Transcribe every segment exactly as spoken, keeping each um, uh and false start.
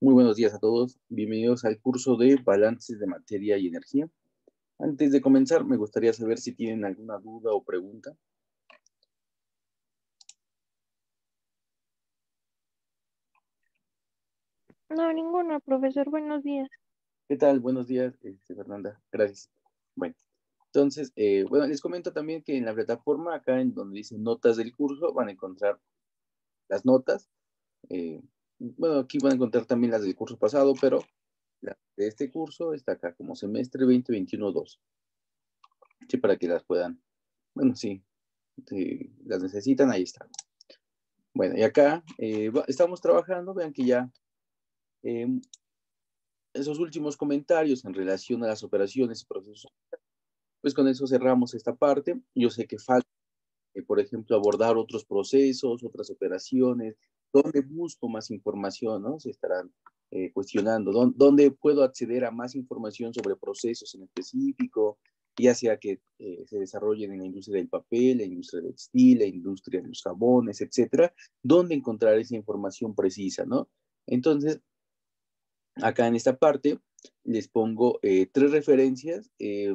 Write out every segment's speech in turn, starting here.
Muy buenos días a todos. Bienvenidos al curso de Balances de Materia y Energía. Antes de comenzar, me gustaría saber si tienen alguna duda o pregunta. No, ninguna, profesor. Buenos días. ¿Qué tal? Buenos días, este, Fernanda. Gracias. Bueno, entonces, eh, bueno, les comento también que en la plataforma, acá en donde dice notas del curso, van a encontrar las notas. Eh, bueno, aquí van a encontrar también las del curso pasado, pero la de este curso está acá como semestre veinte veintiuno dos. Sí, para que las puedan, bueno, sí, si las necesitan, ahí está. Bueno, y acá eh, estamos trabajando, vean que ya eh, esos últimos comentarios en relación a las operaciones y procesos, pues con eso cerramos esta parte. Yo sé que falta, eh, por ejemplo, abordar otros procesos, otras operaciones, dónde busco más información, ¿no? Se estarán eh, cuestionando, ¿dónde, ¿dónde puedo acceder a más información sobre procesos en específico? Ya sea que eh, se desarrollen en la industria del papel, la industria del textil, la industria de los jabones, etcétera, ¿dónde encontrar esa información precisa, ¿no? Entonces, acá en esta parte les pongo eh, tres referencias. Eh,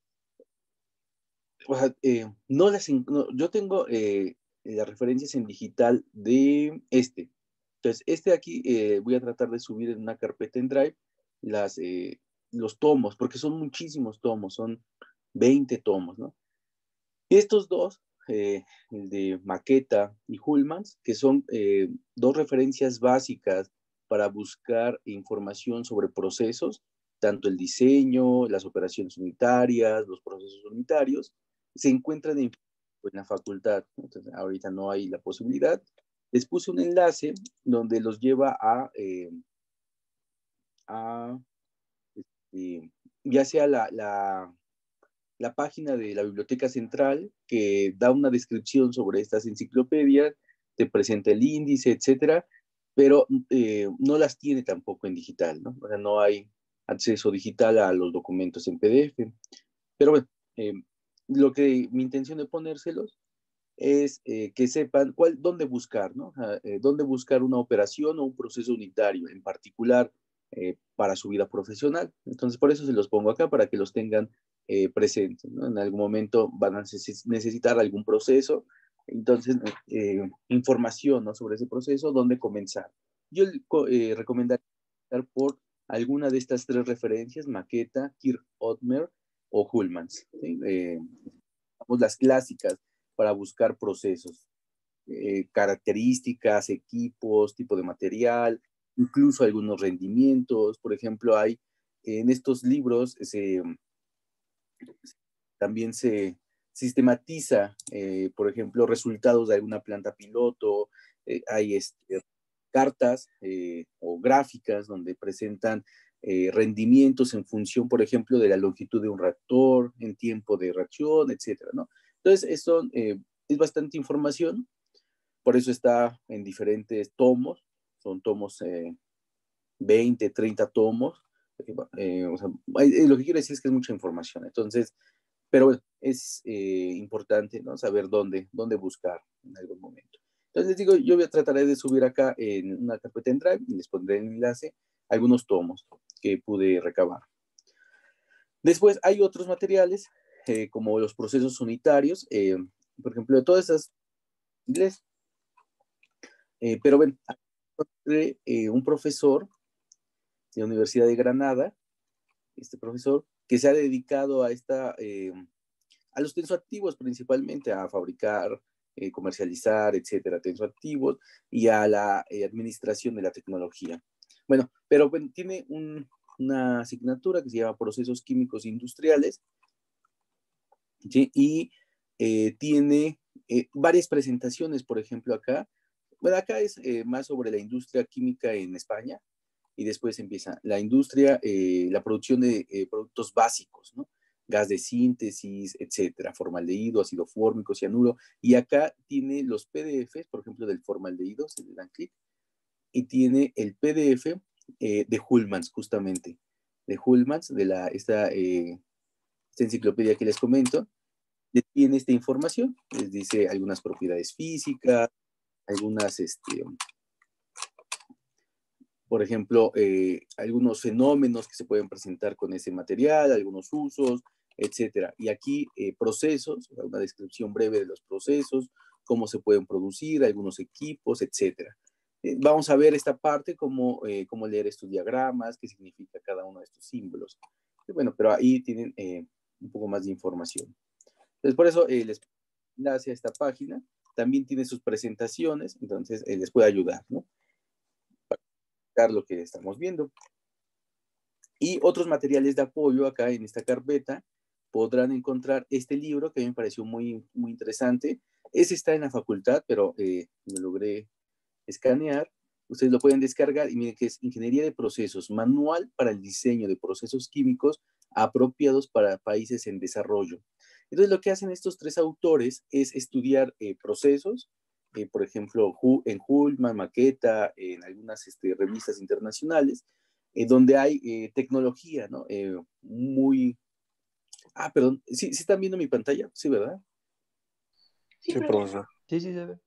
o sea, eh, no las, no, yo tengo eh, las referencias en digital de este. Entonces, este aquí eh, voy a tratar de subir en una carpeta en Drive las, eh, los tomos, porque son muchísimos tomos, son veinte tomos, ¿no? Y estos dos, eh, el de Maqueta y Hullmans, que son eh, dos referencias básicas para buscar información sobre procesos, tanto el diseño, las operaciones unitarias, los procesos unitarios, se encuentran en, en la facultad. Entonces, ahorita no hay la posibilidad. Les puse un enlace donde los lleva a, eh, a este, ya sea la, la la página de la Biblioteca Central, que da una descripción sobre estas enciclopedias, te presenta el índice, etcétera, pero eh, no las tiene tampoco en digital, ¿no? O sea, no hay acceso digital a los documentos en P D F. Pero bueno, eh, lo que mi intención de ponérselos es eh, que sepan cuál, dónde buscar, ¿no? Uh, eh, dónde buscar una operación o un proceso unitario en particular eh, para su vida profesional. Entonces, por eso se los pongo acá para que los tengan eh, presentes, ¿no? En algún momento van a necesitar algún proceso, entonces, eh, información, ¿no? Sobre ese proceso, dónde comenzar. Yo eh, recomendaría por alguna de estas tres referencias, Maqueta, Kirk-Ottmer o Hullmans, ¿sí? Eh, las clásicas para buscar procesos, eh, características, equipos, tipo de material, incluso algunos rendimientos. Por ejemplo, hay en estos libros se, también se sistematiza, eh, por ejemplo, resultados de alguna planta piloto, eh, hay este, cartas eh, o gráficas donde presentan eh, rendimientos en función, por ejemplo, de la longitud de un reactor, en tiempo de reacción, etcétera, ¿no? Entonces, esto eh, es bastante información, por eso está en diferentes tomos, son tomos eh, veinte, treinta tomos, eh, o sea, hay, lo que quiero decir es que es mucha información, entonces, pero bueno, es eh, importante, ¿no? Saber dónde, dónde buscar en algún momento. Entonces les digo, yo voy a tratar de subir acá en una carpeta en Drive y les pondré el enlace algunos tomos que pude recabar. Después hay otros materiales, eh, como los procesos unitarios, eh, por ejemplo, de todas esas inglés. Eh, pero bueno, eh, un profesor de la Universidad de Granada, este profesor, que se ha dedicado a esta, eh, a los tensoactivos principalmente, a fabricar, eh, comercializar, etcétera, tensoactivos y a la eh, administración de la tecnología. Bueno, pero bueno, tiene un, una asignatura que se llama Procesos Químicos Industriales, ¿sí? Y eh, tiene eh, varias presentaciones, por ejemplo, acá. Bueno, acá es eh, más sobre la industria química en España y después empieza la industria, eh, la producción de eh, productos básicos, ¿no? Gas de síntesis, etcétera, formaldehído, ácido fórmico, cianuro. Y acá tiene los P D Fs, por ejemplo, del formaldehído, se le dan clic, y tiene el P D F eh, de Hullmans, justamente, de Hullmans, de la, esta, eh, esta enciclopedia que les comento, tiene esta información, les dice algunas propiedades físicas, algunas, este, por ejemplo, eh, algunos fenómenos que se pueden presentar con ese material, algunos usos, etcétera. Y aquí eh, procesos, una descripción breve de los procesos, cómo se pueden producir, algunos equipos, etcétera. Eh, vamos a ver esta parte, cómo, eh, cómo leer estos diagramas, qué significa cada uno de estos símbolos. Y bueno, pero ahí tienen eh, un poco más de información. Entonces, por eso eh, les enlace a esta página. También tiene sus presentaciones, entonces eh, les puede ayudar, ¿no? Para explicar lo que estamos viendo. Y otros materiales de apoyo acá en esta carpeta podrán encontrar este libro que a mí me pareció muy, muy interesante. Ese está en la facultad, pero eh, lo logré escanear. Ustedes lo pueden descargar y miren que es Ingeniería de Procesos, Manual para el Diseño de Procesos Químicos apropiados para países en desarrollo. Entonces lo que hacen estos tres autores es estudiar eh, procesos, eh, por ejemplo, en Hullman, Maqueta, en algunas este, revistas internacionales, eh, donde hay eh, tecnología, ¿no? Eh, muy... Ah, perdón, ¿sí, ¿sí están viendo mi pantalla? Sí, ¿verdad? Sí, Sí, profe. profesor. Sí, sí, se ve.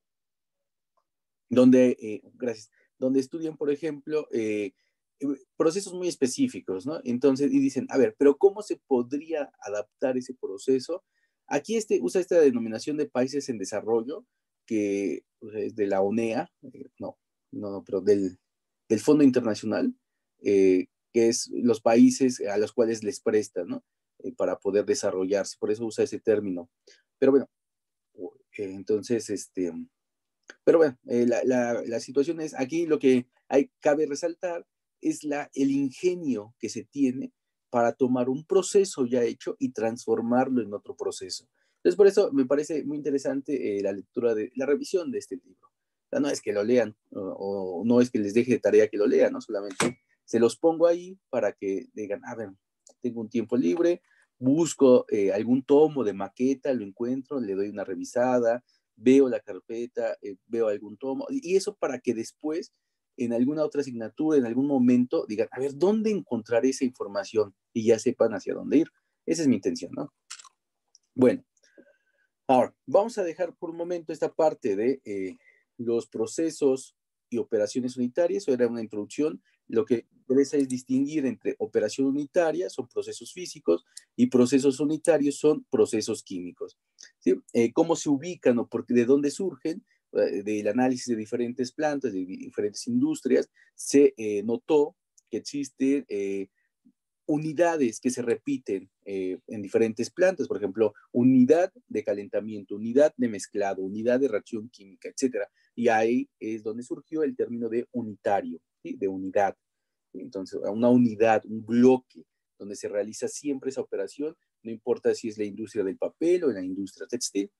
Donde, eh, gracias, donde estudian, por ejemplo, eh, procesos muy específicos, ¿no? Entonces, y dicen, a ver, pero ¿cómo se podría adaptar ese proceso? Aquí este, usa esta denominación de países en desarrollo, que pues, es de la O N E A, eh, no, no, no, pero del, del Fondo Internacional, eh, que es los países a los cuales les presta, ¿no? Eh, para poder desarrollarse, por eso usa ese término. Pero bueno, eh, entonces, este, pero bueno, eh, la, la, la, situación es, aquí lo que hay, cabe resaltar es la, el ingenio que se tiene para tomar un proceso ya hecho y transformarlo en otro proceso. Entonces, por eso me parece muy interesante eh, la lectura, de la revisión de este libro. O sea, no es que lo lean o, o no es que les deje de tarea que lo lean, ¿no? Solamente se los pongo ahí para que digan, a ver, tengo un tiempo libre, busco eh, algún tomo de Maqueta, lo encuentro, le doy una revisada, veo la carpeta, eh, veo algún tomo, y eso para que después, en alguna otra asignatura, en algún momento, digan, a ver, ¿dónde encontrar esa información? Y ya sepan hacia dónde ir. Esa es mi intención, ¿no? Bueno, ahora, vamos a dejar por un momento esta parte de eh, los procesos y operaciones unitarias. Eso era una introducción. Lo que interesa es distinguir entre operación unitaria, son procesos físicos, y procesos unitarios son procesos químicos. ¿Sí? Eh, ¿Cómo se ubican o por, de dónde surgen? Eh, del análisis de diferentes plantas, de diferentes industrias, se eh, notó que existen eh, unidades que se repiten eh, en diferentes plantas, por ejemplo, unidad de calentamiento, unidad de mezclado, unidad de reacción química, etcétera. Y ahí es donde surgió el término de unitario, ¿sí? De unidad. Entonces, una unidad, un bloque, donde se realiza siempre esa operación, no importa si es la industria del papel o la industria textil.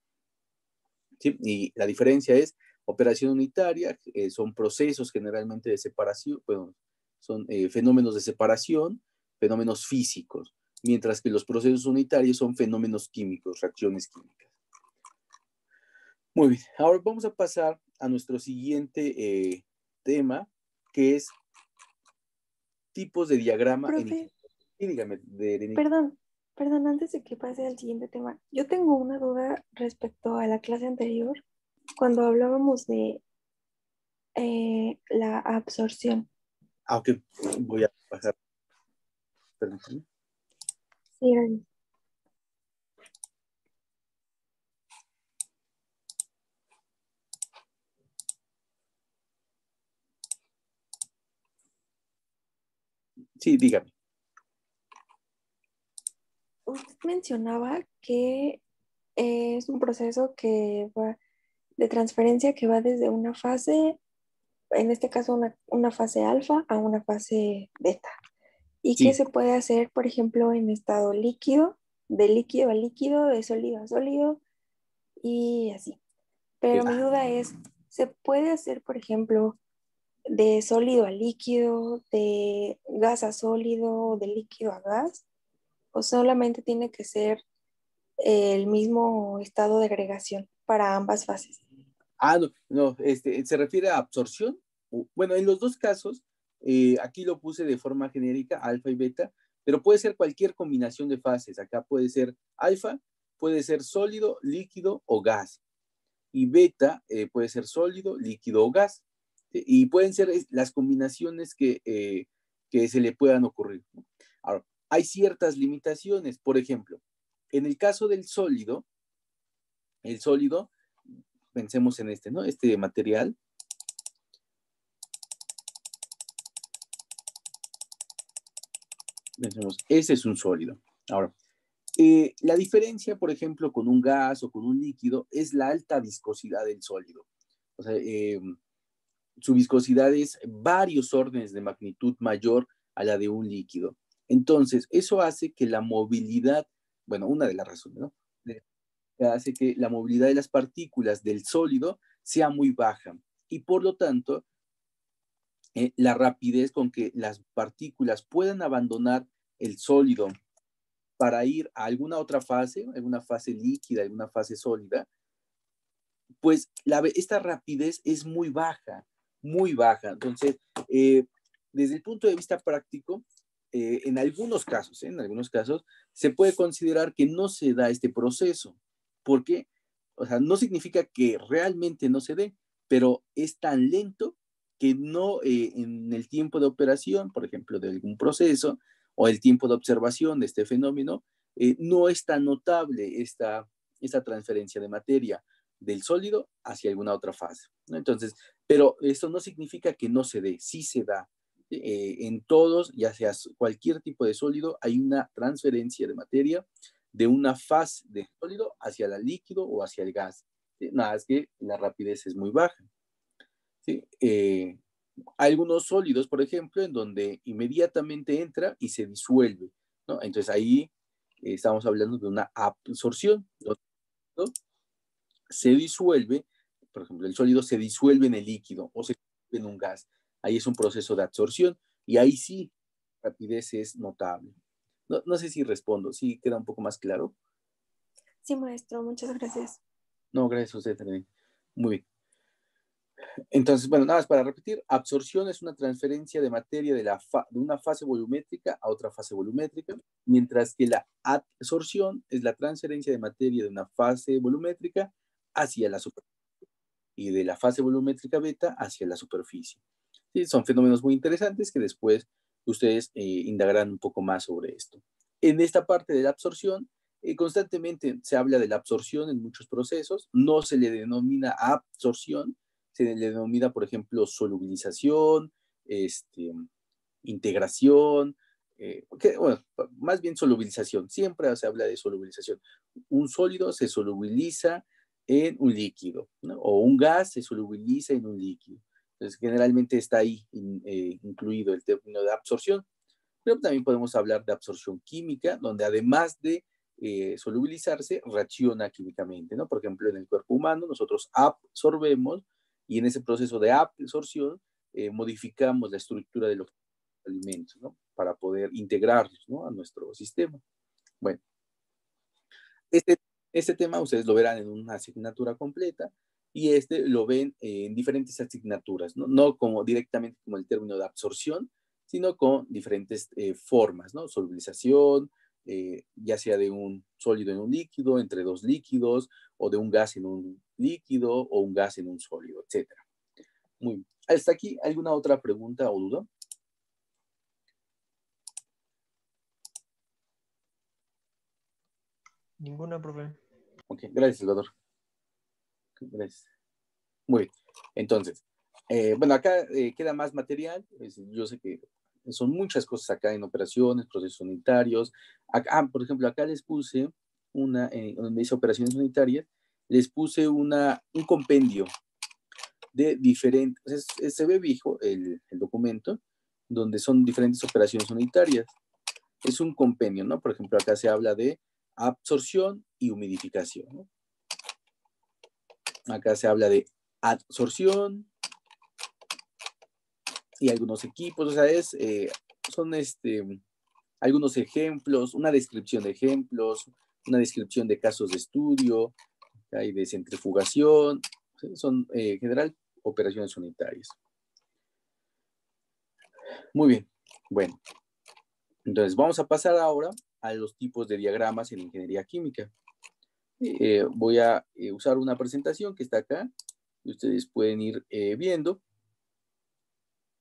¿Sí? Y la diferencia es, operación unitaria, eh, son procesos generalmente de separación, bueno, son eh, fenómenos de separación, fenómenos físicos, mientras que los procesos unitarios son fenómenos químicos, reacciones químicas. Muy bien, ahora vamos a pasar a nuestro siguiente eh, tema, que es tipos de diagrama. Profe, en... Sí, dígame, de, de... perdón, perdón, antes de que pase al siguiente tema, yo tengo una duda respecto a la clase anterior, cuando hablábamos de eh, la absorción. Aunque voy a pasar. Permítame. Sí, gracias. Sí, dígame. Usted mencionaba que es un proceso que va de transferencia que va desde una fase, en este caso una, una fase alfa a una fase beta. ¿Y qué Sí. se puede hacer, por ejemplo, en estado líquido, de líquido a líquido, de sólido a sólido y así? Pero mi Ah, duda es, ¿se puede hacer, por ejemplo, de sólido a líquido, de gas a sólido, de líquido a gas? ¿O solamente tiene que ser el mismo estado de agregación para ambas fases? Ah, no, no, este, ¿se refiere a absorción? Bueno, en los dos casos, eh, aquí lo puse de forma genérica, alfa y beta, pero puede ser cualquier combinación de fases. Acá puede ser alfa, puede ser sólido, líquido o gas. Y beta eh, puede ser sólido, líquido o gas. ¿sí? Y pueden ser las combinaciones que, eh, que se le puedan ocurrir, ¿no? Ahora, hay ciertas limitaciones. Por ejemplo, en el caso del sólido, el sólido, pensemos en este, ¿no? Este material. Pensemos, ese es un sólido. Ahora, eh, la diferencia, por ejemplo, con un gas o con un líquido es la alta viscosidad del sólido. O sea, eh, su viscosidad es varios órdenes de magnitud mayor a la de un líquido. Entonces, eso hace que la movilidad, bueno, una de las razones, ¿no? Hace que la movilidad de las partículas del sólido sea muy baja y por lo tanto, eh, la rapidez con que las partículas puedan abandonar el sólido para ir a alguna otra fase, alguna fase líquida, alguna fase sólida, pues la, esta rapidez es muy baja, muy baja. Entonces, eh, desde el punto de vista práctico, eh, en algunos casos, ¿eh? en algunos casos, se puede considerar que no se da este proceso. ¿Por qué? O sea, no significa que realmente no se dé, pero es tan lento que no eh, en el tiempo de operación, por ejemplo, de algún proceso, o el tiempo de observación de este fenómeno, eh, no es tan notable esta, esta transferencia de materia del sólido hacia alguna otra fase, ¿no? Entonces, pero esto no significa que no se dé, sí se da. Eh, en todos, ya sea cualquier tipo de sólido, hay una transferencia de materia de una fase de sólido hacia el líquido o hacia el gas. ¿Sí? Nada, es que la rapidez es muy baja. ¿Sí? Eh, hay algunos sólidos, por ejemplo, en donde inmediatamente entra y se disuelve, ¿no? Entonces ahí eh, estamos hablando de una absorción, ¿no? Se disuelve, por ejemplo, el sólido se disuelve en el líquido o se disuelve en un gas. Ahí es un proceso de absorción y ahí sí, la rapidez es notable. No, no sé si respondo, ¿sí queda un poco más claro? Sí, maestro, muchas gracias. No, gracias a usted también. Muy bien. Entonces, bueno, nada más para repetir, absorción es una transferencia de materia de, la fa de una fase volumétrica a otra fase volumétrica, mientras que la adsorción es la transferencia de materia de una fase volumétrica hacia la superficie y de la fase volumétrica beta hacia la superficie. ¿Sí? Son fenómenos muy interesantes que después ustedes eh, indagarán un poco más sobre esto. En esta parte de la absorción, eh, constantemente se habla de la absorción en muchos procesos, no se le denomina absorción, se le denomina, por ejemplo, solubilización, este, integración, eh, que, bueno, más bien solubilización, siempre se habla de solubilización. Un sólido se solubiliza en un líquido, ¿no? O un gas se solubiliza en un líquido. Entonces, generalmente está ahí in, eh, incluido el término de absorción, pero también podemos hablar de absorción química, donde además de eh, solubilizarse, reacciona químicamente, ¿no? Por ejemplo, en el cuerpo humano nosotros absorbemos y en ese proceso de absorción eh, modificamos la estructura de los alimentos, ¿no? Para poder integrarlos, ¿no? A nuestro sistema. Bueno, este, este tema ustedes lo verán en una asignatura completa y este lo ven en diferentes asignaturas, ¿no? No como directamente como el término de absorción, sino con diferentes eh, formas, ¿no? Solubilización, eh, ya sea de un sólido en un líquido, entre dos líquidos, o de un gas en un líquido, o un gas en un sólido, etcétera. Muy bien. ¿Hasta aquí alguna otra pregunta o duda? Ninguna, profe. Ok, gracias, Salvador. Gracias. Muy bien. Entonces, eh, bueno, acá eh, queda más material. Es, yo sé que son muchas cosas acá en operaciones, procesos unitarios. Acá, ah, por ejemplo, acá les puse una, eh, donde dice operaciones unitarias, les puse una, un compendio de diferentes, es, es, se ve viejo el, el documento, donde son diferentes operaciones unitarias. Es un compendio, ¿no? Por ejemplo, acá se habla de absorción y humidificación, ¿no? Acá se habla de adsorción y algunos equipos, o sea, es, eh, son este, algunos ejemplos, una descripción de ejemplos, una descripción de casos de estudio, hay de centrifugación, ¿sí? Son eh, en general operaciones unitarias. Muy bien, bueno, entonces vamos a pasar ahora a los tipos de diagramas en ingeniería química. Eh, voy a eh, usar una presentación que está acá, y ustedes pueden ir eh, viendo.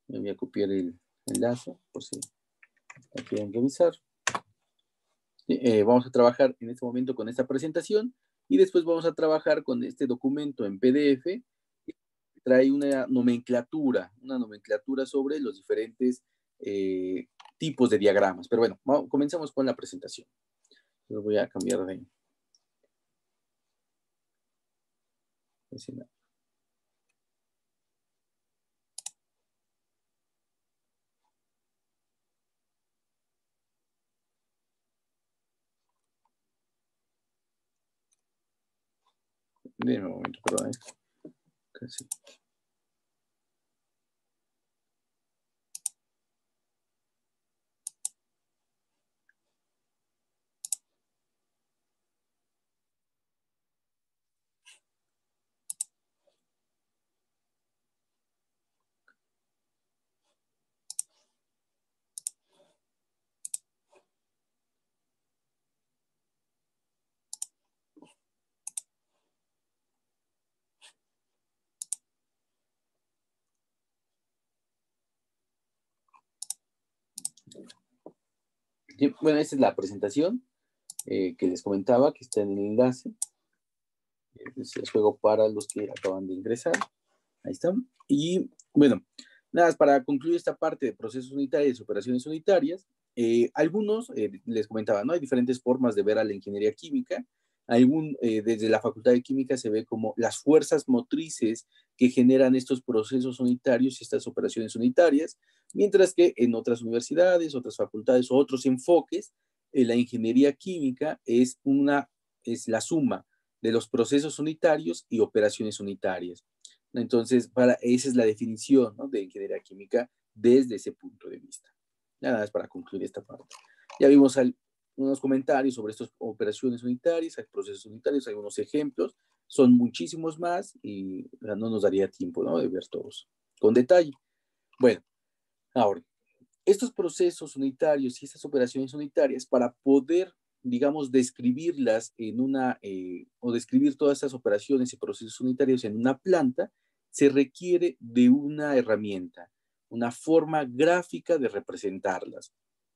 Me voy a copiar el enlace por si lo quieren revisar. Eh, vamos a trabajar en este momento con esta presentación y después vamos a trabajar con este documento en P D F. Trae una nomenclatura, una nomenclatura sobre los diferentes eh, tipos de diagramas. Pero bueno, vamos, comencemos con la presentación. Lo voy a cambiar de escena. Denme un momento, perdón. Casi. Bueno, esta es la presentación eh, que les comentaba, que está en el enlace. Es el juego para los que acaban de ingresar. Ahí están. Y bueno, nada, para concluir esta parte de procesos unitarios y operaciones unitarias, eh, algunos, eh, les comentaba, ¿no? Hay diferentes formas de ver a la ingeniería química. Algún, eh, desde la Facultad de Química se ve como las fuerzas motrices que generan estos procesos unitarios y estas operaciones unitarias, mientras que en otras universidades, otras facultades o otros enfoques, eh, la ingeniería química es, una, es la suma de los procesos unitarios y operaciones unitarias. Entonces, para, esa es la definición, ¿no?, de ingeniería química desde ese punto de vista. Nada más para concluir esta parte. Ya vimos al, unos comentarios sobre estas operaciones unitarias, procesos unitarios, algunos ejemplos. Son muchísimos más y no nos daría tiempo, ¿no?, de ver todos con detalle. Bueno, ahora, estos procesos unitarios y estas operaciones unitarias, para poder, digamos, describirlas en una, eh, o describir todas estas operaciones y procesos unitarios en una planta, se requiere de una herramienta, una forma gráfica de representarlas.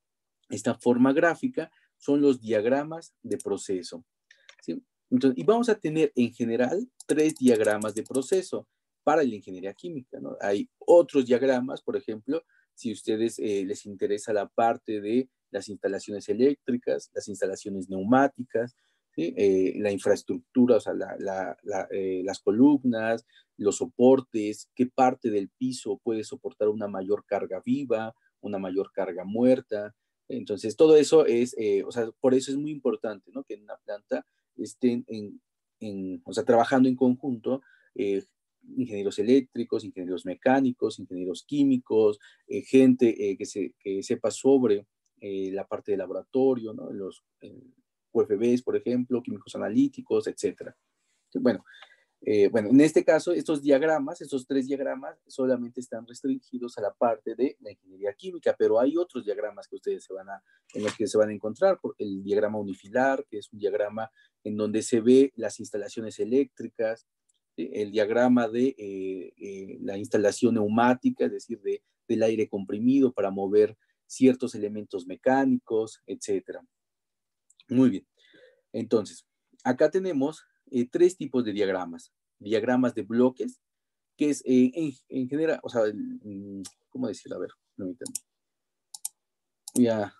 Esta forma gráfica son los diagramas de proceso, ¿sí? Entonces, y vamos a tener en general tres diagramas de proceso para la ingeniería química, ¿no? Hay otros diagramas, por ejemplo, si a ustedes eh, les interesa la parte de las instalaciones eléctricas, las instalaciones neumáticas, ¿sí? eh, la infraestructura, o sea, la, la, la, eh, las columnas, los soportes, qué parte del piso puede soportar una mayor carga viva, una mayor carga muerta. Entonces, todo eso es, eh, o sea, por eso es muy importante, ¿no?, que en una planta estén en, en, o sea, trabajando en conjunto, eh, ingenieros eléctricos, ingenieros mecánicos, ingenieros químicos, eh, gente eh, que, se, que sepa sobre eh, la parte de laboratorio, ¿no?, los eh, U F Bs, por ejemplo, químicos analíticos, etcétera. Bueno, eh, bueno, en este caso, estos diagramas, estos tres diagramas, solamente están restringidos a la parte de la ingeniería química, pero hay otros diagramas que ustedes se van a, en los que se van a encontrar, el diagrama unifilar, que es un diagrama en donde se ve las instalaciones eléctricas, ¿sí?, el diagrama de eh, eh, la instalación neumática, es decir, de, del aire comprimido para mover ciertos elementos mecánicos, etcétera. Muy bien. Entonces, acá tenemos eh, tres tipos de diagramas. Diagramas de bloques, que es eh, en, en general, o sea, ¿cómo decirlo? A ver, permítanme. Ya.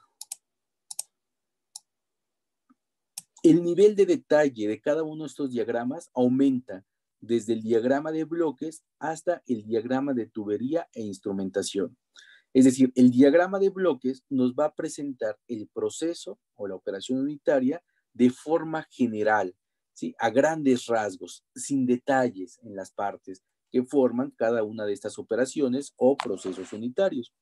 El nivel de detalle de cada uno de estos diagramas aumenta desde el diagrama de bloques hasta el diagrama de tubería e instrumentación. Es decir, el diagrama de bloques nos va a presentar el proceso o la operación unitaria de forma general, ¿sí?, a grandes rasgos, sin detalles en las partes que forman cada una de estas operaciones o procesos unitarios.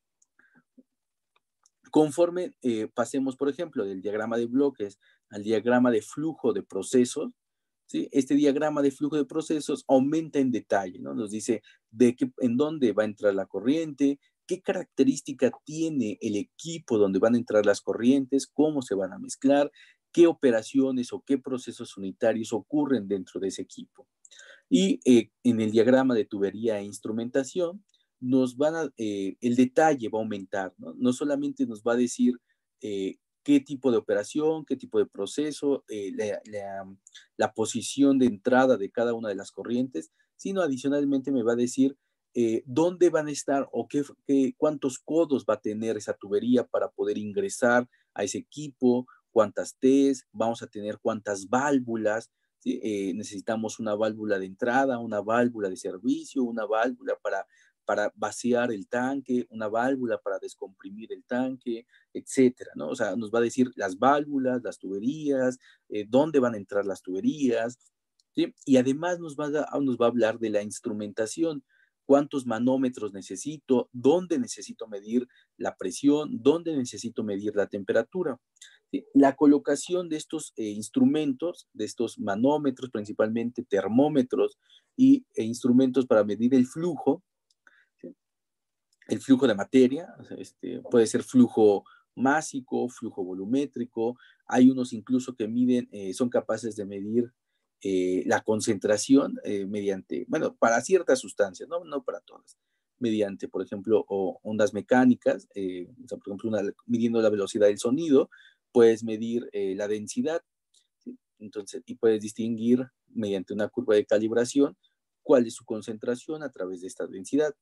Conforme eh, pasemos, por ejemplo, del diagrama de bloques al diagrama de flujo de procesos, ¿sí?, este diagrama de flujo de procesos aumenta en detalle, ¿no? Nos dice de qué, en dónde va a entrar la corriente, qué característica tiene el equipo donde van a entrar las corrientes, cómo se van a mezclar, qué operaciones o qué procesos unitarios ocurren dentro de ese equipo. Y eh, en el diagrama de tubería e instrumentación nos van a, eh, el detalle va a aumentar, ¿no? No solamente nos va a decir eh, qué tipo de operación, qué tipo de proceso, eh, la, la, la posición de entrada de cada una de las corrientes, sino adicionalmente me va a decir eh, dónde van a estar o qué, qué, cuántos codos va a tener esa tubería para poder ingresar a ese equipo, cuántas T's, vamos a tener cuántas válvulas, ¿sí? Eh, necesitamos una válvula de entrada, una válvula de servicio, una válvula para, para vaciar el tanque, una válvula para descomprimir el tanque, etcétera, ¿no? O sea, nos va a decir las válvulas, las tuberías, eh, dónde van a entrar las tuberías, ¿sí? Y además nos va, a, nos va a hablar de la instrumentación, cuántos manómetros necesito, dónde necesito medir la presión, dónde necesito medir la temperatura. ¿Sí? La colocación de estos eh, instrumentos, de estos manómetros, principalmente termómetros y e instrumentos para medir el flujo, ¿sí? El flujo de materia, este, puede ser flujo másico, flujo volumétrico, hay unos incluso que miden, eh, son capaces de medir eh, la concentración eh, mediante, bueno, para ciertas sustancias, no, no para todas, mediante, por ejemplo, o, ondas mecánicas, eh, o sea, por ejemplo, una, midiendo la velocidad del sonido, puedes medir eh, la densidad, ¿sí? Entonces, y puedes distinguir mediante una curva de calibración cuál es su concentración a través de esta densidad,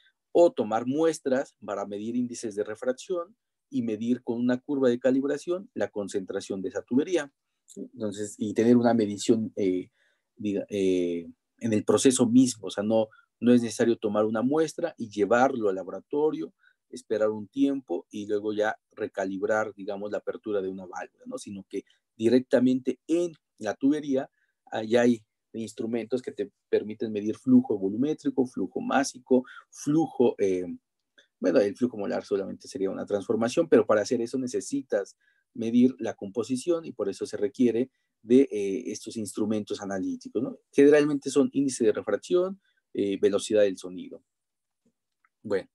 o tomar muestras para medir índices de refracción y medir con una curva de calibración la concentración de esa tubería. Entonces, y tener una medición eh, diga, eh, en el proceso mismo, o sea, no, no es necesario tomar una muestra y llevarlo al laboratorio, esperar un tiempo y luego ya recalibrar, digamos, la apertura de una válvula, ¿no? Sino que directamente en la tubería allá hay instrumentos que te permiten medir flujo volumétrico, flujo másico, flujo, eh, bueno, el flujo molar solamente sería una transformación, pero para hacer eso necesitas medir la composición y por eso se requiere de eh, estos instrumentos analíticos, ¿no? Generalmente son índice de refracción, eh, velocidad del sonido. Bueno,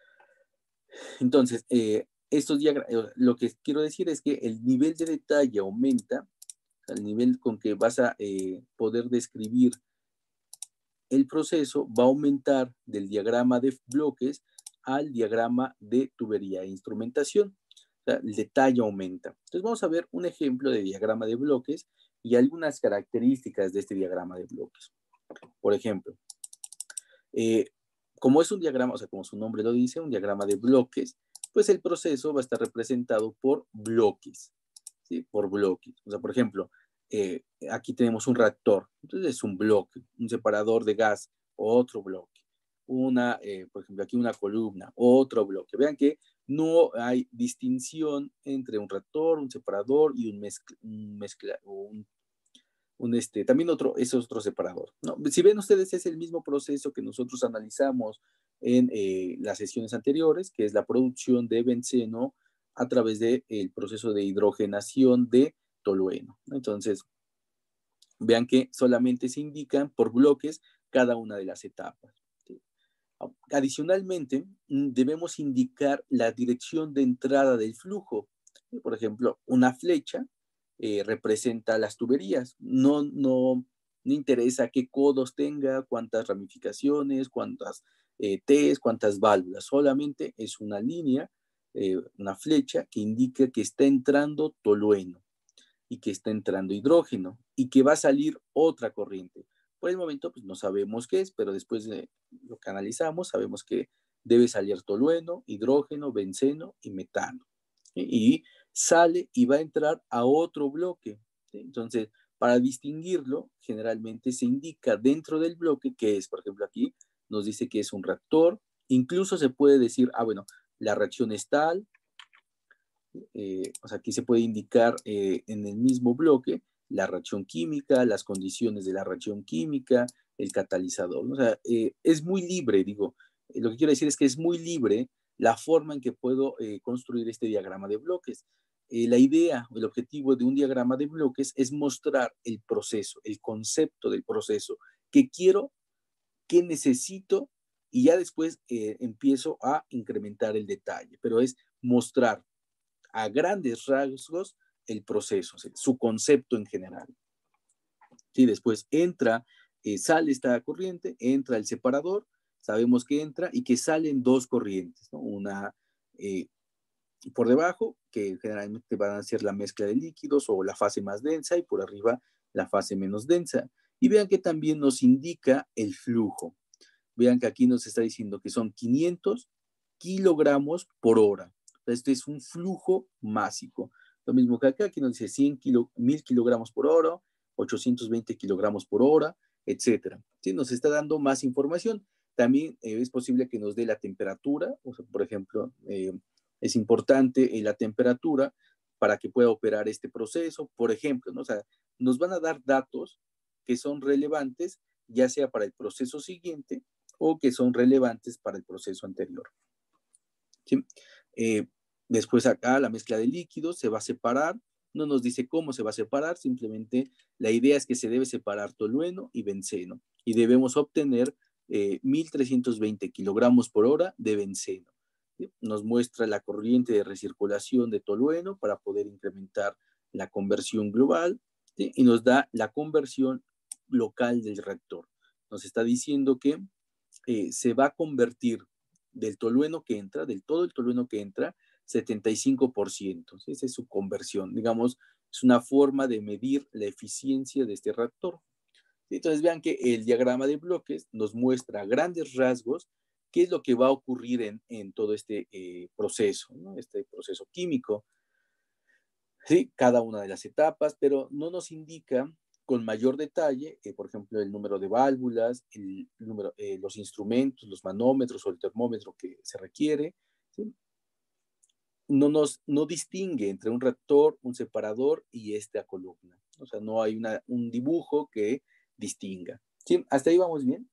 entonces, eh, estos diagramas, lo que quiero decir es que el nivel de detalle aumenta, el nivel con que vas a eh, poder describir el proceso va a aumentar del diagrama de bloques al diagrama de tubería e instrumentación. O sea, el detalle aumenta. Entonces vamos a ver un ejemplo de diagrama de bloques y algunas características de este diagrama de bloques. Por ejemplo, eh, como es un diagrama, o sea, como su nombre lo dice, un diagrama de bloques, pues el proceso va a estar representado por bloques, ¿sí? Por bloques. O sea, por ejemplo, eh, aquí tenemos un reactor, entonces es un bloque, un separador de gas, otro bloque, una, eh, por ejemplo, aquí una columna, otro bloque. Vean que no hay distinción entre un reactor, un separador y un mezcla, un, mezcla, un un este, también otro, ese es otro separador, ¿no? Si ven ustedes, es el mismo proceso que nosotros analizamos en eh, las sesiones anteriores, que es la producción de benceno a través del de, proceso de hidrogenación de tolueno. Entonces, vean que solamente se indican por bloques cada una de las etapas. ¿Sí? Adicionalmente, debemos indicar la dirección de entrada del flujo. Por ejemplo, una flecha eh, representa las tuberías. No, no, no interesa qué codos tenga, cuántas ramificaciones, cuántas eh, T's, cuántas válvulas. Solamente es una línea, eh, una flecha que indica que está entrando tolueno y que está entrando hidrógeno y que va a salir otra corriente. Por el momento, pues no sabemos qué es, pero después de lo que analizamos, sabemos que debe salir tolueno, hidrógeno, benceno y metano. ¿Sí? Y sale y va a entrar a otro bloque. ¿Sí? Entonces, para distinguirlo, generalmente se indica dentro del bloque que es, por ejemplo, aquí nos dice que es un reactor. Incluso se puede decir, ah, bueno, la reacción es tal, eh, o sea, aquí se puede indicar eh, en el mismo bloque la reacción química, las condiciones de la reacción química, el catalizador, ¿no? O sea, eh, es muy libre, digo, eh, lo que quiero decir es que es muy libre la forma en que puedo eh, construir este diagrama de bloques. Eh, la idea o el objetivo de un diagrama de bloques es mostrar el proceso, el concepto del proceso, qué quiero, qué necesito, y ya después eh, empiezo a incrementar el detalle, pero es mostrar a grandes rasgos el proceso, su concepto en general. ¿Sí? Después entra, eh, sale esta corriente, entra el separador, sabemos que entra y que salen dos corrientes, ¿no? Una eh, por debajo, que generalmente van a ser la mezcla de líquidos o la fase más densa, y por arriba la fase menos densa. Y vean que también nos indica el flujo. Vean que aquí nos está diciendo que son quinientos kilogramos por hora. Este es un flujo másico. Lo mismo que acá, aquí nos dice cien kilo, mil kilogramos por hora, ochocientos veinte kilogramos por hora, etcétera. ¿Sí? Nos está dando más información. También eh, es posible que nos dé la temperatura. O sea, por ejemplo, eh, es importante eh, la temperatura para que pueda operar este proceso. Por ejemplo, ¿no? O sea, nos van a dar datos que son relevantes, ya sea para el proceso siguiente o que son relevantes para el proceso anterior. ¿Sí? Eh, después acá la mezcla de líquidos se va a separar, no nos dice cómo se va a separar, simplemente la idea es que se debe separar tolueno y benceno y debemos obtener eh, mil trescientos veinte kilogramos por hora de benceno. ¿Sí? Nos muestra la corriente de recirculación de tolueno para poder incrementar la conversión global, ¿sí? Y nos da la conversión local del reactor. Nos está diciendo que eh, se va a convertir del tolueno que entra, del todo el tolueno que entra, setenta y cinco por ciento. ¿Sí? Esa es su conversión. Digamos, es una forma de medir la eficiencia de este reactor. ¿Sí? Entonces vean que el diagrama de bloques nos muestra a grandes rasgos qué es lo que va a ocurrir en, en todo este eh, proceso, ¿no? Este proceso químico. ¿Sí? Cada una de las etapas, pero no nos indica con mayor detalle, eh, por ejemplo, el número de válvulas, el número, eh, los instrumentos, los manómetros o el termómetro que se requiere. ¿Sí? No nos no distingue entre un reactor, un separador y esta columna. O sea, no hay una, un dibujo que distinga. ¿Sí? ¿Hasta ahí vamos bien?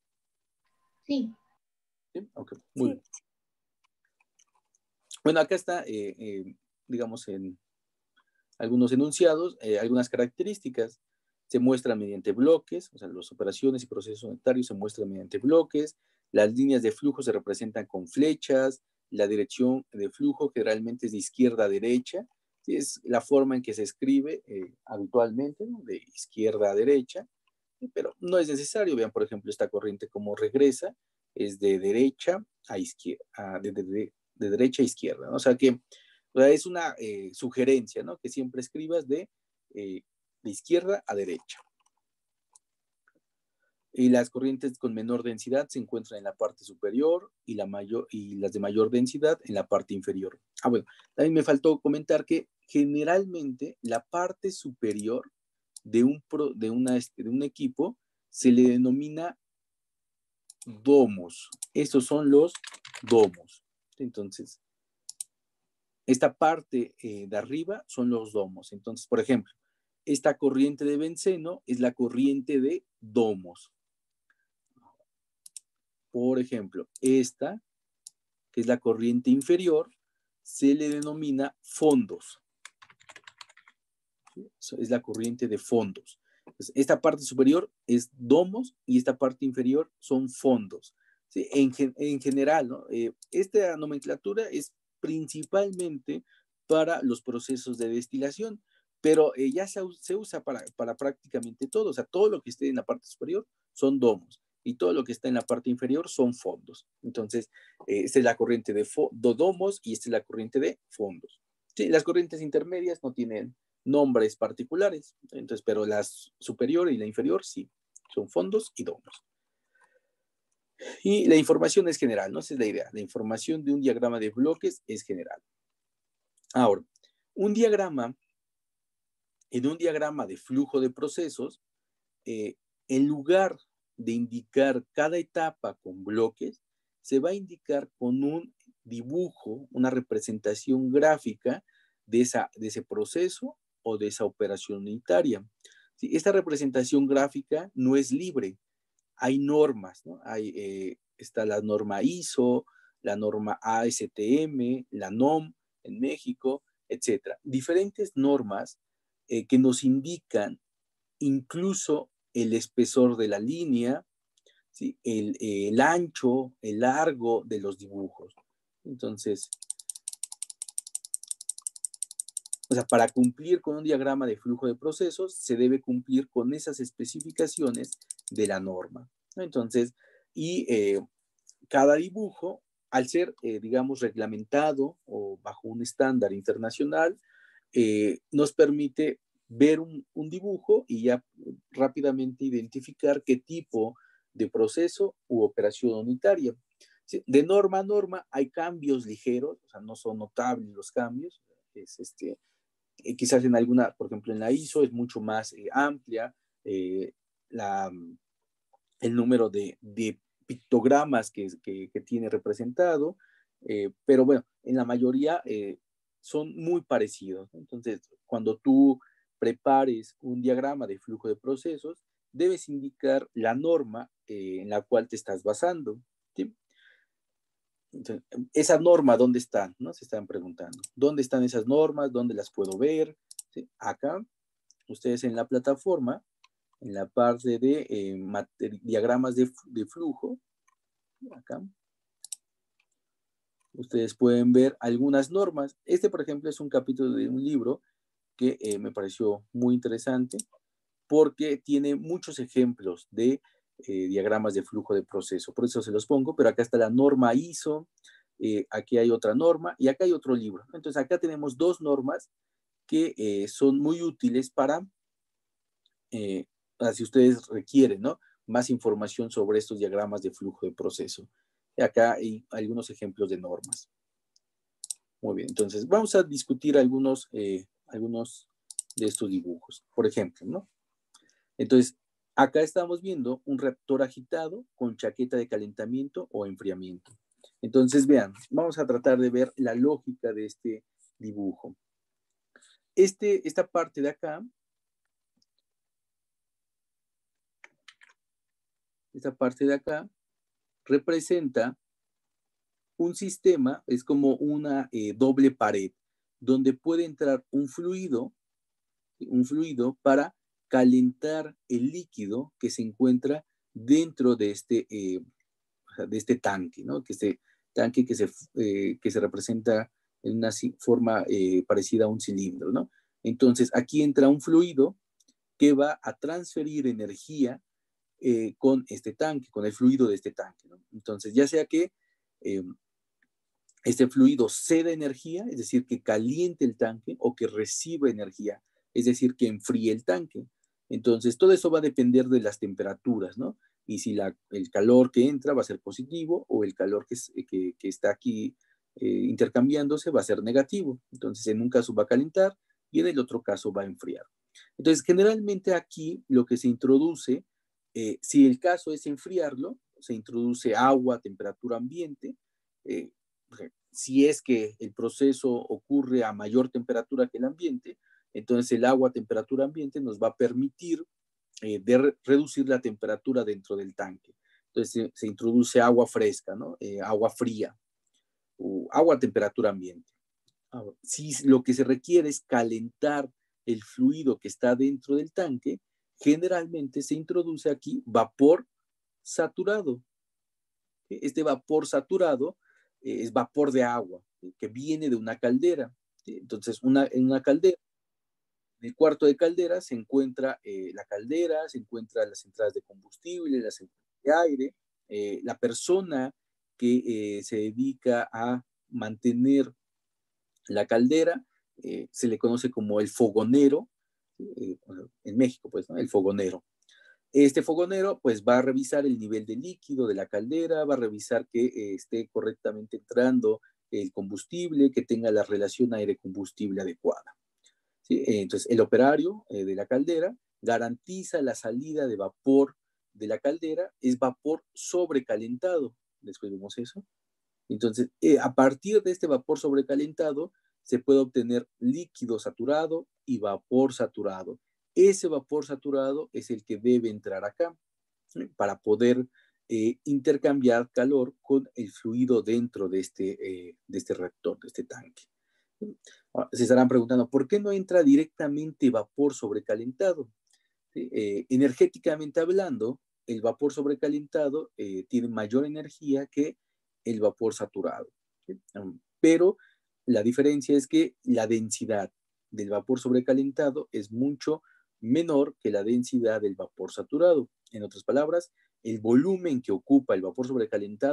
Sí. ¿Sí? Ok, muy bien. Bueno, acá está, eh, eh, digamos, en algunos enunciados, eh, algunas características. Se muestran mediante bloques, o sea, las operaciones y procesos unitarios se muestran mediante bloques, las líneas de flujo se representan con flechas, la dirección de flujo generalmente es de izquierda a derecha, ¿sí? Es la forma en que se escribe eh, habitualmente, ¿no? De izquierda a derecha, ¿sí? Pero no es necesario. Vean, por ejemplo, esta corriente como regresa, es de derecha a izquierda, a, de, de, de, de derecha a izquierda, ¿no? O sea que o sea, es una eh, sugerencia, ¿no? Que siempre escribas de, eh, de izquierda a derecha. Y las corrientes con menor densidad se encuentran en la parte superior y, la mayor, y las de mayor densidad en la parte inferior. Ah, bueno, también me faltó comentar que generalmente la parte superior de un, pro, de una, de un equipo se le denomina domos. Estos son los domos. Entonces, esta parte eh, de arriba son los domos. Entonces, por ejemplo, esta corriente de benceno es la corriente de domos. Por ejemplo, esta, que es la corriente inferior, se le denomina fondos. ¿Sí? Es la corriente de fondos. Entonces, esta parte superior es domos y esta parte inferior son fondos. ¿Sí? En, en general, ¿no? eh, esta nomenclatura es principalmente para los procesos de destilación, pero eh, ya se, se usa para, para prácticamente todo. O sea, todo lo que esté en la parte superior son domos y todo lo que está en la parte inferior son fondos. Entonces, eh, esta es la corriente de, de domos y esta es la corriente de fondos. Sí, las corrientes intermedias no tienen nombres particulares, entonces, pero la superior y la inferior sí, son fondos y domos. Y la información es general, ¿no? Esa es la idea. La información de un diagrama de bloques es general. Ahora, un diagrama, en un diagrama de flujo de procesos, eh, en lugar de indicar cada etapa con bloques, se va a indicar con un dibujo, una representación gráfica de, esa, de ese proceso o de esa operación unitaria. ¿Sí? Esta representación gráfica no es libre. Hay normas, ¿no? Hay, eh, está la norma I S O, la norma A S T M, la N O M en México, etcétera. Diferentes normas eh, que nos indican incluso el espesor de la línea, ¿sí? el, el ancho, el largo de los dibujos. Entonces, o sea, para cumplir con un diagrama de flujo de procesos, se debe cumplir con esas especificaciones de la norma, ¿no? Entonces, y eh, cada dibujo, al ser, eh, digamos, reglamentado o bajo un estándar internacional, eh, nos permite ver un, un dibujo y ya rápidamente identificar qué tipo de proceso u operación unitaria. ¿Sí? De norma a norma hay cambios ligeros, o sea, no son notables los cambios. Es este, eh, quizás en alguna, por ejemplo, en la I S O es mucho más eh, amplia eh, la, el número de, de pictogramas que, que, que, tiene representado, eh, pero bueno, en la mayoría eh, son muy parecidos, ¿no? Entonces, cuando tú prepares un diagrama de flujo de procesos, debes indicar la norma eh, en la cual te estás basando, ¿sí? Entonces, esa norma, ¿dónde están? ¿No? Se están preguntando. ¿Dónde están esas normas? ¿Dónde las puedo ver? ¿Sí? Acá, ustedes en la plataforma, en la parte de eh, diagramas de, de flujo, acá, ustedes pueden ver algunas normas. Este, por ejemplo, es un capítulo de un libro que eh, me pareció muy interesante porque tiene muchos ejemplos de eh, diagramas de flujo de proceso. Por eso se los pongo, pero acá está la norma I S O, eh, aquí hay otra norma y acá hay otro libro. Entonces, acá tenemos dos normas que eh, son muy útiles para, eh, para si ustedes requieren, ¿no?, más información sobre estos diagramas de flujo de proceso. Y acá hay algunos ejemplos de normas. Muy bien, entonces vamos a discutir algunos, eh, algunos de estos dibujos. Por ejemplo, ¿no? Entonces, acá estamos viendo un reactor agitado con chaqueta de calentamiento o enfriamiento. Entonces, vean, vamos a tratar de ver la lógica de este dibujo. Este, esta parte de acá, esta parte de acá representa un sistema, es como una eh, doble pared, donde puede entrar un fluido, un fluido para calentar el líquido que se encuentra dentro de este, eh, de este tanque, ¿no? Que este tanque que se, eh, que se representa en una forma eh, parecida a un cilindro, ¿no? Entonces, aquí entra un fluido que va a transferir energía eh, con este tanque, con el fluido de este tanque, ¿no? Entonces, ya sea que eh, este fluido ceda energía, es decir, que caliente el tanque, o que reciba energía, es decir, que enfríe el tanque. Entonces, todo eso va a depender de las temperaturas, ¿no? Y si la, el calor que entra va a ser positivo, o el calor que, que, que está aquí eh, intercambiándose va a ser negativo. Entonces, en un caso va a calentar y en el otro caso va a enfriar. Entonces, generalmente aquí lo que se introduce, eh, si el caso es enfriarlo, se introduce agua a temperatura ambiente. Eh, si es que el proceso ocurre a mayor temperatura que el ambiente, entonces el agua a temperatura ambiente nos va a permitir eh, de re reducir la temperatura dentro del tanque. Entonces se, se introduce agua fresca, ¿no? Eh, agua fría, o agua a temperatura ambiente. Ahora, si lo que se requiere es calentar el fluido que está dentro del tanque, generalmente se introduce aquí vapor saturado. Este vapor saturado eh, es vapor de agua, ¿sí?, que viene de una caldera, ¿sí? Entonces, una, en una caldera, en el cuarto de caldera se encuentra eh, la caldera, se encuentran las entradas de combustible, las entradas de aire. Eh, la persona que eh, se dedica a mantener la caldera eh, se le conoce como el fogonero, eh, en México, pues, ¿no?, el fogonero. Este fogonero pues va a revisar el nivel de líquido de la caldera, va a revisar que eh, esté correctamente entrando el combustible, que tenga la relación aire-combustible adecuada, ¿sí? Entonces el operario eh, de la caldera garantiza la salida de vapor de la caldera, es vapor sobrecalentado. Después vemos eso. Entonces eh, a partir de este vapor sobrecalentado se puede obtener líquido saturado y vapor saturado. Ese vapor saturado es el que debe entrar acá, ¿sí?, para poder eh, intercambiar calor con el fluido dentro de este, eh, de este reactor, de este tanque. Ahora, se estarán preguntando, ¿por qué no entra directamente vapor sobrecalentado? ¿Sí? Eh, energéticamente hablando, el vapor sobrecalentado eh, tiene mayor energía que el vapor saturado, ¿sí? Pero la diferencia es que la densidad del vapor sobrecalentado es mucho menor que la densidad del vapor saturado. En otras palabras, el volumen que ocupa el vapor sobrecalentado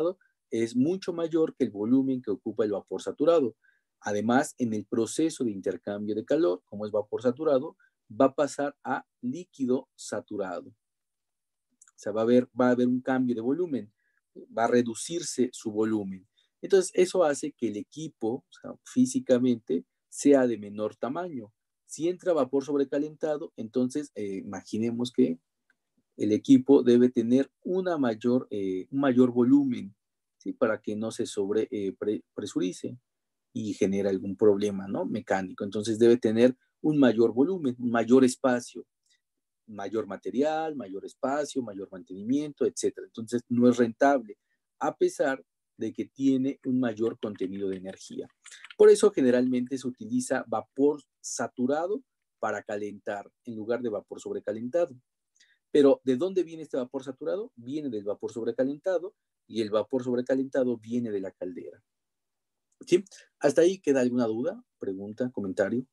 es mucho mayor que el volumen que ocupa el vapor saturado. Además, en el proceso de intercambio de calor, como es vapor saturado, va a pasar a líquido saturado. O sea, va a haber, va a haber un cambio de volumen, va a reducirse su volumen. Entonces, eso hace que el equipo, o sea, físicamente, sea de menor tamaño. Si entra vapor sobrecalentado, entonces eh, imaginemos que el equipo debe tener una mayor, eh, un mayor volumen, ¿sí? Para que no se sobre eh, pre presurice y genere algún problema, ¿no? Mecánico. Entonces debe tener un mayor volumen, un mayor espacio, mayor material, mayor espacio, mayor mantenimiento, etcétera. Entonces no es rentable, a pesar de que tiene un mayor contenido de energía. Por eso generalmente se utiliza vapor saturado para calentar en lugar de vapor sobrecalentado. Pero ¿de dónde viene este vapor saturado? Viene del vapor sobrecalentado y el vapor sobrecalentado viene de la caldera. ¿Sí? ¿Hasta ahí queda alguna duda, pregunta, comentario?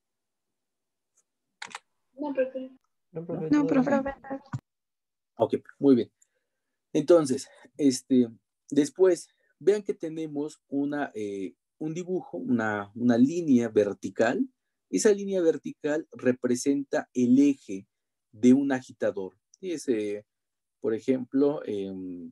No, profe. No, profe. No, todo profe. bien. Ok, muy bien. Entonces, este, después, vean que tenemos una, eh, un dibujo, una, una línea vertical. Esa línea vertical representa el eje de un agitador. Y ese, por ejemplo, eh,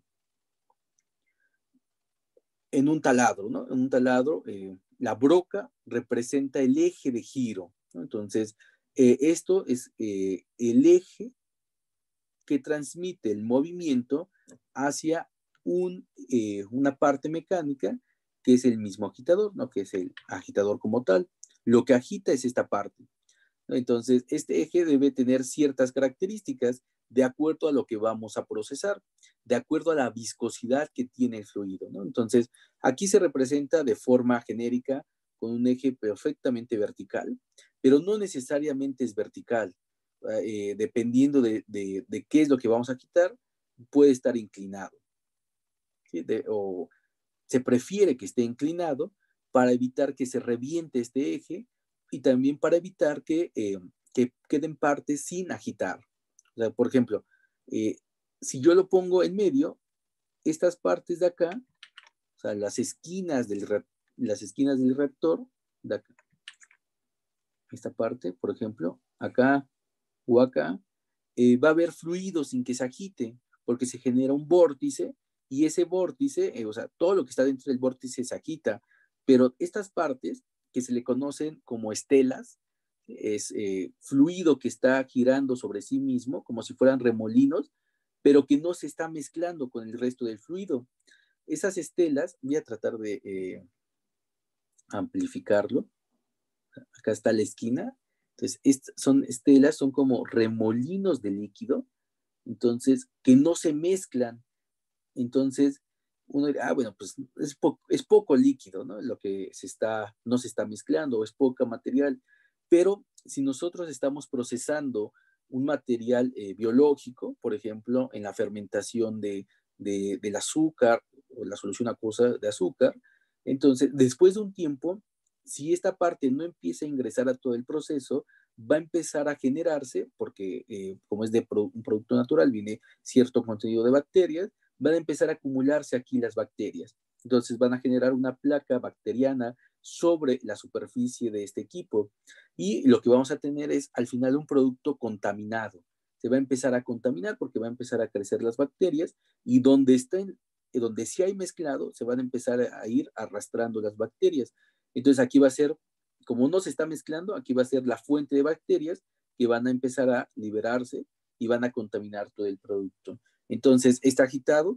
en un taladro, ¿no? En un taladro, eh, la broca representa el eje de giro, ¿no? Entonces, eh, esto es eh, el eje que transmite el movimiento hacia un, eh, una parte mecánica que es el mismo agitador, ¿no? Que es el agitador como tal. Lo que agita es esta parte, ¿no? Entonces, este eje debe tener ciertas características de acuerdo a lo que vamos a procesar, de acuerdo a la viscosidad que tiene el fluido, ¿no? Entonces, aquí se representa de forma genérica con un eje perfectamente vertical, pero no necesariamente es vertical. Eh, dependiendo de, de, de qué es lo que vamos a quitar, puede estar inclinado, ¿sí? De, o se prefiere que esté inclinado para evitar que se reviente este eje y también para evitar que, eh, que queden partes sin agitar. O sea, por ejemplo, eh, si yo lo pongo en medio, estas partes de acá, o sea, las esquinas del, las esquinas del reactor, de acá, esta parte, por ejemplo, acá o acá, eh, va a haber fluido sin que se agite, porque se genera un vórtice y ese vórtice, eh, o sea, todo lo que está dentro del vórtice se agita, pero estas partes que se le conocen como estelas, es eh, fluido que está girando sobre sí mismo, como si fueran remolinos, pero que no se está mezclando con el resto del fluido. Esas estelas, voy a tratar de eh, amplificarlo. Acá está la esquina. Entonces, est son estelas, son como remolinos de líquido, entonces, que no se mezclan. Entonces, uno dirá, ah, bueno, pues es, po es poco líquido, ¿no? Lo que se está, no se está mezclando, o es poca material. Pero si nosotros estamos procesando un material eh, biológico, por ejemplo, en la fermentación de, de, del azúcar o la solución acuosa de azúcar, entonces, después de un tiempo, si esta parte no empieza a ingresar a todo el proceso, va a empezar a generarse, porque eh, como es de pro un producto natural, viene cierto contenido de bacterias, van a empezar a acumularse aquí las bacterias. Entonces van a generar una placa bacteriana sobre la superficie de este equipo. Y lo que vamos a tener es al final un producto contaminado. Se va a empezar a contaminar porque va a empezar a crecer las bacterias y donde estén, donde sí hay mezclado, se van a empezar a ir arrastrando las bacterias. Entonces aquí va a ser, como no se está mezclando, aquí va a ser la fuente de bacterias que van a empezar a liberarse y van a contaminar todo el producto. Entonces, este agitado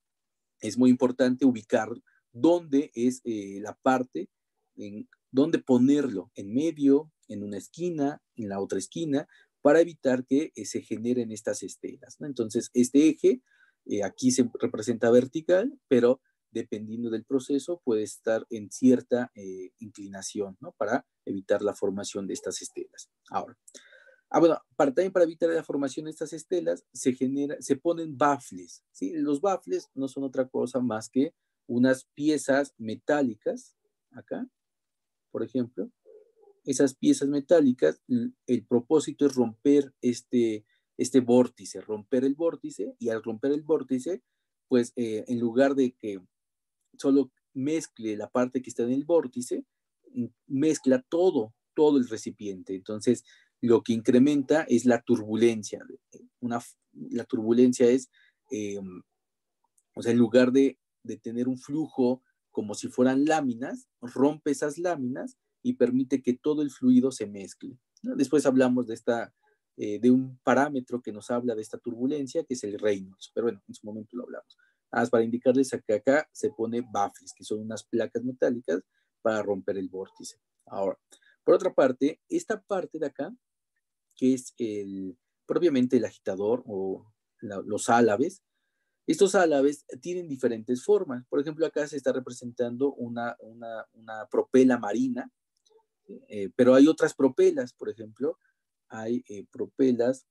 es muy importante ubicar dónde es eh, la parte, en dónde ponerlo, en medio, en una esquina, en la otra esquina, para evitar que eh, se generen estas estelas, ¿no? Entonces, este eje eh, aquí se representa vertical, pero dependiendo del proceso puede estar en cierta eh, inclinación, ¿no? Para evitar la formación de estas estelas. Ahora, Ah, bueno, para, también para evitar la formación de estas estelas, se, genera, se ponen bafles, ¿sí? Los bafles no son otra cosa más que unas piezas metálicas, acá, por ejemplo. Esas piezas metálicas, el propósito es romper este, este vórtice, romper el vórtice, y al romper el vórtice, pues eh, en lugar de que solo mezcle la parte que está en el vórtice, mezcla todo, todo el recipiente. Entonces, lo que incrementa es la turbulencia. Una, la turbulencia es, eh, o sea, en lugar de, de tener un flujo como si fueran láminas, rompe esas láminas y permite que todo el fluido se mezcle, ¿no? Después hablamos de, esta, eh, de un parámetro que nos habla de esta turbulencia, que es el Reynolds, pero bueno, en su momento lo hablamos. Ah, para indicarles que acá se pone baffles, que son unas placas metálicas para romper el vórtice. Ahora, por otra parte, esta parte de acá, que es el, propiamente el agitador o la, los álabes, estos álabes tienen diferentes formas. Por ejemplo, acá se está representando una, una, una propela marina, eh, pero hay otras propelas. Por ejemplo, hay eh, propelas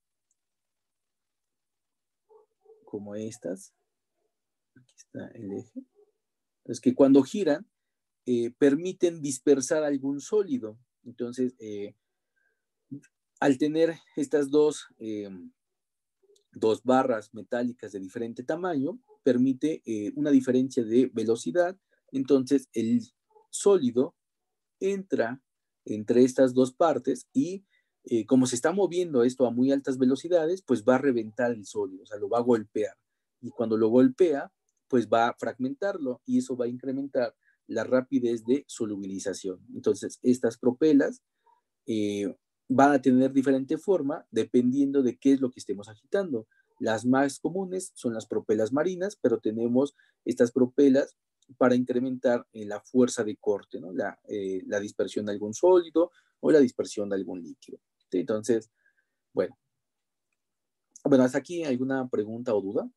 como estas. Aquí está el eje. Es que cuando giran, eh, permiten dispersar algún sólido. Entonces, eh, al tener estas dos, eh, dos barras metálicas de diferente tamaño, permite eh, una diferencia de velocidad. Entonces, el sólido entra entre estas dos partes y eh, como se está moviendo esto a muy altas velocidades, pues va a reventar el sólido, o sea, lo va a golpear. Y cuando lo golpea, pues va a fragmentarlo y eso va a incrementar la rapidez de solubilización. Entonces, estas propelas eh, van a tener diferente forma dependiendo de qué es lo que estemos agitando. Las más comunes son las propelas marinas, pero tenemos estas propelas para incrementar eh, la fuerza de corte, ¿no? la, eh, la dispersión de algún sólido o la dispersión de algún líquido. ¿Sí? Entonces, bueno. Bueno, ¿hasta aquí alguna pregunta o duda?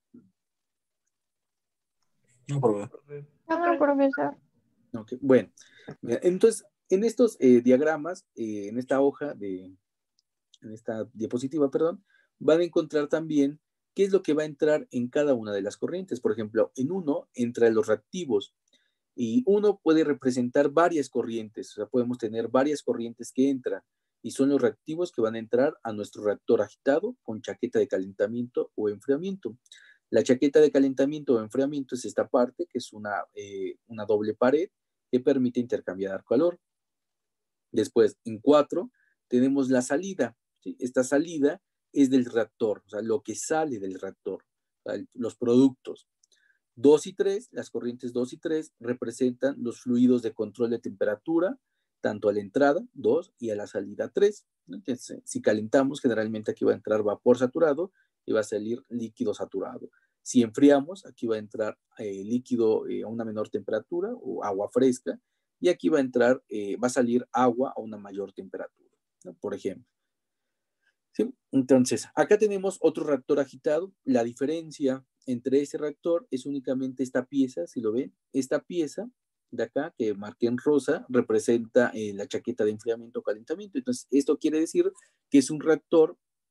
No, profe. No, profesor. Okay. Bueno, entonces, en estos eh, diagramas, eh, en esta hoja de, en esta diapositiva, perdón, van a encontrar también qué es lo que va a entrar en cada una de las corrientes. Por ejemplo, en uno entra los reactivos y uno puede representar varias corrientes, o sea, podemos tener varias corrientes que entran y son los reactivos que van a entrar a nuestro reactor agitado con chaqueta de calentamiento o enfriamiento. La chaqueta de calentamiento o enfriamiento es esta parte, que es una, eh, una doble pared que permite intercambiar calor. Después, en cuatro, tenemos la salida. ¿Sí? Esta salida es del reactor, o sea, lo que sale del reactor, o sea, el, los productos. dos y tres, las corrientes dos y tres representan los fluidos de control de temperatura, tanto a la entrada, dos, y a la salida, tres. Entonces, si calentamos, generalmente aquí va a entrar vapor saturado y va a salir líquido saturado. Si enfriamos, aquí va a entrar eh, líquido eh, a una menor temperatura o agua fresca, y aquí va a entrar, eh, va a salir agua a una mayor temperatura, ¿no? Por ejemplo. ¿Sí? Entonces, acá tenemos otro reactor agitado. La diferencia entre este reactor es únicamente esta pieza, si lo ven. Esta pieza de acá, que marqué en rosa, representa eh, la chaqueta de enfriamiento o calentamiento. Entonces, esto quiere decir que es un reactor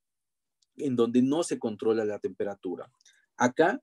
en donde no se controla la temperatura. Acá,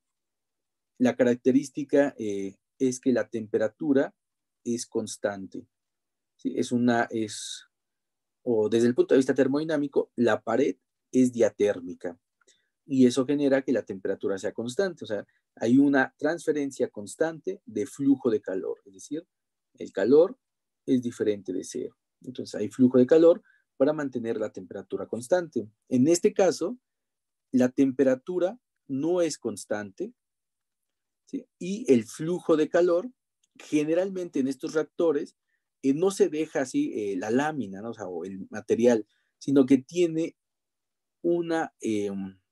la característica eh, es que la temperatura es constante. ¿Sí? Es una, es, o desde el punto de vista termodinámico, la pared es diatérmica y eso genera que la temperatura sea constante. O sea, hay una transferencia constante de flujo de calor, es decir, el calor es diferente de cero. Entonces hay flujo de calor para mantener la temperatura constante. En este caso, la temperatura no es constante, ¿sí? Y el flujo de calor, generalmente en estos reactores, eh, no se deja así eh, la lámina, ¿no? O sea, o el material, sino que tiene una, eh,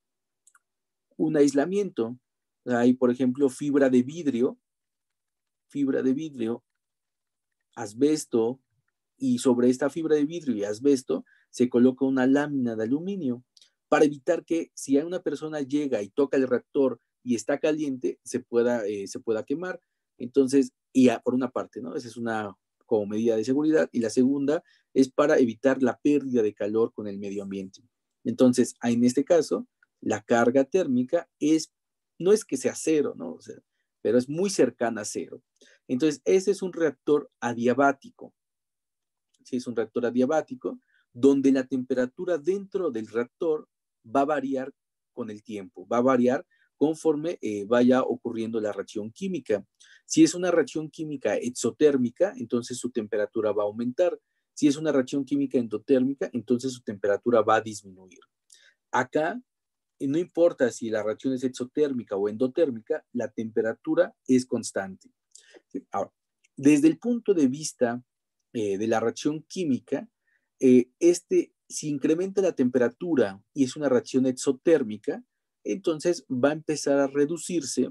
un aislamiento. Hay, por ejemplo, fibra de vidrio, fibra de vidrio, asbesto, y sobre esta fibra de vidrio y asbesto se coloca una lámina de aluminio para evitar que si una persona llega y toca el reactor y está caliente, se pueda, eh, se pueda quemar. Entonces, y a, por una parte, ¿no? Esa es una como medida de seguridad. Y la segunda es para evitar la pérdida de calor con el medio ambiente. Entonces, en este caso, la carga térmica es, no es que sea cero, ¿no? O sea, pero es muy cercana a cero. Entonces, ese es un reactor adiabático. Sí, es un reactor adiabático, donde la temperatura dentro del reactor va a variar con el tiempo, va a variar conforme eh, vaya ocurriendo la reacción química. Si es una reacción química exotérmica, entonces su temperatura va a aumentar. Si es una reacción química endotérmica, entonces su temperatura va a disminuir. Acá, no importa si la reacción es exotérmica o endotérmica, la temperatura es constante. Ahora, desde el punto de vista eh, de la reacción química, eh, este, si incrementa la temperatura y es una reacción exotérmica, entonces va a empezar a reducirse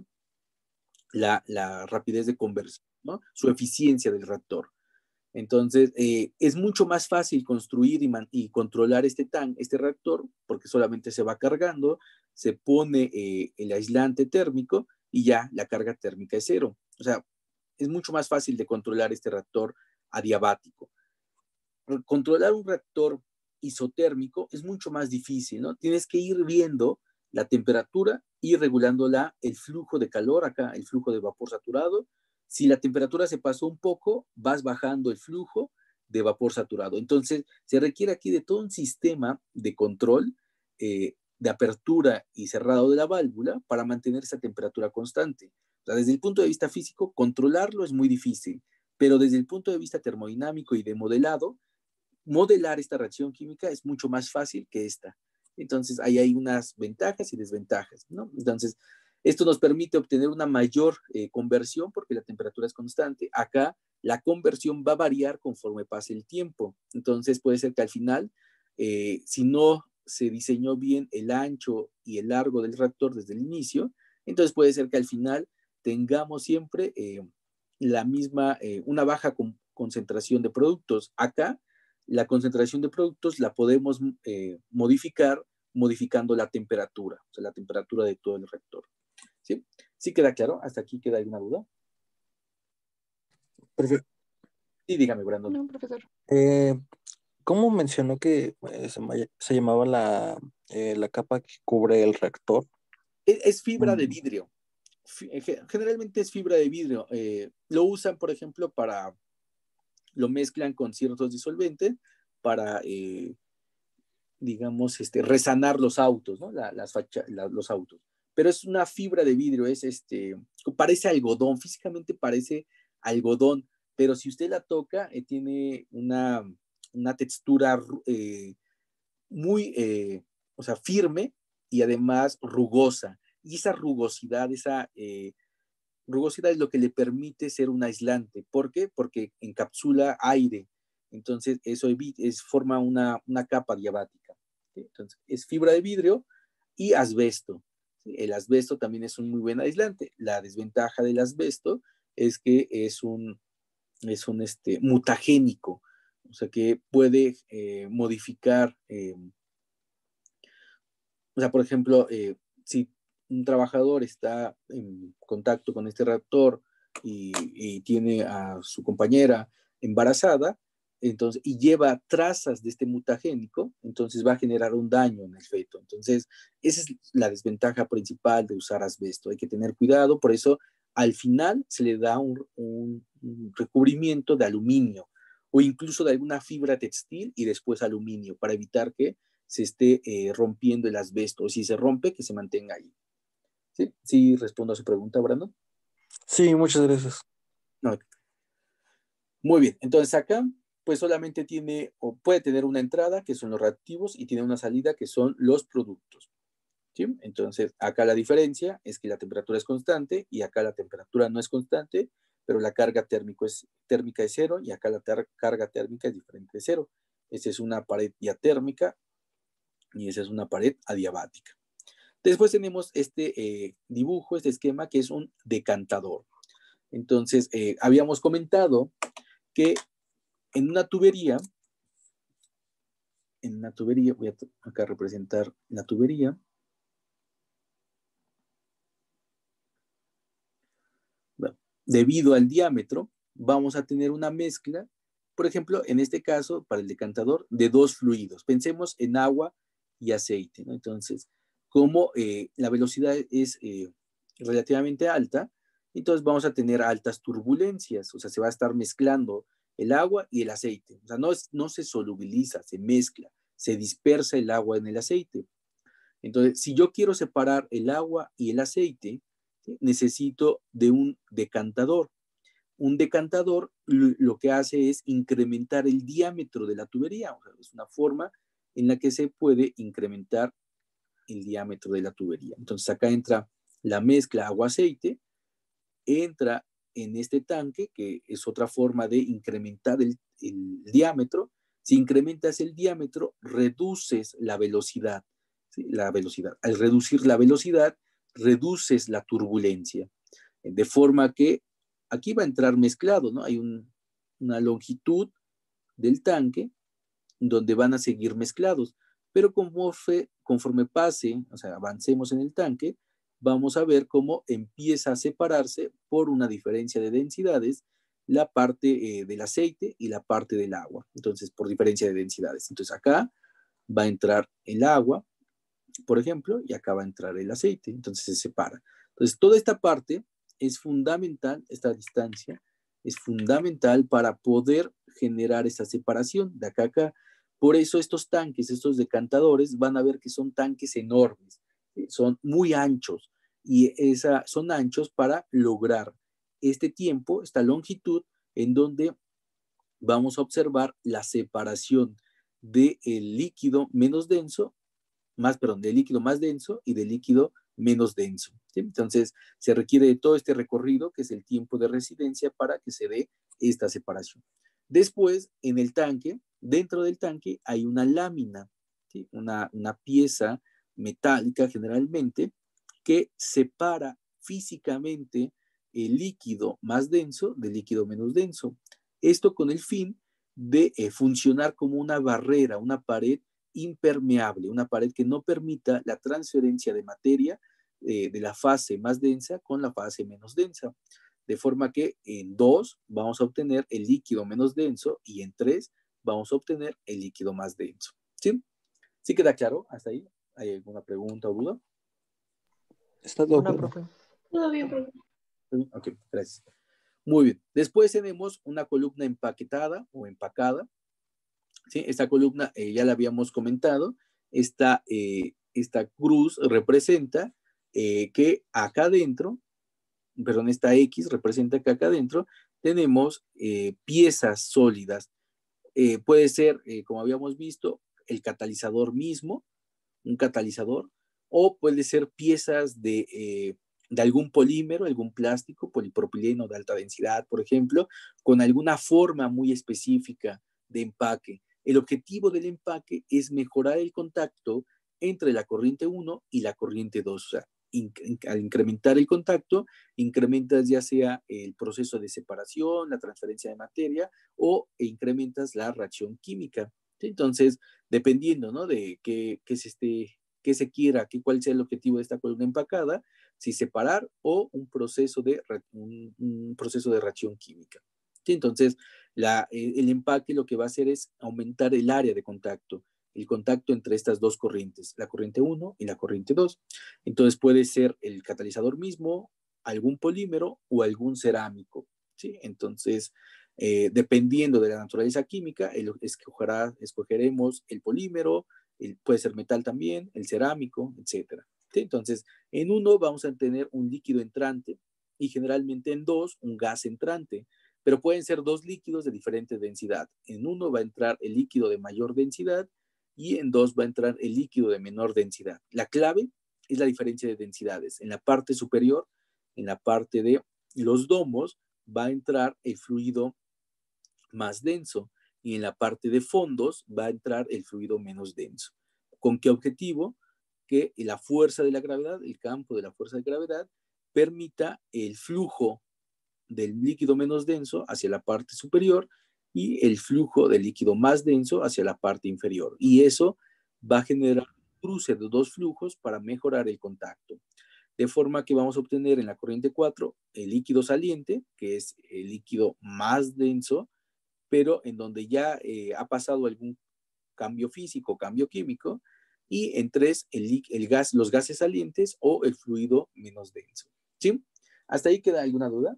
la, la rapidez de conversión, ¿no? Su eficiencia del reactor. Entonces, eh, es mucho más fácil construir y, man, y controlar este tan, este reactor, porque solamente se va cargando, se pone eh, el aislante térmico y ya la carga térmica es cero. O sea, es mucho más fácil de controlar este reactor adiabático. Controlar un reactor isotérmico es mucho más difícil, ¿no? Tienes que ir viendo la temperatura y regulándola, el flujo de calor acá, el flujo de vapor saturado. Si la temperatura se pasó un poco, vas bajando el flujo de vapor saturado. Entonces, se requiere aquí de todo un sistema de control, eh, de apertura y cerrado de la válvula para mantener esa temperatura constante. O sea, desde el punto de vista físico, controlarlo es muy difícil, pero desde el punto de vista termodinámico y de modelado, modelar esta reacción química es mucho más fácil que esta. Entonces, ahí hay unas ventajas y desventajas, ¿no? Entonces, esto nos permite obtener una mayor eh, conversión porque la temperatura es constante. Acá, la conversión va a variar conforme pase el tiempo. Entonces, puede ser que al final, eh, si no se diseñó bien el ancho y el largo del reactor desde el inicio, entonces puede ser que al final tengamos siempre eh, la misma, eh, una baja con, concentración de productos. Acá, la concentración de productos la podemos eh, modificar modificando la temperatura, o sea, la temperatura de todo el reactor. ¿Sí? ¿Sí queda claro? ¿Hasta aquí queda alguna duda? Perfecto. Sí, dígame, Brandon. No, profesor. Eh, ¿Cómo mencionó que eh, se, se, llamaba la, eh, la capa que cubre el reactor? Es, es fibra mm. de vidrio. Generalmente es fibra de vidrio. Eh, lo usan, por ejemplo, para, lo mezclan con ciertos disolventes para, eh, digamos, este, resanar los autos, ¿no? La, las facha, la, los autos. Pero es una fibra de vidrio, es este, parece algodón, físicamente parece algodón, pero si usted la toca, eh, tiene una, una textura eh, muy, eh, o sea, firme y además rugosa. Y esa rugosidad, esa eh, rugosidad es lo que le permite ser un aislante. ¿Por qué? Porque encapsula aire. Entonces, eso es, forma una, una capa diabática. ¿Sí? Entonces, es fibra de vidrio y asbesto. ¿Sí? El asbesto también es un muy buen aislante. La desventaja del asbesto es que es un, es un este, mutagénico, o sea que puede eh, modificar, eh, o sea, por ejemplo, eh, si un trabajador está en contacto con este reactor y, y tiene a su compañera embarazada, entonces, y lleva trazas de este mutagénico, entonces va a generar un daño en el feto. Entonces, esa es la desventaja principal de usar asbesto. Hay que tener cuidado, por eso al final se le da un, un, un recubrimiento de aluminio o incluso de alguna fibra textil y después aluminio para evitar que se esté eh, rompiendo el asbesto, o si se rompe, que se mantenga ahí. ¿Sí? ¿Sí respondo a su pregunta, Brandon? Sí, muchas gracias. No. Muy bien, entonces acá, pues solamente tiene, o puede tener una entrada, que son los reactivos, y tiene una salida, que son los productos. ¿Sí? Entonces, acá la diferencia es que la temperatura es constante, y acá la temperatura no es constante, pero la carga térmico es, térmica es cero, y acá la carga térmica es diferente de cero. Esta es una pared diatérmica, y esa es una pared adiabática. Después tenemos este eh, dibujo, este esquema, que es un decantador. Entonces, eh, habíamos comentado que en una tubería, en una tubería, voy a acá representar la tubería. Bueno, debido al diámetro, vamos a tener una mezcla, por ejemplo, en este caso, para el decantador, de dos fluidos. Pensemos en agua y aceite, ¿no? Entonces, como eh, la velocidad es eh, relativamente alta, entonces vamos a tener altas turbulencias, o sea, se va a estar mezclando el agua y el aceite. O sea, no, es, no se solubiliza, se mezcla, se dispersa el agua en el aceite. Entonces, si yo quiero separar el agua y el aceite, ¿sí? Necesito de un decantador. Un decantador lo que hace es incrementar el diámetro de la tubería. O sea, es una forma en la que se puede incrementar el diámetro de la tubería. Entonces acá entra la mezcla agua-aceite, entra en este tanque, que es otra forma de incrementar el, el diámetro. Si incrementas el diámetro, reduces la velocidad, ¿sí? La velocidad. Al reducir la velocidad, reduces la turbulencia. De forma que aquí va a entrar mezclado, ¿no? Hay un, una longitud del tanque donde van a seguir mezclados. Pero conforme, conforme pase, o sea, avancemos en el tanque, vamos a ver cómo empieza a separarse por una diferencia de densidades la parte eh, del aceite y la parte del agua. Entonces, por diferencia de densidades. Entonces, acá va a entrar el agua, por ejemplo, y acá va a entrar el aceite. Entonces, se separa. Entonces, toda esta parte es fundamental, esta distancia es fundamental para poder generar esa separación de acá a acá. Por eso estos tanques, estos decantadores, van a ver que son tanques enormes, ¿sí? Son muy anchos y esa, son anchos para lograr este tiempo, esta longitud, en donde vamos a observar la separación del líquido menos denso, más, perdón, del líquido más denso y del líquido menos denso, ¿sí? Entonces, se requiere de todo este recorrido, que es el tiempo de residencia, para que se dé esta separación. Después, en el tanque, dentro del tanque hay una lámina, ¿sí? Una, una pieza metálica generalmente que separa físicamente el líquido más denso del líquido menos denso. Esto con el fin de eh, funcionar como una barrera, una pared impermeable, una pared que no permita la transferencia de materia eh, de la fase más densa con la fase menos densa. De forma que en dos vamos a obtener el líquido menos denso y en tres vamos a obtener el líquido más denso. ¿Sí? ¿Sí queda claro hasta ahí? ¿Hay alguna pregunta o duda? Está todo Una, claro. profe. Todo bien, profe. Ok, gracias. Muy bien. Después tenemos una columna empaquetada o empacada. ¿Sí? Esta columna eh, ya la habíamos comentado. Esta, eh, esta cruz representa eh, que acá adentro, perdón, esta X representa que acá adentro tenemos eh, piezas sólidas. Eh, puede ser, eh, como habíamos visto, el catalizador mismo, un catalizador, o puede ser piezas de, eh, de algún polímero, algún plástico, polipropileno de alta densidad, por ejemplo, con alguna forma muy específica de empaque. El objetivo del empaque es mejorar el contacto entre la corriente uno y la corriente dos. O sea, in al incrementar el contacto, incrementas ya sea el proceso de separación, la transferencia de materia, o incrementas la reacción química. Entonces, dependiendo, ¿no?, de qué, qué, se esté, qué se quiera, qué, cuál sea el objetivo de esta columna empacada, si separar o un proceso de, un, un proceso de reacción química. ¿Sí? Entonces, la, el empaque lo que va a hacer es aumentar el área de contacto, el contacto entre estas dos corrientes, la corriente uno y la corriente dos. Entonces, puede ser el catalizador mismo, algún polímero o algún cerámico. ¿Sí? Entonces, Eh, dependiendo de la naturaleza química, el, escogerá, escogeremos el polímero, el, puede ser metal también, el cerámico, etcétera. ¿Sí? Entonces, en uno vamos a tener un líquido entrante y generalmente en dos un gas entrante, pero pueden ser dos líquidos de diferente densidad. En uno va a entrar el líquido de mayor densidad y en dos va a entrar el líquido de menor densidad. La clave es la diferencia de densidades. En la parte superior, en la parte de los domos, va a entrar el fluido más denso y en la parte de fondos va a entrar el fluido menos denso. ¿Con qué objetivo? Que la fuerza de la gravedad, el campo de la fuerza de gravedad, permita el flujo del líquido menos denso hacia la parte superior y el flujo del líquido más denso hacia la parte inferior. Y eso va a generar un cruce de dos flujos para mejorar el contacto. De forma que vamos a obtener en la corriente cuatro el líquido saliente, que es el líquido más denso, pero en donde ya eh, ha pasado algún cambio físico, cambio químico, y en tres, el, el gas, los gases salientes o el fluido menos denso. ¿Sí? ¿Hasta ahí queda alguna duda?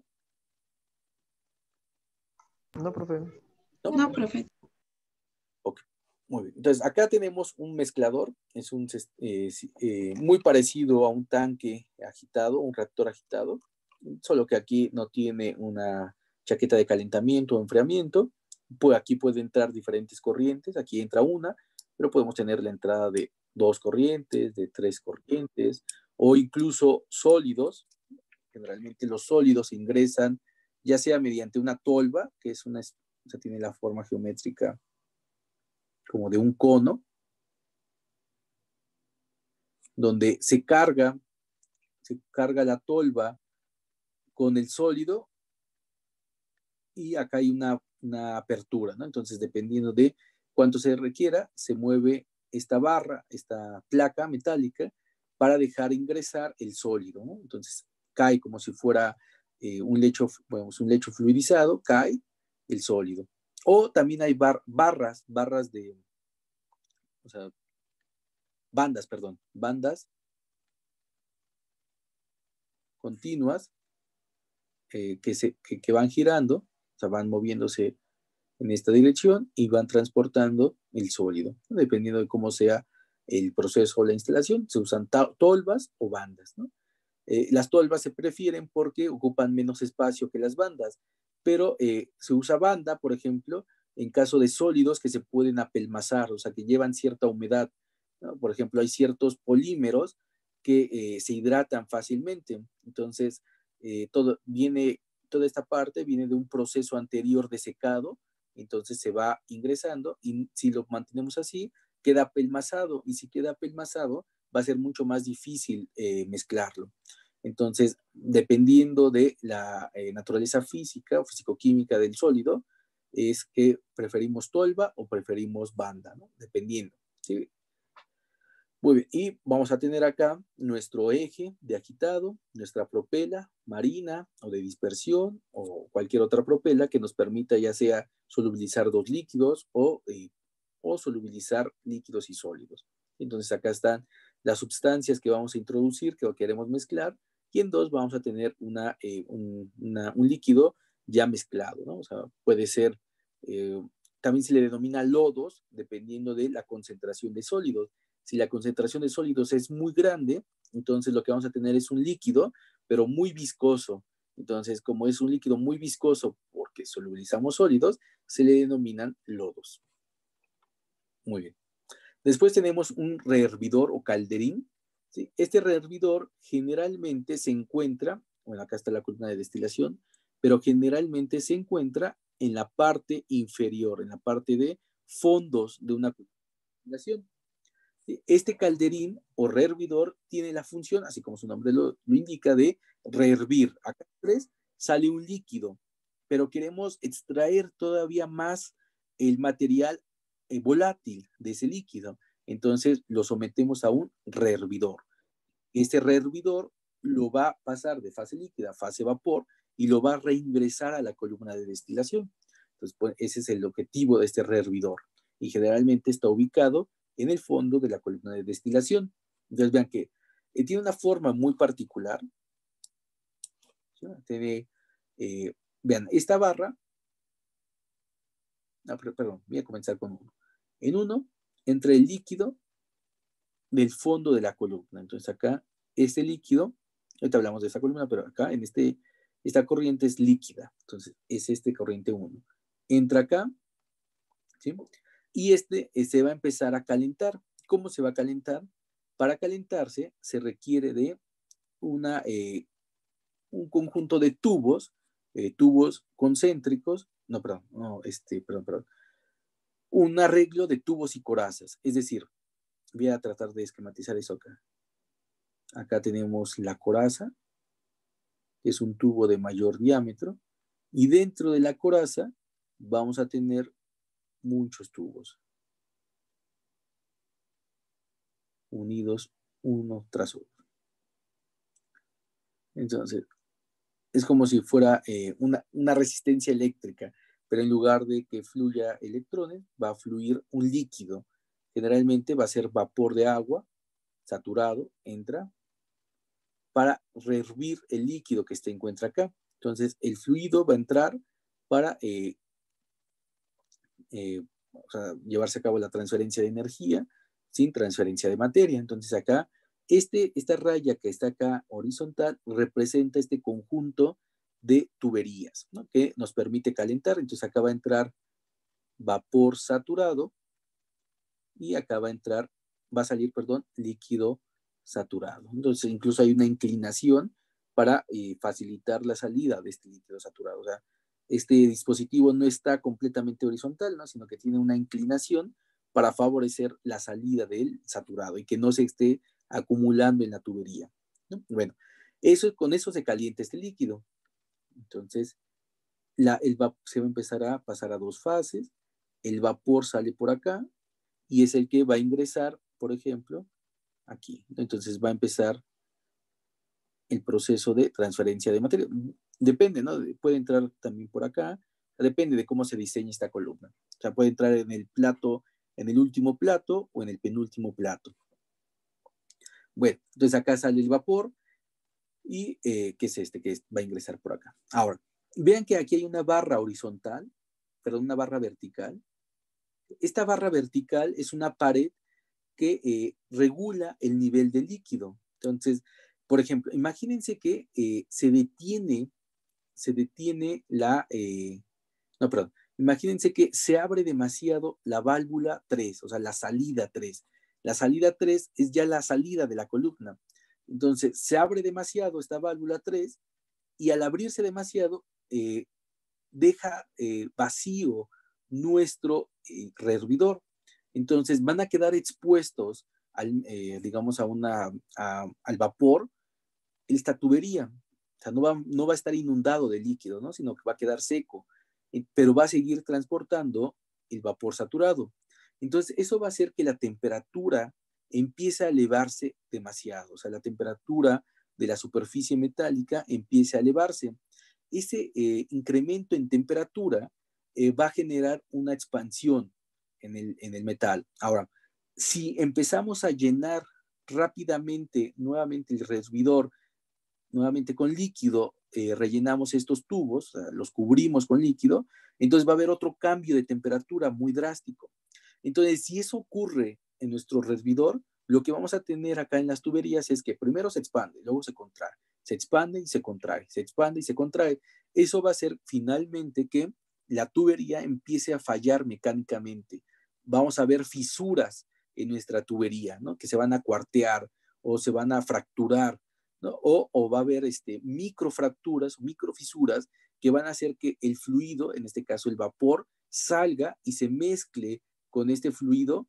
No, profe. No, No, profe. ok, Muy bien. Entonces, acá tenemos un mezclador, es un, eh, eh, muy parecido a un tanque agitado, un reactor agitado, solo que aquí no tiene una chaqueta de calentamiento o enfriamiento. Pues aquí puede entrar diferentes corrientes, aquí entra una, pero podemos tener la entrada de dos corrientes, de tres corrientes, o incluso sólidos. Generalmente los sólidos ingresan ya sea mediante una tolva, que es una, o sea, tiene la forma geométrica como de un cono, donde se carga, se carga la tolva con el sólido y acá hay una, una apertura, ¿no? Entonces, dependiendo de cuánto se requiera, se mueve esta barra, esta placa metálica, para dejar ingresar el sólido, ¿no? Entonces, cae como si fuera eh, un, lecho, bueno, un lecho fluidizado, cae el sólido. O también hay bar, barras, barras de, o sea, bandas, perdón, bandas continuas eh, que, se, que, que van girando, o sea, van moviéndose en esta dirección y van transportando el sólido, ¿no? Dependiendo de cómo sea el proceso o la instalación, se usan tolvas o bandas, ¿no? Eh, las tolvas se prefieren porque ocupan menos espacio que las bandas, pero eh, se usa banda, por ejemplo, en caso de sólidos que se pueden apelmazar, o sea, que llevan cierta humedad, ¿no? Por ejemplo, hay ciertos polímeros que eh, se hidratan fácilmente, entonces eh, todo viene, toda esta parte viene de un proceso anterior de secado, entonces se va ingresando y si lo mantenemos así, queda apelmazado, y si queda apelmazado, va a ser mucho más difícil eh, mezclarlo. Entonces, dependiendo de la eh, naturaleza física o físico-química del sólido, es que preferimos tolva o preferimos banda, ¿no? Dependiendo, ¿sí? Muy bien, y vamos a tener acá nuestro eje de agitado, nuestra propela marina o de dispersión o cualquier otra propela que nos permita ya sea solubilizar dos líquidos o, eh, o solubilizar líquidos y sólidos. Entonces acá están las sustancias que vamos a introducir, que queremos mezclar, y en dos vamos a tener una, eh, un, una, un líquido ya mezclado, ¿no? O sea, puede ser, eh, también se le denomina lodos, dependiendo de la concentración de sólidos. Si la concentración de sólidos es muy grande, entonces lo que vamos a tener es un líquido, pero muy viscoso. Entonces, como es un líquido muy viscoso porque solubilizamos sólidos, se le denominan lodos. Muy bien. Después tenemos un rehervidor o calderín, ¿sí? Este rehervidor generalmente se encuentra, bueno, acá está la columna de destilación, pero generalmente se encuentra en la parte inferior, en la parte de fondos de una destilación. Este calderín o rehervidor tiene la función, así como su nombre lo, lo indica, de rehervir. Acá sale un líquido, pero queremos extraer todavía más el material eh, volátil de ese líquido. Entonces lo sometemos a un rehervidor. Este rehervidor lo va a pasar de fase líquida a fase vapor y lo va a reingresar a la columna de destilación. Entonces, pues, ese es el objetivo de este rehervidor. Y generalmente está ubicado en el fondo de la columna de destilación. Entonces vean que eh, tiene una forma muy particular. ¿Sí? Tiene, eh, vean, esta barra, no, perdón, voy a comenzar con uno. En uno, entre el líquido del fondo de la columna. Entonces acá, este líquido, ahorita hablamos de esta columna, pero acá en este, esta corriente es líquida. Entonces es este corriente uno. Entra acá, ¿sí? Y este, este se va a empezar a calentar. ¿Cómo se va a calentar? Para calentarse se requiere de una, eh, un conjunto de tubos, eh, tubos concéntricos, no, perdón, no, este, perdón, perdón, un arreglo de tubos y corazas. Es decir, voy a tratar de esquematizar eso acá. Acá tenemos la coraza, que es un tubo de mayor diámetro, y dentro de la coraza vamos a tener muchos tubos unidos uno tras otro. Entonces, es como si fuera eh, una, una resistencia eléctrica, pero en lugar de que fluya electrones, va a fluir un líquido. Generalmente va a ser vapor de agua saturado, entra, para rehervir el líquido que se encuentra acá. Entonces, el fluido va a entrar para eh, eh, o sea, llevarse a cabo la transferencia de energía sin transferencia de materia. Entonces acá, este, esta raya que está acá horizontal representa este conjunto de tuberías, ¿no? Que nos permite calentar. Entonces acá va a entrar vapor saturado y acá va a entrar, va a salir, perdón, líquido saturado. Entonces incluso hay una inclinación para eh, facilitar la salida de este líquido saturado. O sea, este dispositivo no está completamente horizontal, ¿no? Sino que tiene una inclinación para favorecer la salida del saturado y que no se esté acumulando en la tubería, ¿no? Bueno, eso, con eso se calienta este líquido. Entonces, la, el se va a empezar a pasar a dos fases. El vapor sale por acá y es el que va a ingresar, por ejemplo, aquí. Entonces va a empezar el proceso de transferencia de materia. Depende, ¿no? Puede entrar también por acá. Depende de cómo se diseñe esta columna. O sea, puede entrar en el plato, en el último plato o en el penúltimo plato. Bueno, entonces acá sale el vapor y eh, ¿qué es este? Que va a ingresar por acá. Ahora, vean que aquí hay una barra horizontal, perdón, una barra vertical. Esta barra vertical es una pared que eh, regula el nivel del líquido. Entonces, por ejemplo, imagínense que eh, se detiene, se detiene la, eh, no, perdón, imagínense que se abre demasiado la válvula tres, o sea, la salida tres. La salida tres es ya la salida de la columna. Entonces, se abre demasiado esta válvula tres y al abrirse demasiado, eh, deja eh, vacío nuestro eh, reservidor. Entonces van a quedar expuestos, al, eh, digamos, a una, a, al vapor esta tubería. O sea, no va, no va a estar inundado de líquido, ¿no? Sino que va a quedar seco, pero va a seguir transportando el vapor saturado. Entonces eso va a hacer que la temperatura empiece a elevarse demasiado. O sea, la temperatura de la superficie metálica empiece a elevarse. Ese eh, incremento en temperatura eh, va a generar una expansión en el, en el metal. Ahora, si empezamos a llenar rápidamente nuevamente el reservidor, nuevamente con líquido, eh, rellenamos estos tubos, uh, los cubrimos con líquido, entonces va a haber otro cambio de temperatura muy drástico. Entonces, si eso ocurre en nuestro reservidor, lo que vamos a tener acá en las tuberías es que primero se expande, luego se contrae, se expande y se contrae, se expande y se contrae. Eso va a hacer finalmente que la tubería empiece a fallar mecánicamente. Vamos a ver fisuras en nuestra tubería, ¿no? Que se van a cuartear o se van a fracturar, ¿no? O, o va a haber este, microfracturas, microfisuras que van a hacer que el fluido, en este caso el vapor, salga y se mezcle con este fluido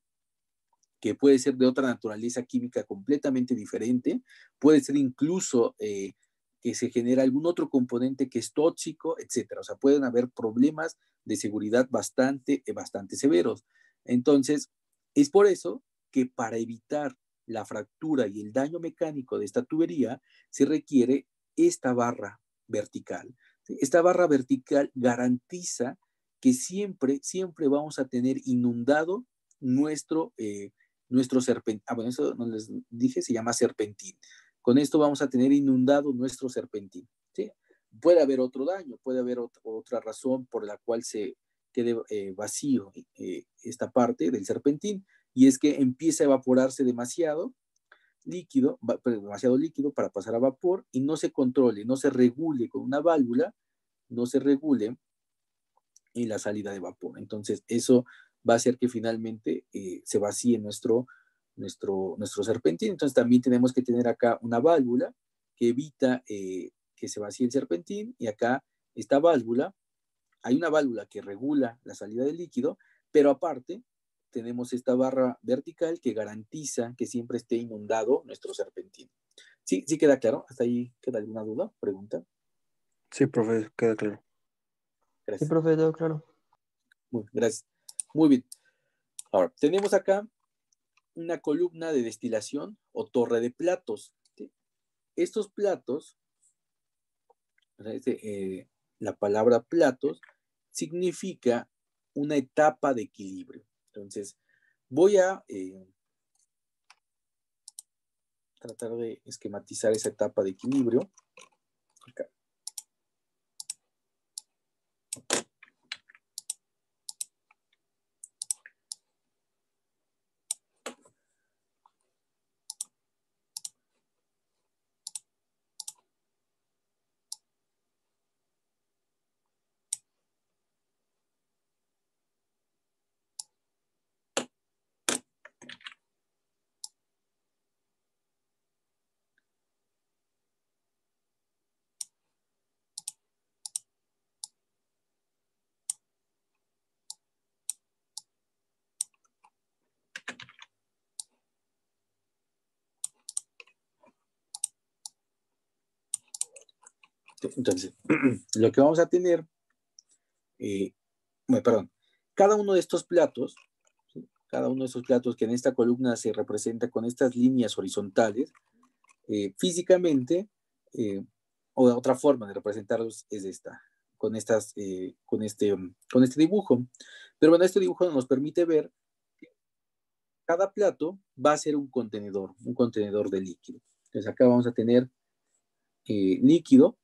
que puede ser de otra naturaleza química completamente diferente, puede ser incluso eh, que se genera algún otro componente que es tóxico, etcétera. O sea, pueden haber problemas de seguridad bastante, eh, bastante severos. Entonces, es por eso que para evitar la fractura y el daño mecánico de esta tubería, se requiere esta barra vertical. Esta barra vertical garantiza que siempre, siempre vamos a tener inundado nuestro, eh, nuestro serpentín. Ah, bueno, eso no les dije, se llama serpentín. Con esto vamos a tener inundado nuestro serpentín, ¿sí? Puede haber otro daño, puede haber otra, otra razón por la cual se quede eh, vacío eh, esta parte del serpentín, y es que empieza a evaporarse demasiado líquido, demasiado líquido para pasar a vapor y no se controle, no se regule con una válvula, no se regule en la salida de vapor. Entonces, eso va a hacer que finalmente eh, se vacíe nuestro, nuestro, nuestro serpentín. Entonces, también tenemos que tener acá una válvula que evita eh, que se vacíe el serpentín, y acá esta válvula, hay una válvula que regula la salida del líquido, pero aparte tenemos esta barra vertical que garantiza que siempre esté inundado nuestro serpentín. ¿Sí, sí queda claro? ¿Hasta ahí queda alguna duda? ¿Pregunta? Sí, profe, queda claro. Gracias. Sí, profe, todo claro. Muy, gracias. Muy bien. Ahora, tenemos acá una columna de destilación o torre de platos. ¿Sí? Estos platos, eh, la palabra platos significa una etapa de equilibrio. Entonces, voy a eh, tratar de esquematizar esa etapa de equilibrio. Acá. Entonces, lo que vamos a tener, eh, bueno, perdón, cada uno de estos platos, ¿sí? Cada uno de estos platos que en esta columna se representa con estas líneas horizontales, eh, físicamente, eh, o otra forma de representarlos es esta, con, estas, eh, con, este, um, con este dibujo. Pero bueno, este dibujo nos permite ver que cada plato va a ser un contenedor, un contenedor de líquido. Entonces acá vamos a tener eh, líquido.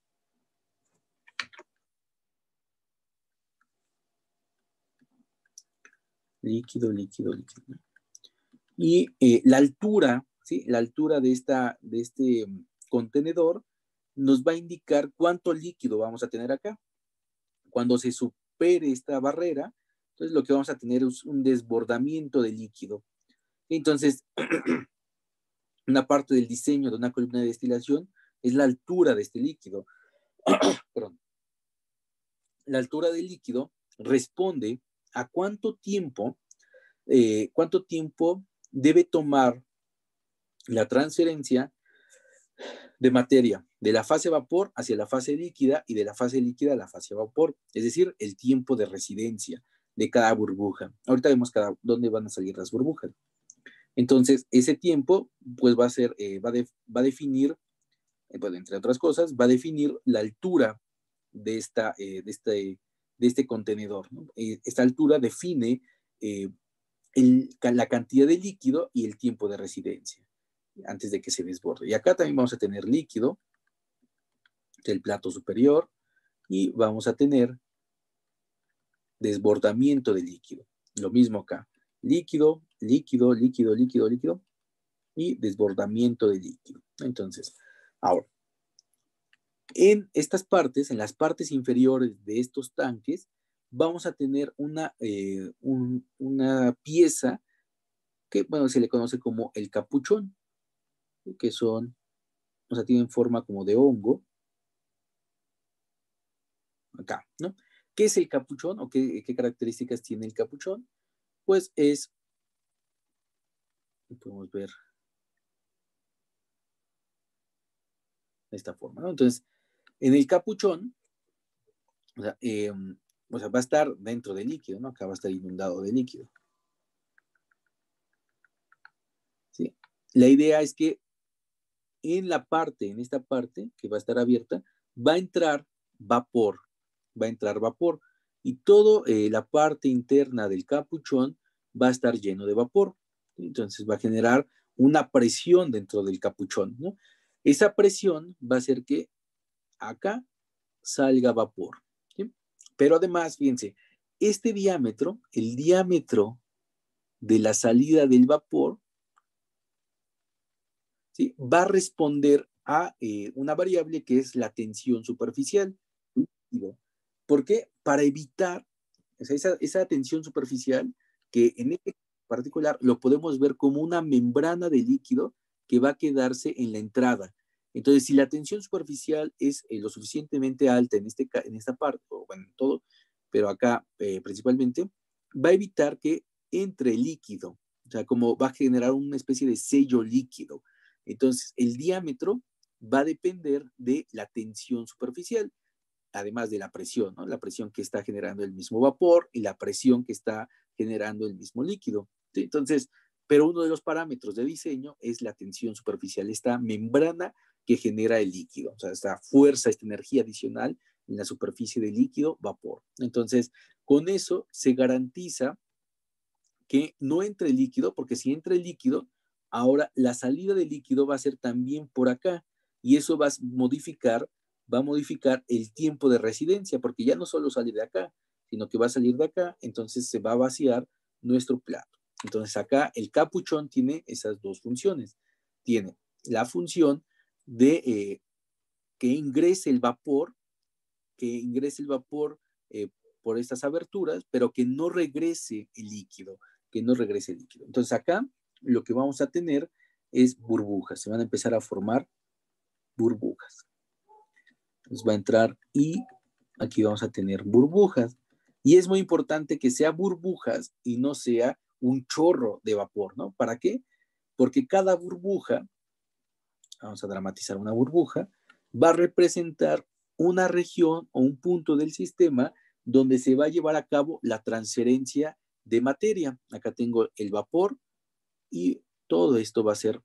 Líquido, líquido, líquido. Y eh, la altura, ¿sí? La altura de, esta, de este um, contenedor nos va a indicar cuánto líquido vamos a tener acá. Cuando se supere esta barrera, entonces lo que vamos a tener es un desbordamiento de líquido. Entonces, una parte del diseño de una columna de destilación es la altura de este líquido. Perdón. La altura del líquido responde a cuánto tiempo, eh, cuánto tiempo debe tomar la transferencia de materia de la fase vapor hacia la fase líquida y de la fase líquida a la fase vapor, es decir, el tiempo de residencia de cada burbuja. Ahorita vemos cada, dónde van a salir las burbujas. Entonces, ese tiempo, pues va a ser, eh, va, de, va a definir, eh, bueno, entre otras cosas, va a definir la altura de, esta, eh, de, este, de este contenedor, ¿no? Eh, esta altura define eh, el, la cantidad de líquido y el tiempo de residencia antes de que se desborde. Y acá también vamos a tener líquido del plato superior y vamos a tener desbordamiento de líquido. Lo mismo acá. Líquido, líquido, líquido, líquido, líquido y desbordamiento de líquido. Entonces, ahora, en estas partes, en las partes inferiores de estos tanques, vamos a tener una, eh, un, una pieza que, bueno, se le conoce como el capuchón, que son, o sea, tienen forma como de hongo. Acá, ¿no? ¿Qué es el capuchón o qué, qué características tiene el capuchón? Pues es, podemos ver de esta forma, ¿no? Entonces, en el capuchón, o sea, eh, o sea, va a estar dentro del líquido, ¿no? Acá va a estar inundado de líquido. ¿Sí? La idea es que en la parte, en esta parte que va a estar abierta, va a entrar vapor, va a entrar vapor y toda eh, la parte interna del capuchón va a estar lleno de vapor. Entonces va a generar una presión dentro del capuchón, ¿no? Esa presión va a hacer que acá salga vapor, ¿sí? Pero además, fíjense, este diámetro, el diámetro de la salida del vapor, ¿sí? Va a responder a eh, una variable que es la tensión superficial. ¿Por qué? Para evitar o sea, esa, esa tensión superficial que en este particular lo podemos ver como una membrana de líquido que va a quedarse en la entrada. Entonces, si la tensión superficial es eh, lo suficientemente alta en, este, en esta parte, o bueno, en todo, pero acá eh, principalmente, va a evitar que entre líquido, o sea, como va a generar una especie de sello líquido. Entonces, el diámetro va a depender de la tensión superficial, además de la presión, ¿no? La presión que está generando el mismo vapor y la presión que está generando el mismo líquido. ¿Sí? Entonces, pero uno de los parámetros de diseño es la tensión superficial, esta membrana que genera el líquido, o sea, esta fuerza, esta energía adicional en la superficie del líquido, vapor. Entonces, con eso se garantiza que no entre el líquido, porque si entra el líquido, ahora la salida del líquido va a ser también por acá, y eso va a modificar, va a modificar el tiempo de residencia, porque ya no solo sale de acá, sino que va a salir de acá, entonces se va a vaciar nuestro plato. Entonces acá el capuchón tiene esas dos funciones. Tiene la función de eh, que ingrese el vapor, que ingrese el vapor eh, por estas aberturas, pero que no regrese el líquido, que no regrese el líquido. Entonces acá lo que vamos a tener es burbujas, se van a empezar a formar burbujas. Entonces va a entrar y aquí vamos a tener burbujas. Y es muy importante que sea burbujas y no sea un chorro de vapor, ¿no? ¿Para qué? Porque cada burbuja, vamos a dramatizar una burbuja, va a representar una región o un punto del sistema donde se va a llevar a cabo la transferencia de materia. Acá tengo el vapor y todo esto va a ser,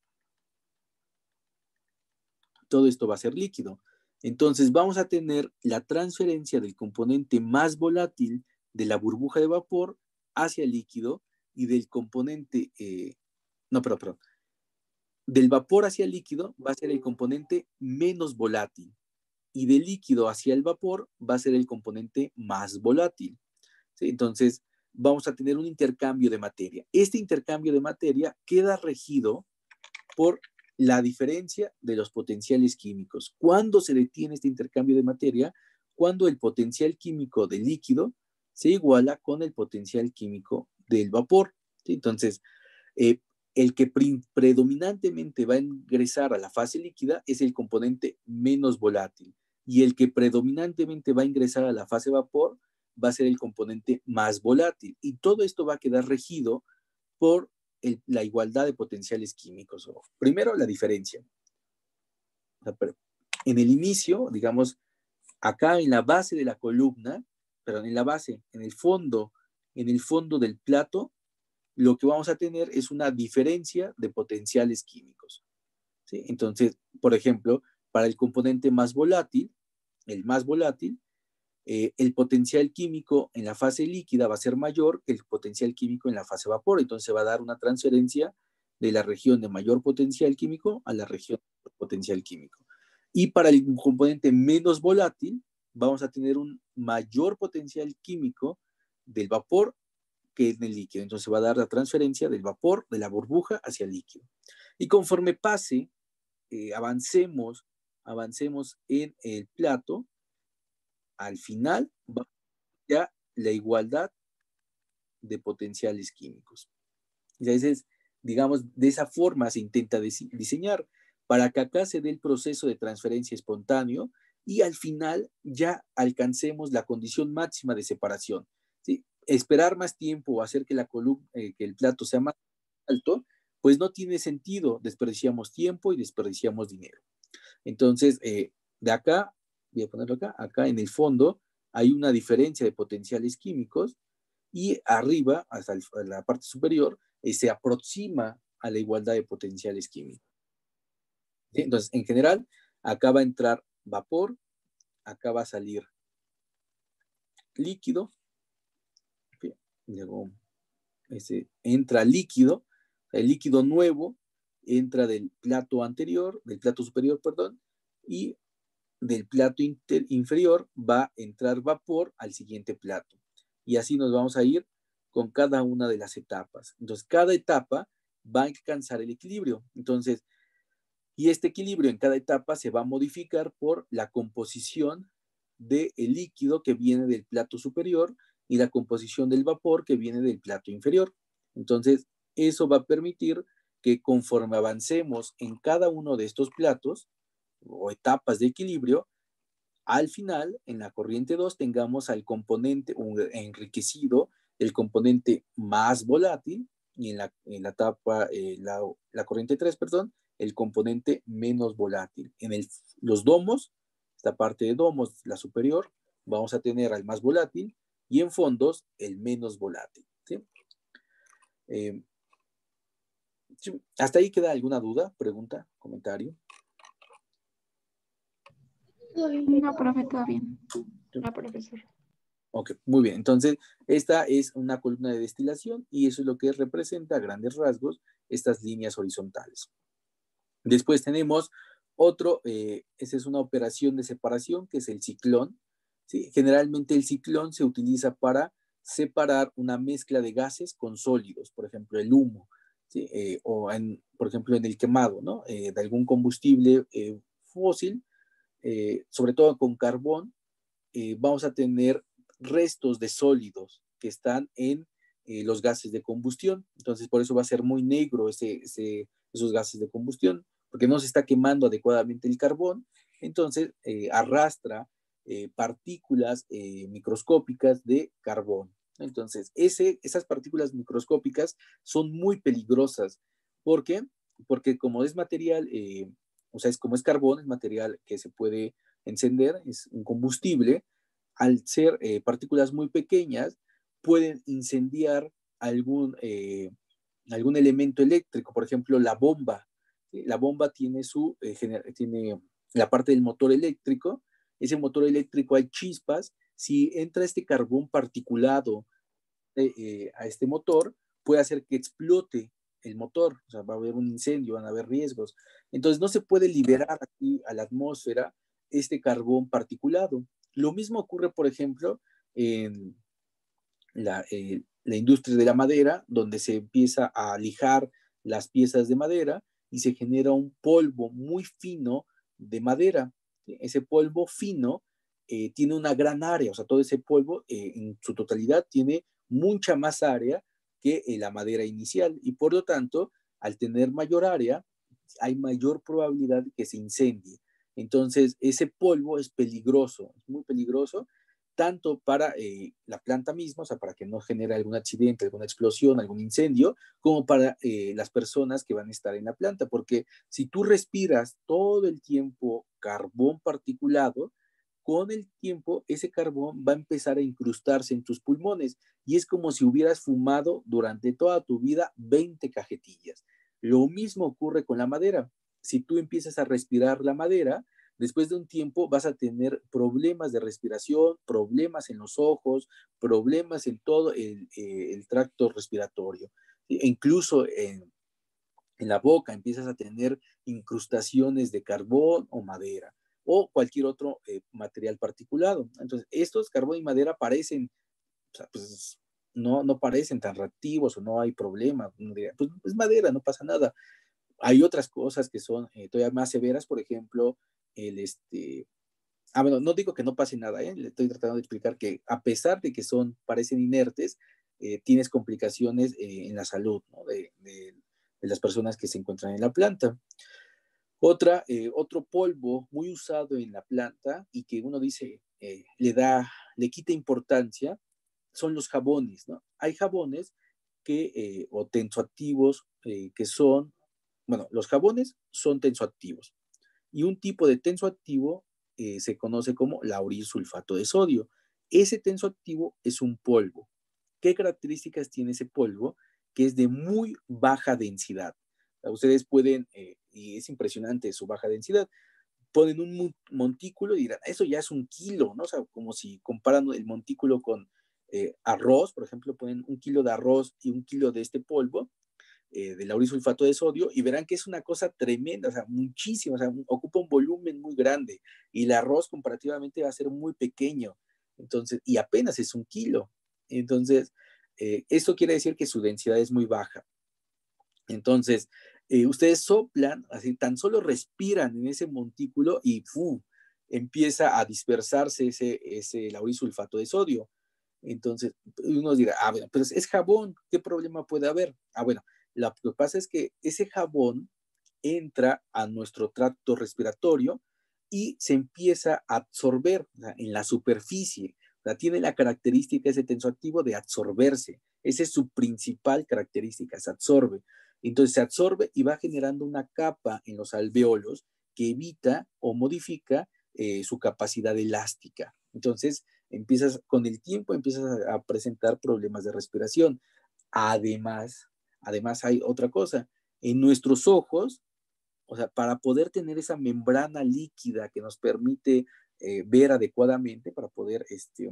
todo esto va a ser líquido. Entonces vamos a tener la transferencia del componente más volátil de la burbuja de vapor hacia el líquido y del componente, eh, no, perdón, perdón, del vapor hacia el líquido va a ser el componente menos volátil y del líquido hacia el vapor va a ser el componente más volátil. ¿Sí? Entonces vamos a tener un intercambio de materia. Este intercambio de materia queda regido por la diferencia de los potenciales químicos. ¿Cuándo se detiene este intercambio de materia? Cuando el potencial químico del líquido se iguala con el potencial químico del vapor. ¿Sí? Entonces, eh, el que pre predominantemente va a ingresar a la fase líquida es el componente menos volátil y el que predominantemente va a ingresar a la fase vapor va a ser el componente más volátil. Y todo esto va a quedar regido por el, la igualdad de potenciales químicos. Primero, la diferencia. En el inicio, digamos, acá en la base de la columna, perdón, en la base, en el fondo, en el fondo del plato, lo que vamos a tener es una diferencia de potenciales químicos. ¿Sí? Entonces, por ejemplo, para el componente más volátil, el más volátil, eh, el potencial químico en la fase líquida va a ser mayor que el potencial químico en la fase vapor. Entonces va a dar una transferencia de la región de mayor potencial químico a la región de potencial químico. Y para el componente menos volátil, vamos a tener un mayor potencial químico del vapor que en el líquido. Entonces va a dar la transferencia del vapor, de la burbuja hacia el líquido. Y conforme pase, eh, avancemos, avancemos en el plato, al final va ya la igualdad de potenciales químicos. Entonces, digamos, de esa forma se intenta diseñar para que acá se dé el proceso de transferencia espontáneo y al final ya alcancemos la condición máxima de separación. ¿Sí? Esperar más tiempo o hacer que, la columna, eh, que el plato sea más alto, pues no tiene sentido. Desperdiciamos tiempo y desperdiciamos dinero. Entonces, eh, de acá, voy a ponerlo acá, acá en el fondo hay una diferencia de potenciales químicos y arriba, hasta el, la parte superior, eh, se aproxima a la igualdad de potenciales químicos. ¿Sí? Entonces, en general, acá va a entrar vapor, acá va a salir líquido, ¿sí? Luego ese, entra líquido, el líquido nuevo entra del plato anterior, del plato superior, perdón, y del plato inter, inferior va a entrar vapor al siguiente plato. Y así nos vamos a ir con cada una de las etapas. Entonces, cada etapa va a alcanzar el equilibrio. Entonces, y este equilibrio en cada etapa se va a modificar por la composición del líquido que viene del plato superior y la composición del vapor que viene del plato inferior. Entonces, eso va a permitir que conforme avancemos en cada uno de estos platos o etapas de equilibrio, al final, en la corriente dos, tengamos al componente enriquecido, el componente más volátil, y en la, en la etapa, eh, la, la corriente tres, perdón, el componente menos volátil. En el, los domos, esta parte de domos, la superior, vamos a tener al más volátil, y en fondos, el menos volátil. ¿Sí? Eh, ¿Hasta ahí queda alguna duda, pregunta, comentario? No, profe, todo bien. No, profesor. Ok, muy bien. Entonces, esta es una columna de destilación y eso es lo que representa a grandes rasgos estas líneas horizontales. Después tenemos otro, eh, esa es una operación de separación que es el ciclón. ¿Sí? Generalmente el ciclón se utiliza para separar una mezcla de gases con sólidos, por ejemplo, el humo, ¿sí? eh, o en, por ejemplo en el quemado, ¿no? Eh, de algún combustible eh, fósil, eh, sobre todo con carbón, eh, vamos a tener restos de sólidos que están en eh, los gases de combustión. Entonces, por eso va a ser muy negro ese, ese, esos gases de combustión, porque no se está quemando adecuadamente el carbón. Entonces, eh, arrastra eh, partículas eh, microscópicas de carbón. Entonces, ese, esas partículas microscópicas son muy peligrosas. ¿Por qué? Porque como es material, eh, o sea, es como es carbón, es material que se puede encender, es un combustible. Al ser eh, partículas muy pequeñas, pueden incendiar algún, eh, algún elemento eléctrico, por ejemplo, la bomba. ¿Sí? La bomba tiene, su, eh, tiene la parte del motor eléctrico. Ese motor eléctrico hay chispas. Si entra este carbón particulado eh, eh, a este motor, puede hacer que explote el motor, o sea, va a haber un incendio, van a haber riesgos. Entonces no se puede liberar aquí a la atmósfera este carbón particulado. Lo mismo ocurre, por ejemplo, en la, eh, la industria de la madera, donde se empieza a lijar las piezas de madera y se genera un polvo muy fino de madera. Ese polvo fino eh, tiene una gran área, o sea, todo ese polvo eh, en su totalidad tiene mucha más área que eh, la madera inicial y por lo tanto, al tener mayor área, hay mayor probabilidad de que se incendie. Entonces, ese polvo es peligroso, es muy peligroso, tanto para eh, la planta misma, o sea, para que no genere algún accidente, alguna explosión, algún incendio, como para eh, las personas que van a estar en la planta, porque si tú respiras todo el tiempo carbón particulado, con el tiempo ese carbón va a empezar a incrustarse en tus pulmones y es como si hubieras fumado durante toda tu vida veinte cajetillas. Lo mismo ocurre con la madera. Si tú empiezas a respirar la madera, después de un tiempo vas a tener problemas de respiración, problemas en los ojos, problemas en todo el, eh, el tracto respiratorio. E incluso en, en la boca empiezas a tener incrustaciones de carbón o madera o cualquier otro eh, material particulado. Entonces, estos carbón y madera parecen, o sea, pues no, no parecen tan reactivos o no hay problema. Pues es madera, no pasa nada. Hay otras cosas que son eh, todavía más severas, por ejemplo, el este, ah, bueno, no digo que no pase nada, ¿eh? Le estoy tratando de explicar que a pesar de que son, parecen inertes, eh, tienes complicaciones eh, en la salud, ¿no? de, de, de, las personas que se encuentran en la planta. Otra, eh, otro polvo muy usado en la planta y que uno dice eh, le da, le quita importancia, son los jabones, ¿no? Hay jabones que, eh, o tensoactivos eh, que son, bueno, los jabones son tensoactivos y un tipo de tensoactivo eh, se conoce como lauril sulfato de sodio. Ese tensoactivo es un polvo. ¿Qué características tiene ese polvo? Que es de muy baja densidad. Ustedes pueden, eh, y es impresionante su baja densidad, ponen un montículo y dirán, eso ya es un kilo, ¿no? O sea, como si comparan el montículo con eh, arroz, por ejemplo, ponen un kilo de arroz y un kilo de este polvo, eh, de laurisulfato de sodio, y verán que es una cosa tremenda, o sea, muchísimo, o sea, ocupa un volumen muy grande, y el arroz comparativamente va a ser muy pequeño, entonces, y apenas es un kilo. Entonces, eh, esto quiere decir que su densidad es muy baja. Entonces, eh, ustedes soplan, así tan solo respiran en ese montículo y ¡fu! Empieza a dispersarse ese, ese laurisulfato de sodio. Entonces, uno dirá, ah, bueno, pero es jabón, ¿qué problema puede haber? Ah, bueno, lo que pasa es que ese jabón entra a nuestro tracto respiratorio y se empieza a absorber, o sea, en la superficie. O sea, tiene la característica ese tensoactivo de absorberse. Esa es su principal característica, se absorbe. Entonces se absorbe y va generando una capa en los alveolos que evita o modifica eh, su capacidad elástica. Entonces, empiezas, con el tiempo empiezas a, a presentar problemas de respiración. Además, además hay otra cosa. En nuestros ojos, o sea, para poder tener esa membrana líquida que nos permite eh, ver adecuadamente, para poder, este,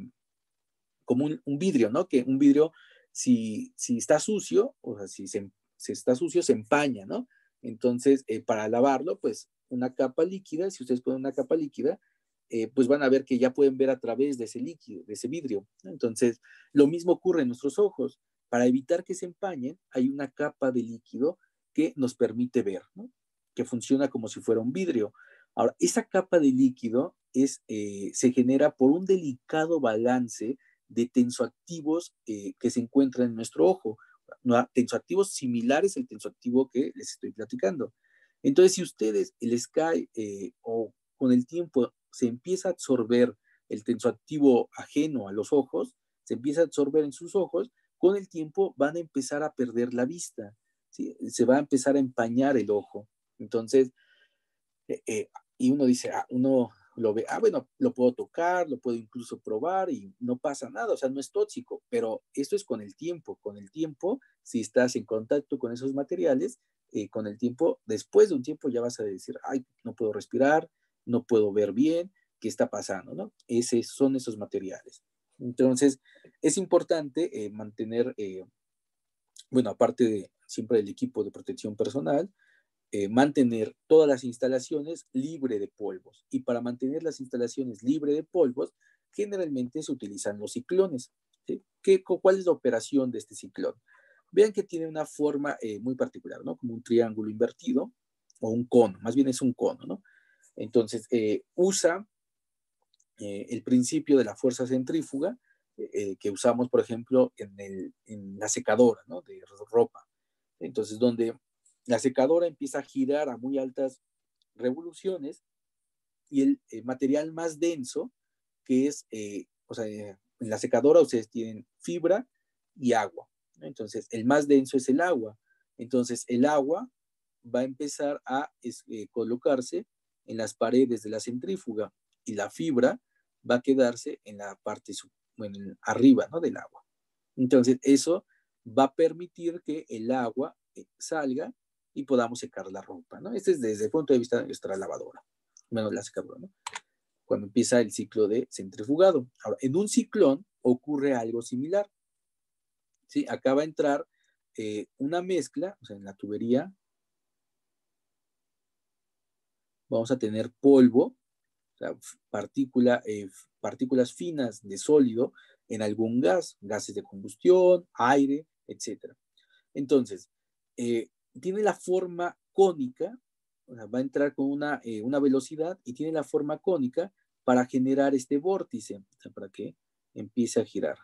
como un, un vidrio, ¿no? Que un vidrio, si, si está sucio, o sea, si, se, si está sucio, se empaña, ¿no? Entonces, eh, para lavarlo, pues una capa líquida, si ustedes ponen una capa líquida, eh, pues van a ver que ya pueden ver a través de ese líquido, de ese vidrio. Entonces, lo mismo ocurre en nuestros ojos. Para evitar que se empañen, hay una capa de líquido que nos permite ver, ¿no? Que funciona como si fuera un vidrio. Ahora, esa capa de líquido es, eh, se genera por un delicado balance de tensoactivos eh, que se encuentran en nuestro ojo, tensoactivos similares al tensoactivo que les estoy platicando. Entonces, si ustedes les cae eh, o con el tiempo se empieza a absorber el tensoactivo ajeno a los ojos, se empieza a absorber en sus ojos, con el tiempo van a empezar a perder la vista, ¿sí? Se va a empezar a empañar el ojo. Entonces, eh, eh, y uno dice, ah, uno lo ve, ah, bueno, lo puedo tocar, lo puedo incluso probar y no pasa nada, o sea, no es tóxico, pero esto es con el tiempo, con el tiempo, si estás en contacto con esos materiales, eh, con el tiempo, después de un tiempo ya vas a decir, ay, no puedo respirar, no puedo ver bien, ¿qué está pasando? ¿No? Ese, son esos materiales. Entonces, es importante eh, mantener, eh, bueno, aparte de siempre del equipo de protección personal, eh, mantener todas las instalaciones libre de polvos. Y para mantener las instalaciones libre de polvos, generalmente se utilizan los ciclones. ¿Sí? ¿Qué, ¿Cuál es la operación de este ciclón? Vean que tiene una forma eh, muy particular, ¿no? Como un triángulo invertido o un cono, más bien es un cono, ¿no? Entonces, eh, usa eh, el principio de la fuerza centrífuga eh, que usamos, por ejemplo, en, el, en la secadora, ¿no? De ropa. Entonces, donde la secadora empieza a girar a muy altas revoluciones y el, el material más denso, que es, eh, o sea, en la secadora ustedes tienen fibra y agua. Entonces, el más denso es el agua. Entonces, el agua va a empezar a eh, colocarse en las paredes de la centrífuga y la fibra va a quedarse en la parte bueno, arriba, ¿no? Del agua. Entonces, eso va a permitir que el agua eh, salga y podamos secar la ropa, ¿no? Este es desde el punto de vista de nuestra lavadora, bueno, la secadora, ¿no? Cuando empieza el ciclo de centrifugado. Ahora, en un ciclón ocurre algo similar, ¿sí? Acá va a entrar eh, una mezcla, o sea, en la tubería vamos a tener polvo, o sea, partícula, eh, partículas finas de sólido en algún gas, gases de combustión, aire, etcétera. Entonces, eh, tiene la forma cónica, o sea, va a entrar con una, eh, una velocidad y tiene la forma cónica para generar este vórtice, o sea, para que empiece a girar.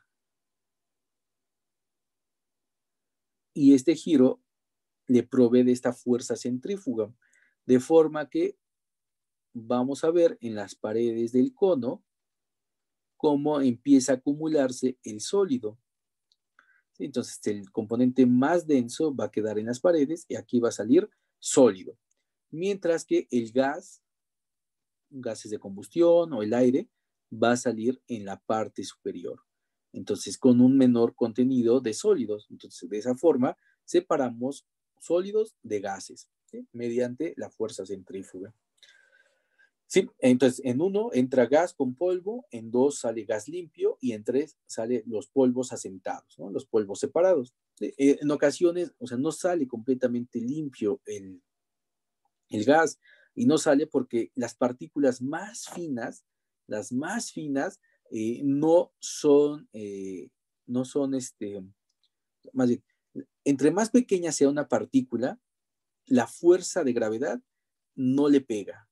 Y este giro le provee de esta fuerza centrífuga, de forma que vamos a ver en las paredes del cono cómo empieza a acumularse el sólido. Entonces el componente más denso va a quedar en las paredes y aquí va a salir sólido. Mientras que el gas, gases de combustión o el aire, va a salir en la parte superior. Entonces con un menor contenido de sólidos. Entonces de esa forma separamos sólidos de gases, ¿sí? Mediante la fuerza centrífuga. Sí, entonces en uno entra gas con polvo, en dos sale gas limpio y en tres salen los polvos asentados, ¿no? Los polvos separados. En ocasiones, o sea, no sale completamente limpio el, el gas y no sale porque las partículas más finas, las más finas, eh, no son, eh, no son, este, más bien, entre más pequeña sea una partícula, la fuerza de gravedad no le pega.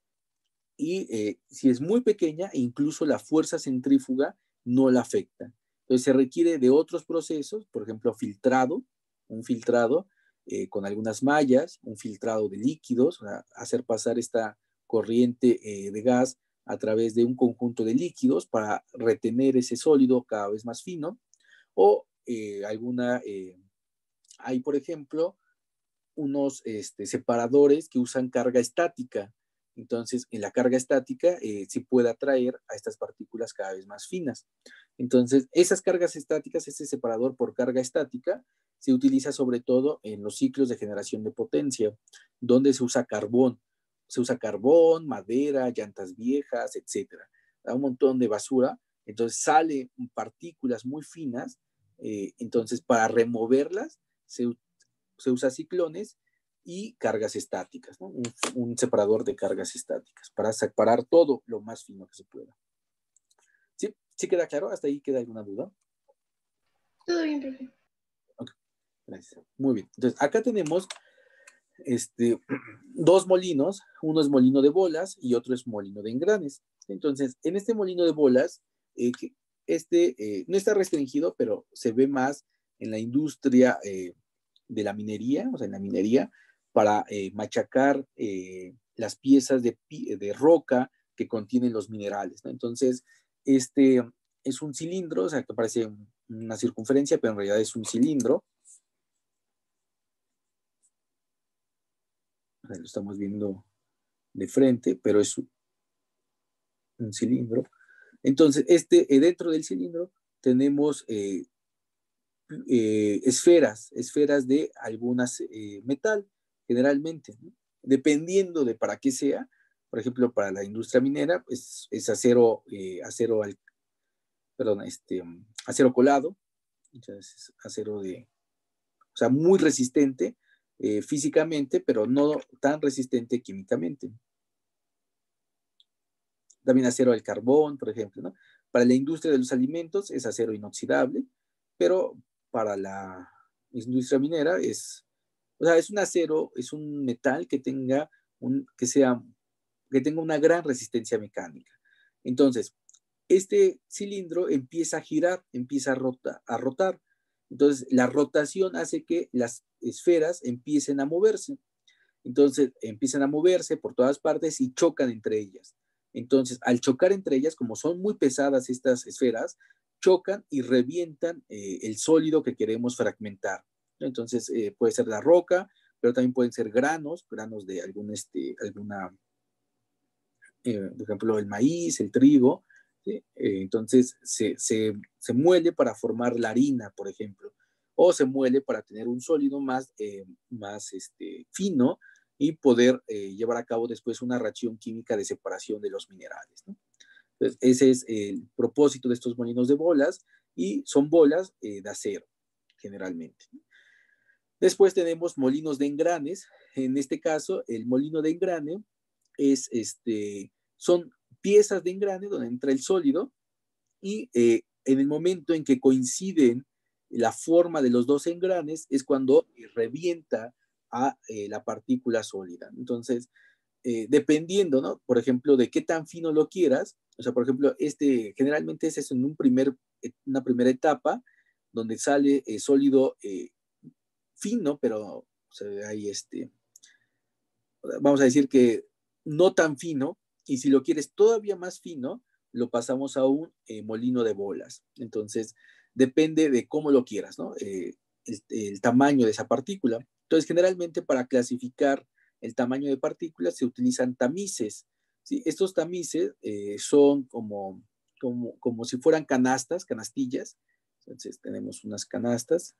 Y eh, si es muy pequeña, incluso la fuerza centrífuga no la afecta. Entonces se requiere de otros procesos, por ejemplo, filtrado, un filtrado eh, con algunas mallas, un filtrado de líquidos, o sea, hacer pasar esta corriente eh, de gas a través de un conjunto de líquidos para retener ese sólido cada vez más fino, o eh, alguna, eh, hay por ejemplo, unos este, separadores que usan carga estática. Entonces, en la carga estática eh, se puede atraer a estas partículas cada vez más finas. Entonces, esas cargas estáticas, este separador por carga estática, se utiliza sobre todo en los ciclos de generación de potencia, donde se usa carbón. Se usa carbón, madera, llantas viejas, etcétera. Un montón de basura. Entonces, salen partículas muy finas. Eh, entonces, para removerlas, se se usa ciclones y cargas estáticas, ¿no? un, un separador de cargas estáticas para separar todo lo más fino que se pueda. ¿Sí? ¿Sí queda claro? ¿Hasta ahí queda alguna duda? Todo bien, profe. Ok, gracias. Muy bien. Entonces, acá tenemos este, dos molinos. Uno es molino de bolas y otro es molino de engranes. Entonces, en este molino de bolas, eh, este eh, no está restringido, pero se ve más en la industria eh, de la minería, o sea, en la minería, para eh, machacar eh, las piezas de, de, roca que contienen los minerales, ¿no? Entonces, este es un cilindro, o sea, que parece una circunferencia, pero en realidad es un cilindro. O sea, lo estamos viendo de frente, pero es, un cilindro. Entonces, este, eh, dentro del cilindro tenemos eh, eh, esferas, esferas de algunas eh, metal, generalmente, ¿no? Dependiendo de para qué sea. Por ejemplo, para la industria minera, pues, es acero, eh, acero, al, perdón, este, acero colado, entonces acero de, o sea, muy resistente eh, físicamente, pero no tan resistente químicamente. También acero al carbón, por ejemplo, ¿no? Para la industria de los alimentos es acero inoxidable, pero para la industria minera es, o sea, es un acero, es un metal que tenga, un, que sea, que tenga una gran resistencia mecánica. Entonces, este cilindro empieza a girar, empieza a, rota, a rotar. Entonces, la rotación hace que las esferas empiecen a moverse. Entonces, empiezan a moverse por todas partes y chocan entre ellas. Entonces, al chocar entre ellas, como son muy pesadas estas esferas, chocan y revientan eh, el sólido que queremos fragmentar. Entonces, eh, puede ser la roca, pero también pueden ser granos, granos de algún, este, alguna, eh, por ejemplo, el maíz, el trigo. ¿Sí? Eh, entonces, se, se, se muele para formar la harina, por ejemplo, o se muele para tener un sólido más, eh, más este, fino y poder eh, llevar a cabo después una reacción química de separación de los minerales, ¿no? Entonces, ese es el propósito de estos molinos de bolas y son bolas eh, de acero, generalmente. Después tenemos molinos de engranes. En este caso, el molino de engrane es, este, son piezas de engrane donde entra el sólido y eh, en el momento en que coinciden la forma de los dos engranes es cuando revienta a eh, la partícula sólida. Entonces, eh, dependiendo, ¿no? Por ejemplo, de qué tan fino lo quieras, o sea, por ejemplo, este, generalmente es en un primer, una primera etapa donde sale eh, sólido eh, fino, pero o sea, hay este, vamos a decir que no tan fino, y si lo quieres todavía más fino, lo pasamos a un eh, molino de bolas. Entonces, depende de cómo lo quieras, ¿no? Eh, el, el tamaño de esa partícula. Entonces, generalmente para clasificar el tamaño de partículas se utilizan tamices. ¿Sí? Estos tamices eh, son como, como, como si fueran canastas, canastillas. Entonces, tenemos unas canastas,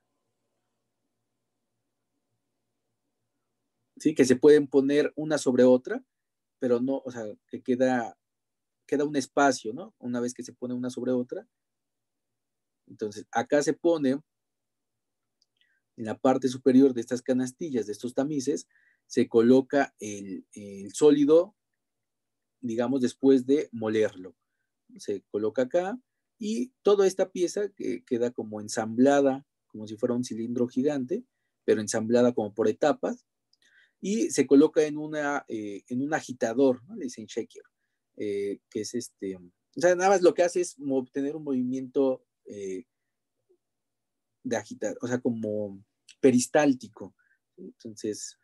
¿sí? Que se pueden poner una sobre otra, pero no, o sea, que queda, queda un espacio, ¿no? Una vez que se pone una sobre otra. Entonces, acá se pone en la parte superior de estas canastillas, de estos tamices, se coloca el, el sólido, digamos, después de molerlo. Se coloca acá y toda esta pieza que queda como ensamblada, como si fuera un cilindro gigante, pero ensamblada como por etapas, y se coloca en, una, eh, en un agitador, ¿no? Le dicen shaker, eh, que es este, o sea, nada más lo que hace es tener un movimiento eh, de agitar, o sea, como peristáltico. Entonces,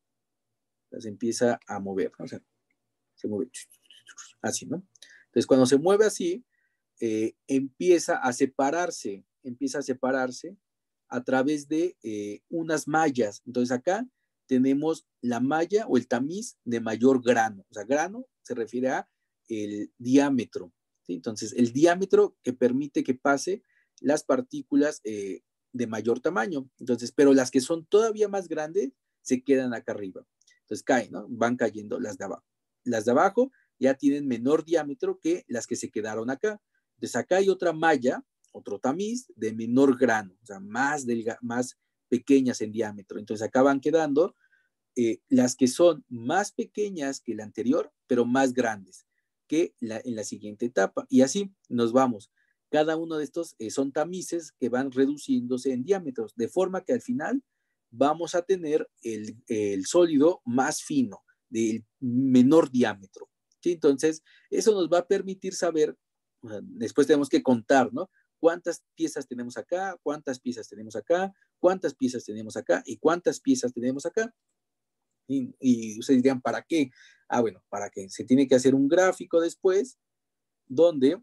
se empieza a mover, ¿no? O sea, se mueve así, ¿no? Entonces, cuando se mueve así, eh, empieza a separarse, empieza a separarse a través de eh, unas mallas. Entonces, acá tenemos la malla o el tamiz de mayor grano. O sea, grano se refiere a el diámetro, ¿sí? Entonces, el diámetro que permite que pase las partículas eh, de mayor tamaño. Entonces, pero las que son todavía más grandes se quedan acá arriba. Entonces caen, ¿no? Van cayendo las de abajo. Las de abajo ya tienen menor diámetro que las que se quedaron acá. Entonces acá hay otra malla, otro tamiz de menor grano, o sea, más, delga, más pequeñas en diámetro. Entonces acá van quedando eh, las que son más pequeñas que la anterior, pero más grandes que la, en la siguiente etapa. Y así nos vamos. Cada uno de estos eh, son tamices que van reduciéndose en diámetros, de forma que al final vamos a tener el, el sólido más fino, del menor diámetro. ¿Sí? Entonces, eso nos va a permitir saber, o sea, después tenemos que contar, ¿no? ¿Cuántas piezas tenemos acá? ¿Cuántas piezas tenemos acá? ¿Cuántas piezas tenemos acá? ¿Y cuántas piezas tenemos acá? Y, y ustedes dirían, ¿para qué? Ah, bueno, para que se tiene que hacer un gráfico después, donde,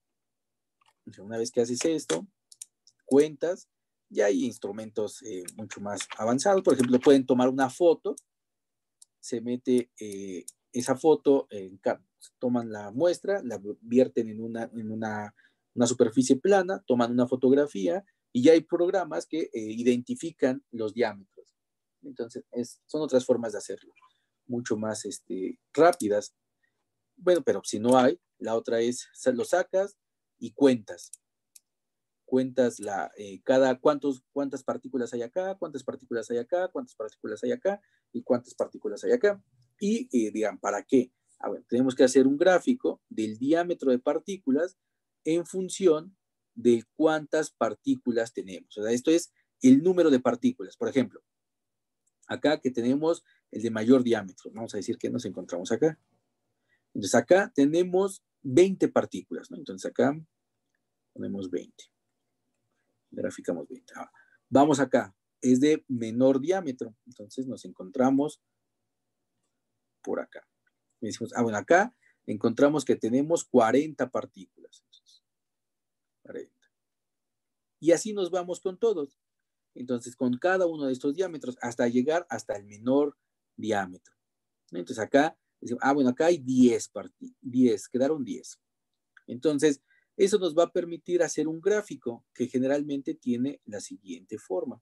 una vez que haces esto, cuentas, ya hay instrumentos eh, mucho más avanzados. Por ejemplo, pueden tomar una foto, se mete eh, esa foto, en, toman la muestra, la vierten en una, en una, una superficie plana, toman una fotografía y ya hay programas que eh, identifican los diámetros. Entonces, es, son otras formas de hacerlo, mucho más este, rápidas. Bueno, pero si no hay, la otra es, lo sacas y cuentas. Cuentas la, eh, cada cuántos, cuántas partículas hay acá, cuántas partículas hay acá, cuántas partículas hay acá y cuántas partículas hay acá. Y eh, digan, ¿para qué? Ah, bueno, tenemos que hacer un gráfico del diámetro de partículas en función de cuántas partículas tenemos. O sea, esto es el número de partículas. Por ejemplo, acá que tenemos el de mayor diámetro. Vamos a decir que nos encontramos acá. Entonces acá tenemos veinte partículas, ¿no? Entonces acá ponemos veinte. Graficamos veinte. Ah, vamos acá. Es de menor diámetro. Entonces nos encontramos por acá. Y decimos, ah, bueno, acá encontramos que tenemos cuarenta partículas. Entonces, cuarenta. Y así nos vamos con todos. Entonces, con cada uno de estos diámetros hasta llegar hasta el menor diámetro. Entonces, acá, decimos, ah, bueno, acá hay diez partículas. diez, quedaron diez. Entonces, eso nos va a permitir hacer un gráfico que generalmente tiene la siguiente forma.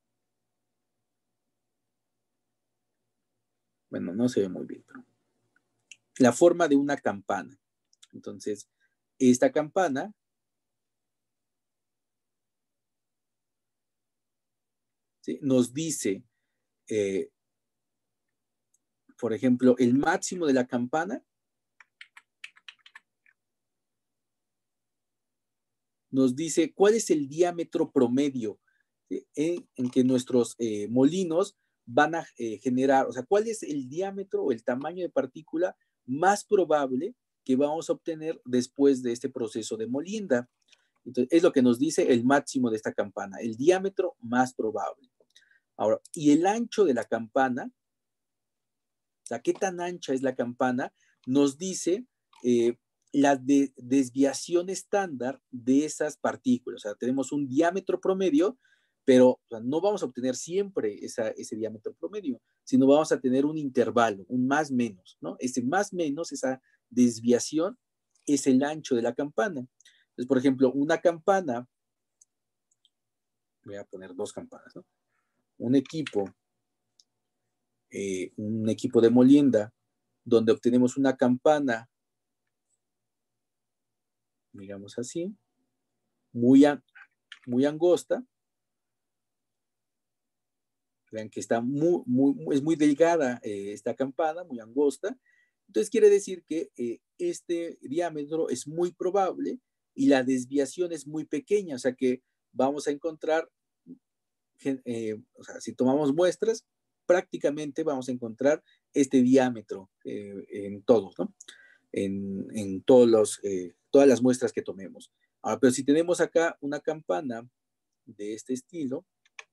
Bueno, no se ve muy bien, pero la forma de una campana. Entonces, esta campana ¿sí? Nos dice, eh, por ejemplo, el máximo de la campana nos dice cuál es el diámetro promedio ¿sí? en, en que nuestros eh, molinos van a eh, generar, o sea, cuál es el diámetro o el tamaño de partícula más probable que vamos a obtener después de este proceso de molienda. Entonces, es lo que nos dice el máximo de esta campana, el diámetro más probable. Ahora, y el ancho de la campana, o sea, qué tan ancha es la campana, nos dice eh, la de desviación estándar de esas partículas. O sea, tenemos un diámetro promedio, pero o sea, no vamos a obtener siempre esa, ese diámetro promedio, sino vamos a tener un intervalo, un más menos, ¿no? Ese más menos, esa desviación, es el ancho de la campana. Entonces, por ejemplo, una campana, voy a poner dos campanas, ¿no? Un equipo, eh, un equipo de molienda, donde obtenemos una campana, digamos así, muy, muy angosta. Vean que está muy, muy, es muy delgada eh, esta campana, muy angosta. Entonces quiere decir que eh, este diámetro es muy probable y la desviación es muy pequeña, o sea que vamos a encontrar, eh, o sea, si tomamos muestras, prácticamente vamos a encontrar este diámetro eh, en todos, ¿no? En, en todos los, eh, todas las muestras que tomemos. Ahora, pero si tenemos acá una campana de este estilo,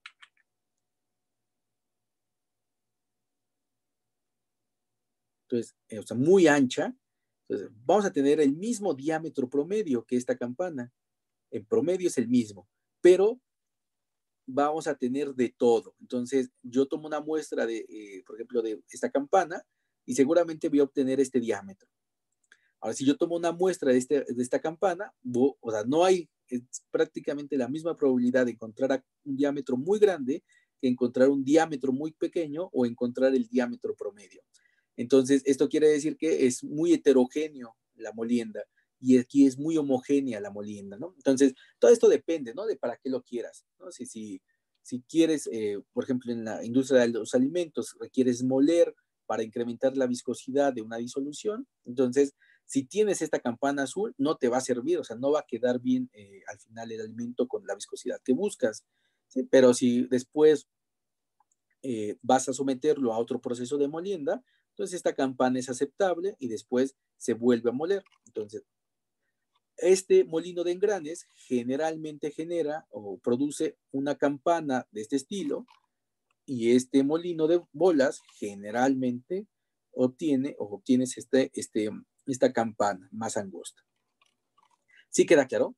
entonces, eh, o sea, muy ancha, entonces vamos a tener el mismo diámetro promedio que esta campana. En promedio es el mismo, pero vamos a tener de todo. Entonces, yo tomo una muestra de, eh, por ejemplo, de esta campana y seguramente voy a obtener este diámetro. Ahora, si yo tomo una muestra de, este, de esta campana, o sea, no hay, es prácticamente la misma probabilidad de encontrar un diámetro muy grande que encontrar un diámetro muy pequeño o encontrar el diámetro promedio. Entonces, esto quiere decir que es muy heterogéneo la molienda y aquí es muy homogénea la molienda, ¿no? Entonces, todo esto depende, ¿no? De para qué lo quieras, ¿no? Si, si, si quieres, eh, por ejemplo, en la industria de los alimentos, requieres moler para incrementar la viscosidad de una disolución, entonces, si tienes esta campana azul, no te va a servir, o sea, no va a quedar bien eh, al final el alimento con la viscosidad que buscas, ¿sí? Pero si después eh, vas a someterlo a otro proceso de molienda, entonces esta campana es aceptable y después se vuelve a moler. Entonces, este molino de engranes generalmente genera o produce una campana de este estilo y este molino de bolas generalmente obtiene o obtienes este, este, esta campana más angosta. ¿Sí queda claro?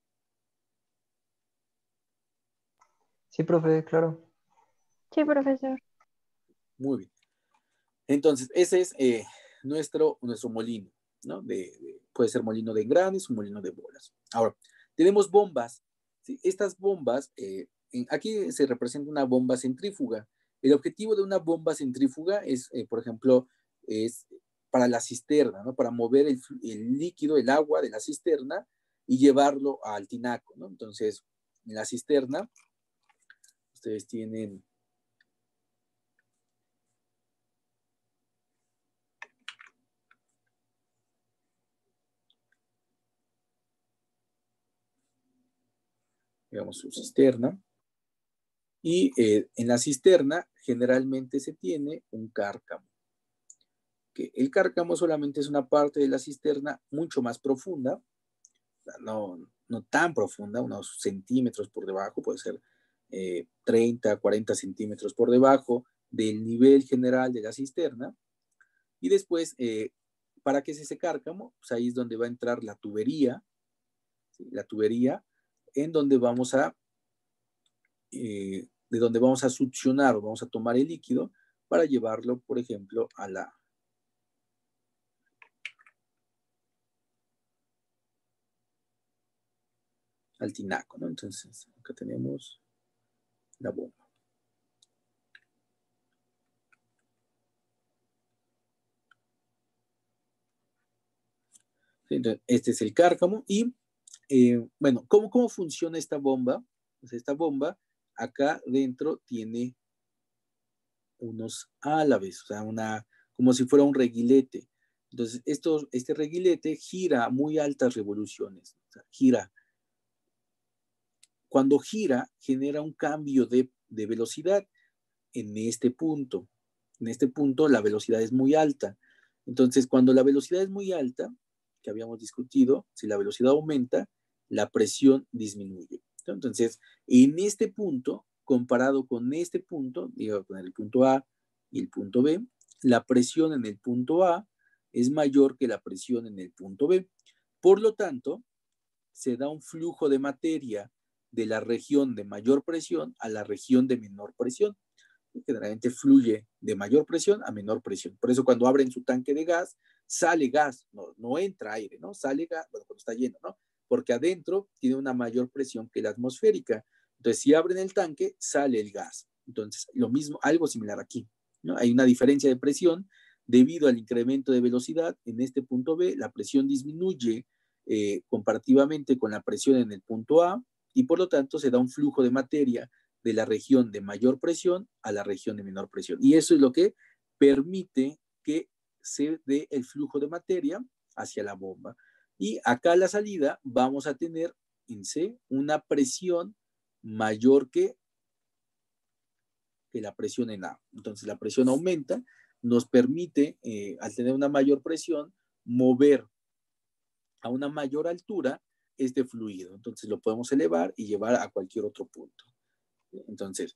Sí, profe, claro. Sí, profesor. Muy bien. Entonces, ese es eh, nuestro, nuestro molino. ¿no? De, de, puede ser molino de engranes o molino de bolas. Ahora, tenemos bombas. ¿Sí? Estas bombas, eh, en, aquí se representa una bomba centrífuga. El objetivo de una bomba centrífuga es, eh, por ejemplo, es para la cisterna, ¿no? Para mover el, el líquido, el agua de la cisterna y llevarlo al tinaco, ¿no? Entonces, en la cisterna, ustedes tienen digamos su cisterna, y eh, en la cisterna generalmente se tiene un cárcamo. Que el cárcamo solamente es una parte de la cisterna mucho más profunda, no, no tan profunda, unos centímetros por debajo, puede ser eh, treinta, cuarenta centímetros por debajo del nivel general de la cisterna. Y después, eh, ¿para qué es ese cárcamo? Pues ahí es donde va a entrar la tubería, ¿sí? La tubería en donde vamos a, eh, de donde vamos a succionar o vamos a tomar el líquido para llevarlo, por ejemplo, a la, al tinaco, ¿no? Entonces, acá tenemos la bomba. Entonces, este es el cárcamo y, eh, bueno, ¿cómo, ¿cómo funciona esta bomba? Pues esta bomba acá dentro tiene unos álabes, o sea, una, como si fuera un reguilete. Entonces, esto, este reguilete gira a muy altas revoluciones, o sea, gira. Cuando gira, genera un cambio de, de velocidad en este punto. En este punto la velocidad es muy alta. Entonces, cuando la velocidad es muy alta, que habíamos discutido, si la velocidad aumenta, la presión disminuye. Entonces, en este punto, comparado con este punto, digo, con el punto A y el punto B, la presión en el punto A es mayor que la presión en el punto B. Por lo tanto, se da un flujo de materia de la región de mayor presión a la región de menor presión. Generalmente fluye de mayor presión a menor presión. Por eso cuando abren su tanque de gas, sale gas, no, no entra aire, ¿no? Sale gas, bueno, cuando está lleno, ¿no? Porque adentro tiene una mayor presión que la atmosférica. Entonces, si abren el tanque, sale el gas. Entonces, lo mismo, algo similar aquí, ¿no? Hay una diferencia de presión debido al incremento de velocidad. En este punto B, la presión disminuye eh, comparativamente con la presión en el punto A y por lo tanto se da un flujo de materia de la región de mayor presión a la región de menor presión. Y eso es lo que permite que se dé el flujo de materia hacia la bomba. Y acá a la salida vamos a tener en C una presión mayor que, que la presión en A. Entonces la presión aumenta, nos permite, eh, al tener una mayor presión, mover a una mayor altura este fluido. Entonces lo podemos elevar y llevar a cualquier otro punto. Entonces,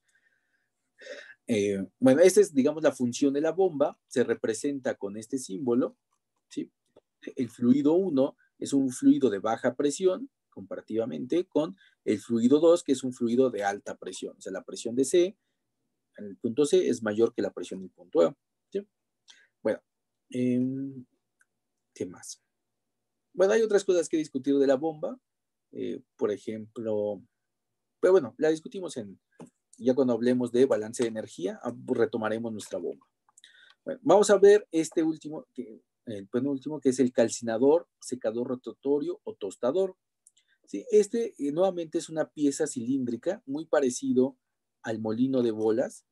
eh, bueno, esta es, digamos, la función de la bomba. Se representa con este símbolo, ¿sí? El fluido uno es un fluido de baja presión, comparativamente con el fluido dos, que es un fluido de alta presión. O sea, la presión de C, en el punto C, es mayor que la presión del punto A. ¿Sí? Bueno, eh, ¿qué más? Bueno, hay otras cosas que discutir de la bomba. Eh, por ejemplo, pero bueno, la discutimos en, ya cuando hablemos de balance de energía, retomaremos nuestra bomba. Bueno, vamos a ver este último, que, el penúltimo, que es el calcinador, secador rotatorio o tostador. ¿Sí? Este eh, nuevamente es una pieza cilíndrica, muy parecido al molino de bolas.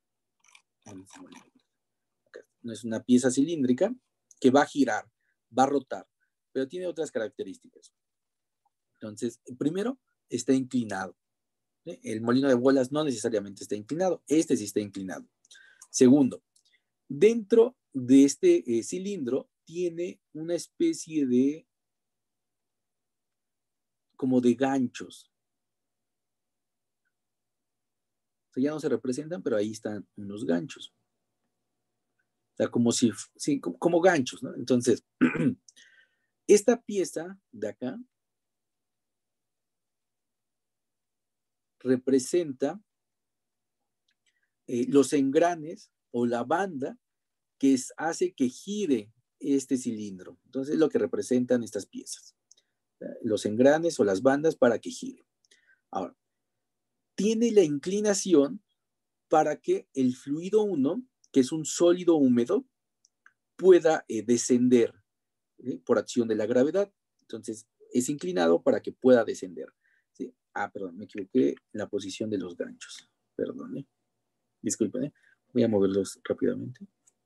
No es una pieza cilíndrica que va a girar, va a rotar, pero tiene otras características. Entonces, primero, está inclinado. ¿Sí? El molino de bolas no necesariamente está inclinado, este sí está inclinado. Segundo, dentro de este eh, cilindro tiene una especie de, como de ganchos. O sea, ya no se representan, pero ahí están unos ganchos. O sea, como si, sí, como, como ganchos, ¿no? Entonces, esta pieza de acá representa eh, los engranes o la banda que es, hace que gire este cilindro. Entonces, lo que representan estas piezas. Los engranes o las bandas para que gire. Ahora, tiene la inclinación para que el fluido uno, que es un sólido húmedo, pueda eh, descender ¿sí? por acción de la gravedad. Entonces, es inclinado para que pueda descender. ¿sí? Ah, perdón, me equivoqué en la posición de los ganchos. Perdón, ¿eh? Disculpen, ¿eh? Voy a moverlos rápidamente.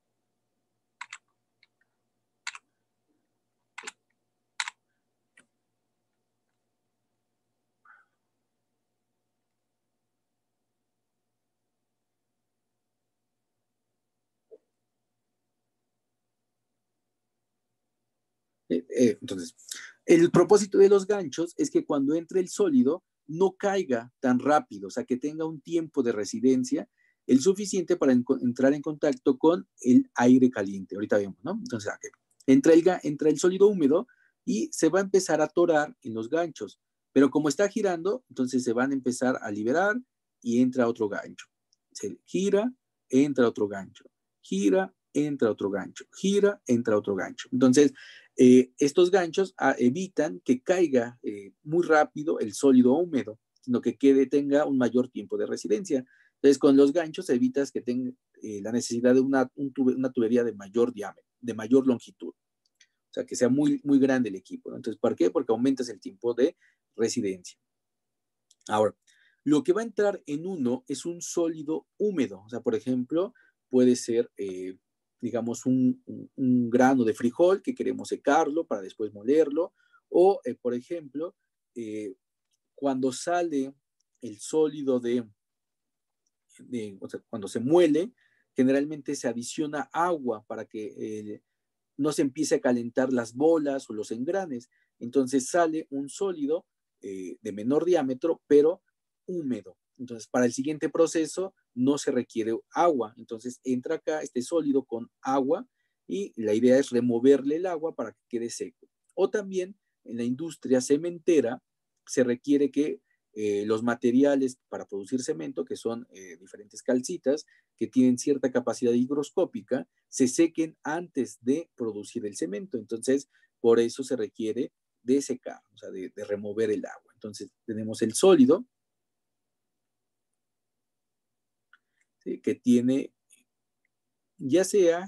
Eh, eh, entonces, el propósito de los ganchos es que cuando entre el sólido no caiga tan rápido, o sea, que tenga un tiempo de residencia el suficiente para en, entrar en contacto con el aire caliente. Ahorita vemos, ¿no? Entonces, okay. entra, el, entra el sólido húmedo y se va a empezar a atorar en los ganchos, pero como está girando, entonces se van a empezar a liberar y entra otro gancho. Se gira, entra otro gancho. Gira, entra otro gancho. Gira, entra otro gancho. Entonces, Eh, estos ganchos ah, evitan que caiga eh, muy rápido el sólido húmedo, sino que quede, tenga un mayor tiempo de residencia. Entonces, con los ganchos evitas que tenga eh, la necesidad de una, un tube, una tubería de mayor diámetro, de mayor longitud. O sea, que sea muy, muy grande el equipo, ¿no? Entonces, ¿por qué? Porque aumentas el tiempo de residencia. Ahora, lo que va a entrar en uno es un sólido húmedo. O sea, por ejemplo, puede ser... Eh, digamos, un, un, un grano de frijol que queremos secarlo para después molerlo, o, eh, por ejemplo, eh, cuando sale el sólido de, de, o sea, cuando se muele, generalmente se adiciona agua para que eh, no se empiece a calentar las bolas o los engranes, entonces sale un sólido eh, de menor diámetro, pero húmedo. Entonces, para el siguiente proceso no se requiere agua. Entonces, entra acá este sólido con agua y la idea es removerle el agua para que quede seco. O también en la industria cementera se requiere que eh, los materiales para producir cemento, que son eh, diferentes calcitas, que tienen cierta capacidad higroscópica, se sequen antes de producir el cemento. Entonces, por eso se requiere de secar, o sea, de, de remover el agua. Entonces, tenemos el sólido, ¿sí? que tiene ya sea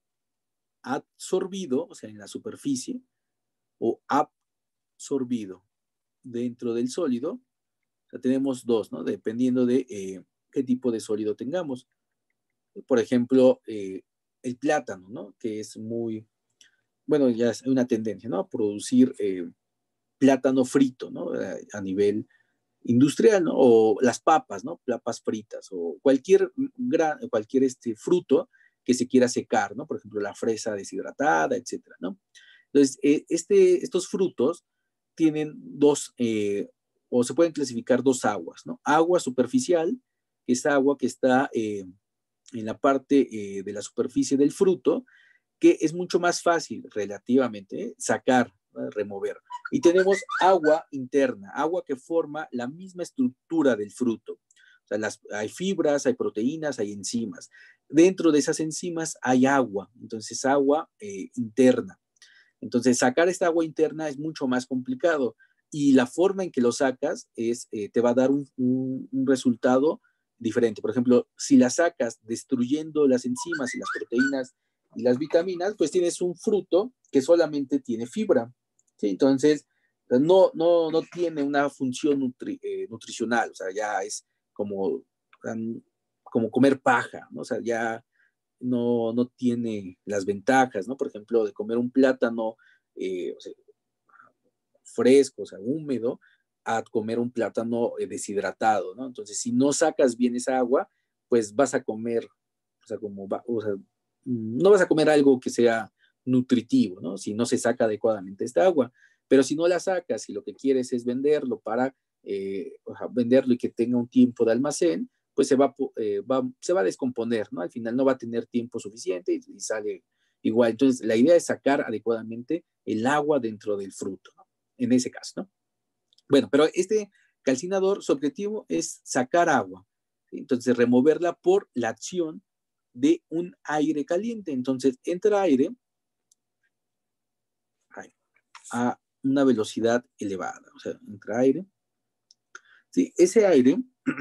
absorbido, o sea, en la superficie, o absorbido dentro del sólido. O sea, tenemos dos, ¿no? Dependiendo de eh, qué tipo de sólido tengamos. Por ejemplo, eh, el plátano, ¿no? Que es muy, bueno, ya es una tendencia, ¿no? A producir eh, plátano frito, ¿no? A nivel industrial, ¿no? O las papas, ¿no? Papas fritas o cualquier, gran, cualquier este fruto que se quiera secar, ¿no? Por ejemplo, la fresa deshidratada, etcétera, ¿no? Entonces, eh, este, estos frutos tienen dos, eh, o se pueden clasificar dos aguas, ¿no? Agua superficial, que es agua que está eh, en la parte eh, de la superficie del fruto, que es mucho más fácil relativamente ¿eh? sacar, ¿no? remover. Y tenemos agua interna, agua que forma la misma estructura del fruto. O sea, las, hay fibras, hay proteínas, hay enzimas. Dentro de esas enzimas hay agua, entonces agua eh, interna. Entonces, sacar esta agua interna es mucho más complicado y la forma en que lo sacas es, eh, te va a dar un, un, un resultado diferente. Por ejemplo, si la sacas destruyendo las enzimas y las proteínas y las vitaminas, pues tienes un fruto que solamente tiene fibra. ¿sí? Entonces, no, no, no tiene una función nutri, eh, nutricional, o sea, ya es como, como comer paja, ¿no? O sea, ya no, no tiene las ventajas, ¿no? Por ejemplo, de comer un plátano eh, o sea, fresco, o sea, húmedo, a comer un plátano eh, deshidratado, ¿no? Entonces, si no sacas bien esa agua, pues vas a comer, o sea, como va, o sea, no vas a comer algo que sea nutritivo, ¿no? Si no se saca adecuadamente esta agua. Pero si no la sacas y lo que quieres es venderlo para eh, o sea, venderlo y que tenga un tiempo de almacén, pues se va, eh, va, se va a descomponer, ¿no? Al final no va a tener tiempo suficiente y, y sale igual. Entonces, la idea es sacar adecuadamente el agua dentro del fruto, ¿no? En ese caso, ¿no? Bueno, pero este calcinador, su objetivo es sacar agua, ¿sí? Entonces removerla por la acción de un aire caliente. Entonces entra aire a una velocidad elevada, o sea, entra aire. ¿Sí? Ese aire,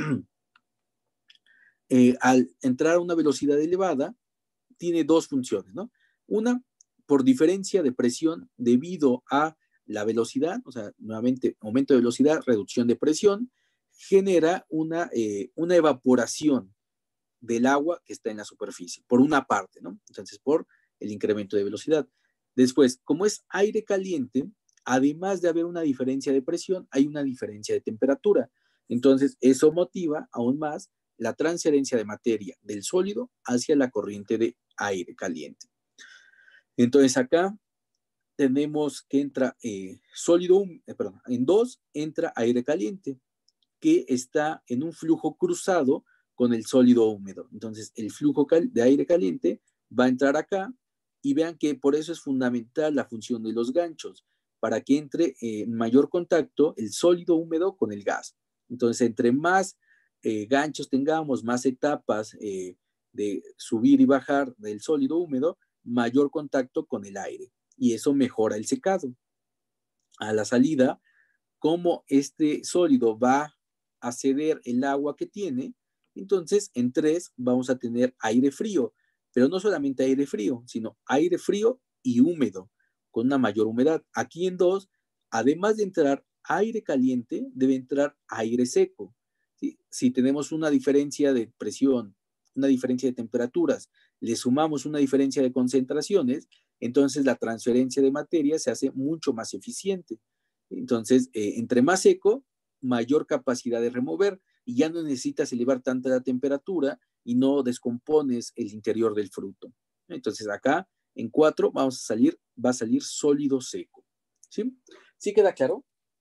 eh, al entrar a una velocidad elevada, tiene dos funciones, ¿no? Una, por diferencia de presión debido a la velocidad, o sea, nuevamente, aumento de velocidad, reducción de presión, genera una, eh, una evaporación del agua que está en la superficie, por una parte, ¿no? Entonces, por el incremento de velocidad. Después, como es aire caliente, además de haber una diferencia de presión, hay una diferencia de temperatura. Entonces, eso motiva aún más la transferencia de materia del sólido hacia la corriente de aire caliente. Entonces, acá tenemos que entra eh, sólido, eh, perdón, en dos entra aire caliente, que está en un flujo cruzado con el sólido húmedo. Entonces, el flujo de aire caliente va a entrar acá y vean que por eso es fundamental la función de los ganchos, para que entre en eh, mayor contacto el sólido húmedo con el gas. Entonces, entre más eh, ganchos tengamos, más etapas eh, de subir y bajar del sólido húmedo, mayor contacto con el aire. Y eso mejora el secado. A la salida, como este sólido va a ceder el agua que tiene, entonces en tres vamos a tener aire frío, pero no solamente aire frío, sino aire frío y húmedo, con una mayor humedad. Aquí en dos, además de entrar aire caliente, debe entrar aire seco. ¿Sí? Si tenemos una diferencia de presión, una diferencia de temperaturas, le sumamos una diferencia de concentraciones, entonces la transferencia de materia se hace mucho más eficiente. Entonces, eh, entre más seco, mayor capacidad de remover y ya no necesitas elevar tanta la temperatura y no descompones el interior del fruto. Entonces, acá en cuatro vamos a salir, va a salir sólido seco. ¿Sí? ¿Sí queda claro?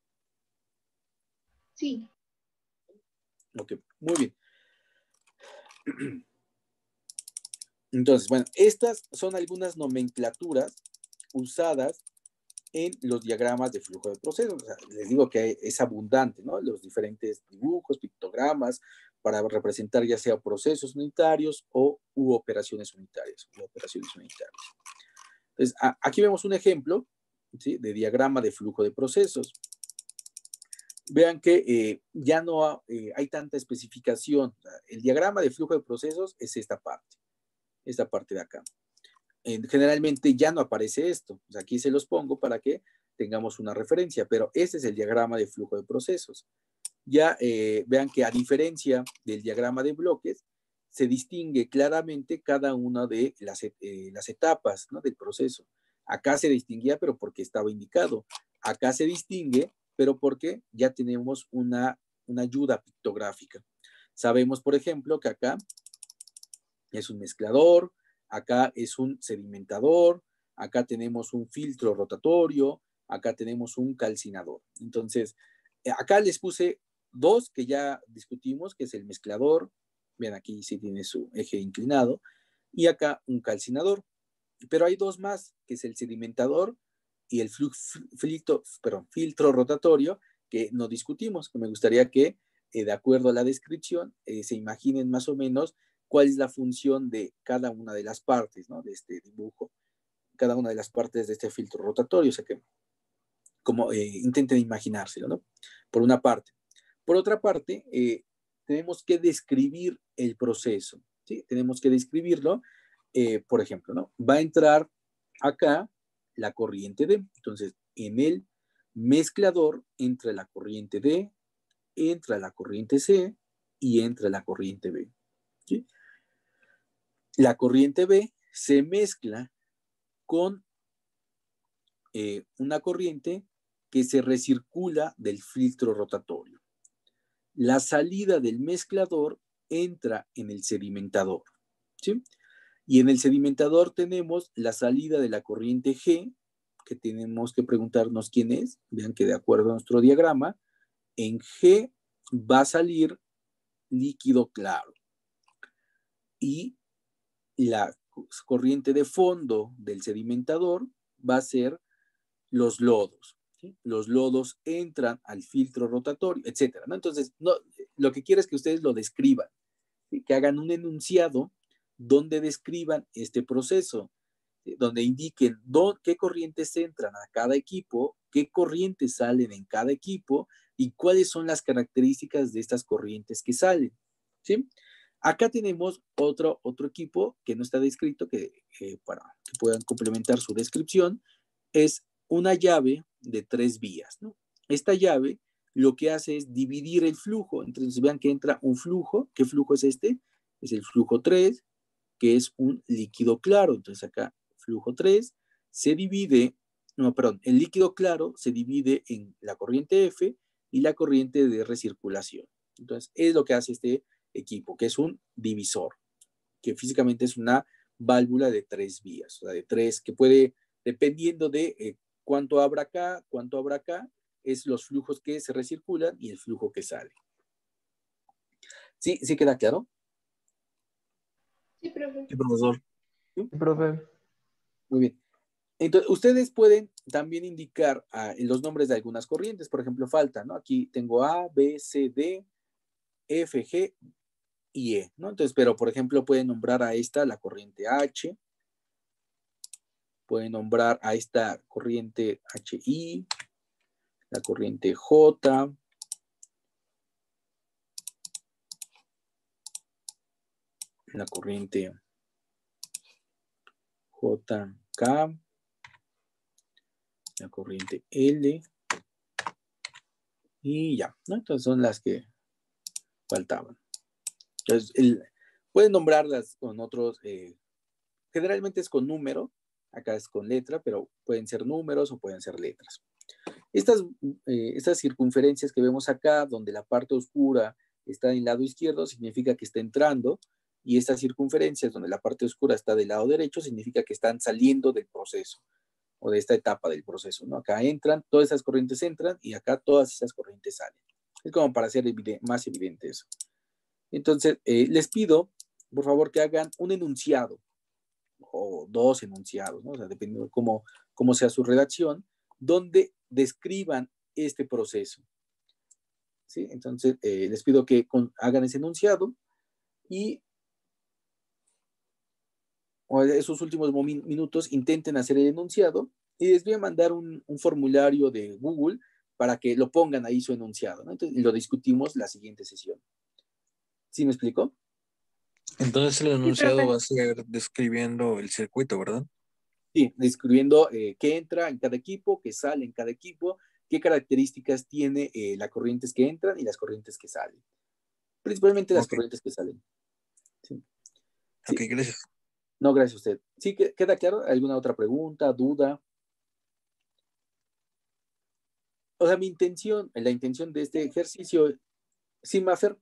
Sí. Ok, muy bien. Entonces, bueno, estas son algunas nomenclaturas usadas en los diagramas de flujo de procesos. O sea, les digo que es abundante, ¿no? Los diferentes dibujos, pictogramas, para representar ya sea procesos unitarios o u operaciones unitarias. U operaciones unitarias. Entonces, a, aquí vemos un ejemplo, ¿sí?, de diagrama de flujo de procesos. Vean que eh, ya no ha, eh, hay tanta especificación. O sea, el diagrama de flujo de procesos es esta parte, esta parte de acá. Eh, generalmente ya no aparece esto. O sea, aquí se los pongo para que tengamos una referencia, pero este es el diagrama de flujo de procesos. Ya eh, vean que a diferencia del diagrama de bloques, se distingue claramente cada una de las, eh, las etapas, ¿no?, del proceso. Acá se distinguía, pero porque estaba indicado. Acá se distingue, pero porque ya tenemos una, una ayuda pictográfica. Sabemos, por ejemplo, que acá es un mezclador, acá es un sedimentador, acá tenemos un filtro rotatorio, acá tenemos un calcinador. Entonces, acá les puse dos que ya discutimos, que es el mezclador, vean aquí sí tiene su eje inclinado, y acá un calcinador. Pero hay dos más, que es el sedimentador y el filtro, perdón, filtro rotatorio, que no discutimos, que me gustaría que, eh, de acuerdo a la descripción, eh, se imaginen más o menos cuál es la función de cada una de las partes, ¿no?, de este dibujo, cada una de las partes de este filtro rotatorio, o sea que como eh, intenten imaginárselo, ¿no? Por una parte. Por otra parte, eh, tenemos que describir el proceso, ¿sí? Tenemos que describirlo, eh, por ejemplo, ¿no? Va a entrar acá la corriente D. Entonces, en el mezclador entra la corriente D, entra la corriente C y entra la corriente B, ¿sí? La corriente B se mezcla con eh, una corriente que se recircula del filtro rotatorio. La salida del mezclador entra en el sedimentador, ¿sí? Y en el sedimentador tenemos la salida de la corriente G, que tenemos que preguntarnos quién es. Vean que de acuerdo a nuestro diagrama, en G va a salir líquido claro. Y la corriente de fondo del sedimentador va a ser los lodos, ¿sí? Los lodos entran al filtro rotatorio, etcétera, ¿no? Entonces, no, lo que quiero es que ustedes lo describan, ¿sí?, que hagan un enunciado donde describan este proceso. donde indiquen dó- qué corrientes entran a cada equipo, qué corrientes salen en cada equipo y cuáles son las características de estas corrientes que salen, ¿sí? Acá tenemos otro, otro equipo que no está descrito, que eh, para que puedan complementar su descripción, es una llave de tres vías, ¿no? Esta llave lo que hace es dividir el flujo. Entonces vean que entra un flujo. ¿Qué flujo es este? Es el flujo tres, que es un líquido claro. Entonces acá, flujo tres se divide, no, perdón, el líquido claro se divide en la corriente F y la corriente de recirculación. Entonces, es lo que hace este equipo, que es un divisor, que físicamente es una válvula de tres vías, o sea, de tres, que puede, dependiendo de eh, cuánto habrá acá, cuánto habrá acá, es los flujos que se recirculan y el flujo que sale. ¿Sí? ¿Sí queda claro? Sí, profe. Sí, profesor. ¿Sí? Sí, profe. Muy bien. Entonces, ustedes pueden también indicar uh, los nombres de algunas corrientes. Por ejemplo, falta, ¿no? Aquí tengo A, B, C, D, F, G y E, ¿no? Entonces, pero por ejemplo, pueden nombrar a esta la corriente H, pueden nombrar a esta corriente H I, la corriente J, la corriente J K, la corriente L y ya, ¿no? Entonces son las que faltaban. Entonces, el, pueden nombrarlas con otros, eh, generalmente es con número, acá es con letra, pero pueden ser números o pueden ser letras. Estas, eh, estas circunferencias que vemos acá, donde la parte oscura está en el lado izquierdo, significa que está entrando, y estas circunferencias, donde la parte oscura está del lado derecho, significa que están saliendo del proceso, o de esta etapa del proceso, ¿no? Acá entran, todas esas corrientes entran, y acá todas esas corrientes salen. Es como para hacer evidente, más evidente eso. Entonces, eh, les pido, por favor, que hagan un enunciado, o dos enunciados, ¿no? O sea, dependiendo de cómo, cómo sea su redacción, donde describan este proceso. ¿Sí? Entonces, eh, les pido que con, hagan ese enunciado y o esos últimos minutos intenten hacer el enunciado y les voy a mandar un, un formulario de Google para que lo pongan ahí su enunciado, ¿no? Entonces, lo discutimos la siguiente sesión. ¿Sí me explico? Entonces el Sí, enunciado profe. va a ser describiendo el circuito, ¿verdad? Sí, describiendo eh, qué entra en cada equipo, qué sale en cada equipo, qué características tiene eh, las corrientes que entran y las corrientes que salen. Principalmente las Ok, corrientes que salen. Sí. ok, Sí. gracias. No, gracias a usted. ¿Sí queda claro? ¿Alguna otra pregunta, duda? O sea, mi intención, la intención de este ejercicio, sí, Mafer,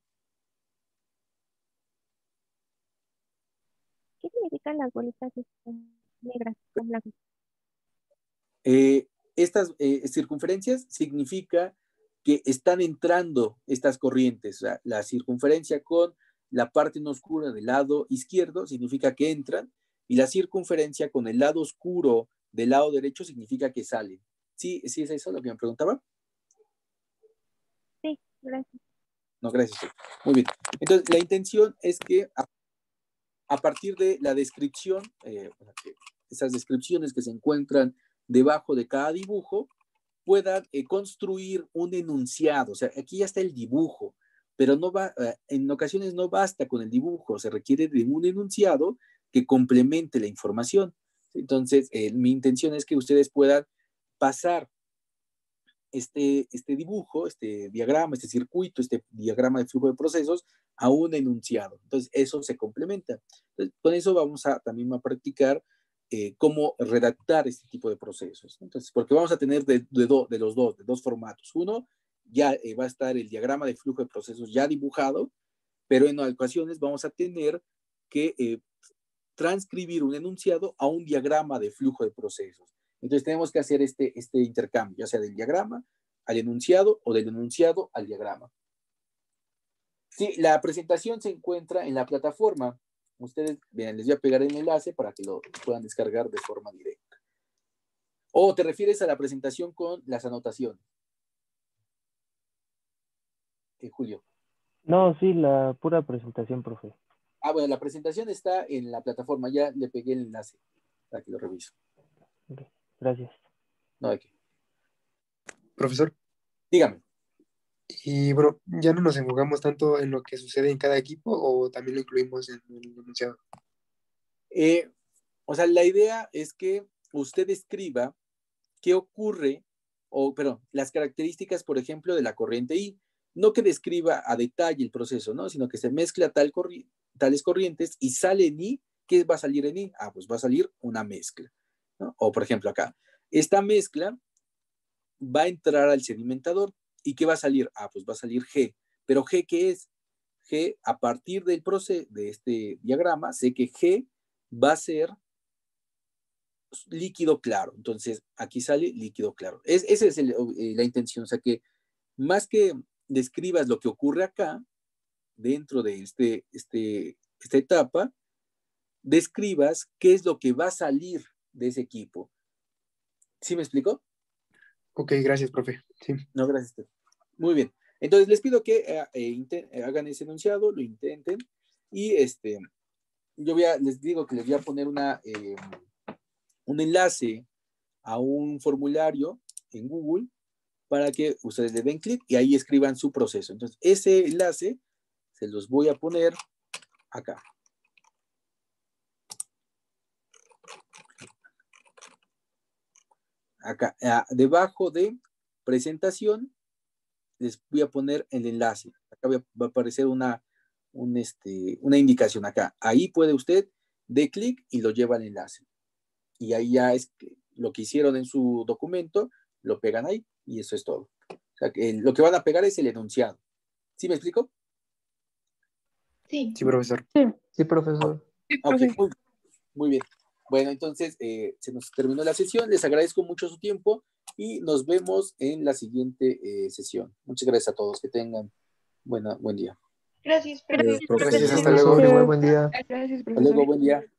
¿Qué significan las bolitas negras con blancas? eh, estas eh, circunferencias significa que están entrando estas corrientes. O sea, la circunferencia con la parte no oscura del lado izquierdo significa que entran y la circunferencia con el lado oscuro del lado derecho significa que salen. ¿Sí, sí es eso lo que me preguntaba? Sí, gracias. No, gracias. Muy bien. Entonces, la intención es que a, a partir de la descripción, eh, esas descripciones que se encuentran debajo de cada dibujo, puedan eh, construir un enunciado. O sea, aquí ya está el dibujo, pero no va, eh, en ocasiones no basta con el dibujo, se requiere de un enunciado que complemente la información. Entonces, eh, mi intención es que ustedes puedan pasar este, este dibujo, este diagrama, este circuito, este diagrama de flujo de procesos a un enunciado. Entonces, eso se complementa. Entonces, con eso vamos a también a practicar eh, cómo redactar este tipo de procesos. Entonces, porque vamos a tener de, de, do, de los dos, de dos formatos. Uno, ya eh, va a estar el diagrama de flujo de procesos ya dibujado, pero en ocasiones vamos a tener que eh, transcribir un enunciado a un diagrama de flujo de procesos. Entonces tenemos que hacer este, este intercambio, ya sea del diagrama al enunciado o del enunciado al diagrama. Sí, la presentación se encuentra en la plataforma. Ustedes, bien, les voy a pegar el enlace para que lo puedan descargar de forma directa. ¿O te refieres a la presentación con las anotaciones? Eh, Julio. No, sí, la pura presentación, profe. Ah, bueno, la presentación está en la plataforma, ya le pegué el enlace. para que lo revise. Ok, gracias. No hay que. Profesor, Dígame. y bueno, ¿ya no nos enfocamos tanto en lo que sucede en cada equipo o también lo incluimos en el enunciado? Eh, o sea, la idea es que usted escriba qué ocurre, o, perdón, las características, por ejemplo, de la corriente I. No que describa a detalle el proceso, ¿no? Sino que se mezcla tal corri tales corrientes y sale en I. ¿Qué va a salir en I? Ah, pues va a salir una mezcla, ¿no? O, por ejemplo, acá. Esta mezcla va a entrar al sedimentador. ¿Y qué va a salir? Ah, pues va a salir G. ¿Pero G qué es? G, a partir del proceso de este diagrama, sé que G va a ser líquido claro. Entonces, aquí sale líquido claro. Es, esa es el, eh, la intención. O sea, que más que describas lo que ocurre acá, dentro de este, este, esta etapa, describas qué es lo que va a salir de ese equipo. ¿Sí me explico? Ok, gracias, profe. Sí. No, gracias. Muy bien. Entonces, les pido que eh, eh, hagan ese enunciado, lo intenten, y este, yo voy a, les digo que les voy a poner una, eh, un enlace a un formulario en Google para que ustedes le den clic y ahí escriban su proceso. Entonces, ese enlace se los voy a poner acá. Acá, debajo de presentación, les voy a poner el enlace. Acá va a aparecer una, un este, una indicación acá. Ahí puede usted de clic y lo lleva al enlace. Y ahí ya es que lo que hicieron en su documento, lo pegan ahí y eso es todo. O sea, que lo que van a pegar es el enunciado. ¿Sí me explico? Sí. Sí, profesor. Sí, sí, profesor. Sí, Ok, profe. muy, muy bien. Bueno, entonces eh, se nos terminó la sesión. Les agradezco mucho su tiempo y nos vemos en la siguiente eh, sesión. Muchas gracias a todos. Que tengan buena, buen día. Gracias, profe. Gracias, hasta Profesor, luego. igual buen día. Gracias, Hasta luego, profesor. buen día.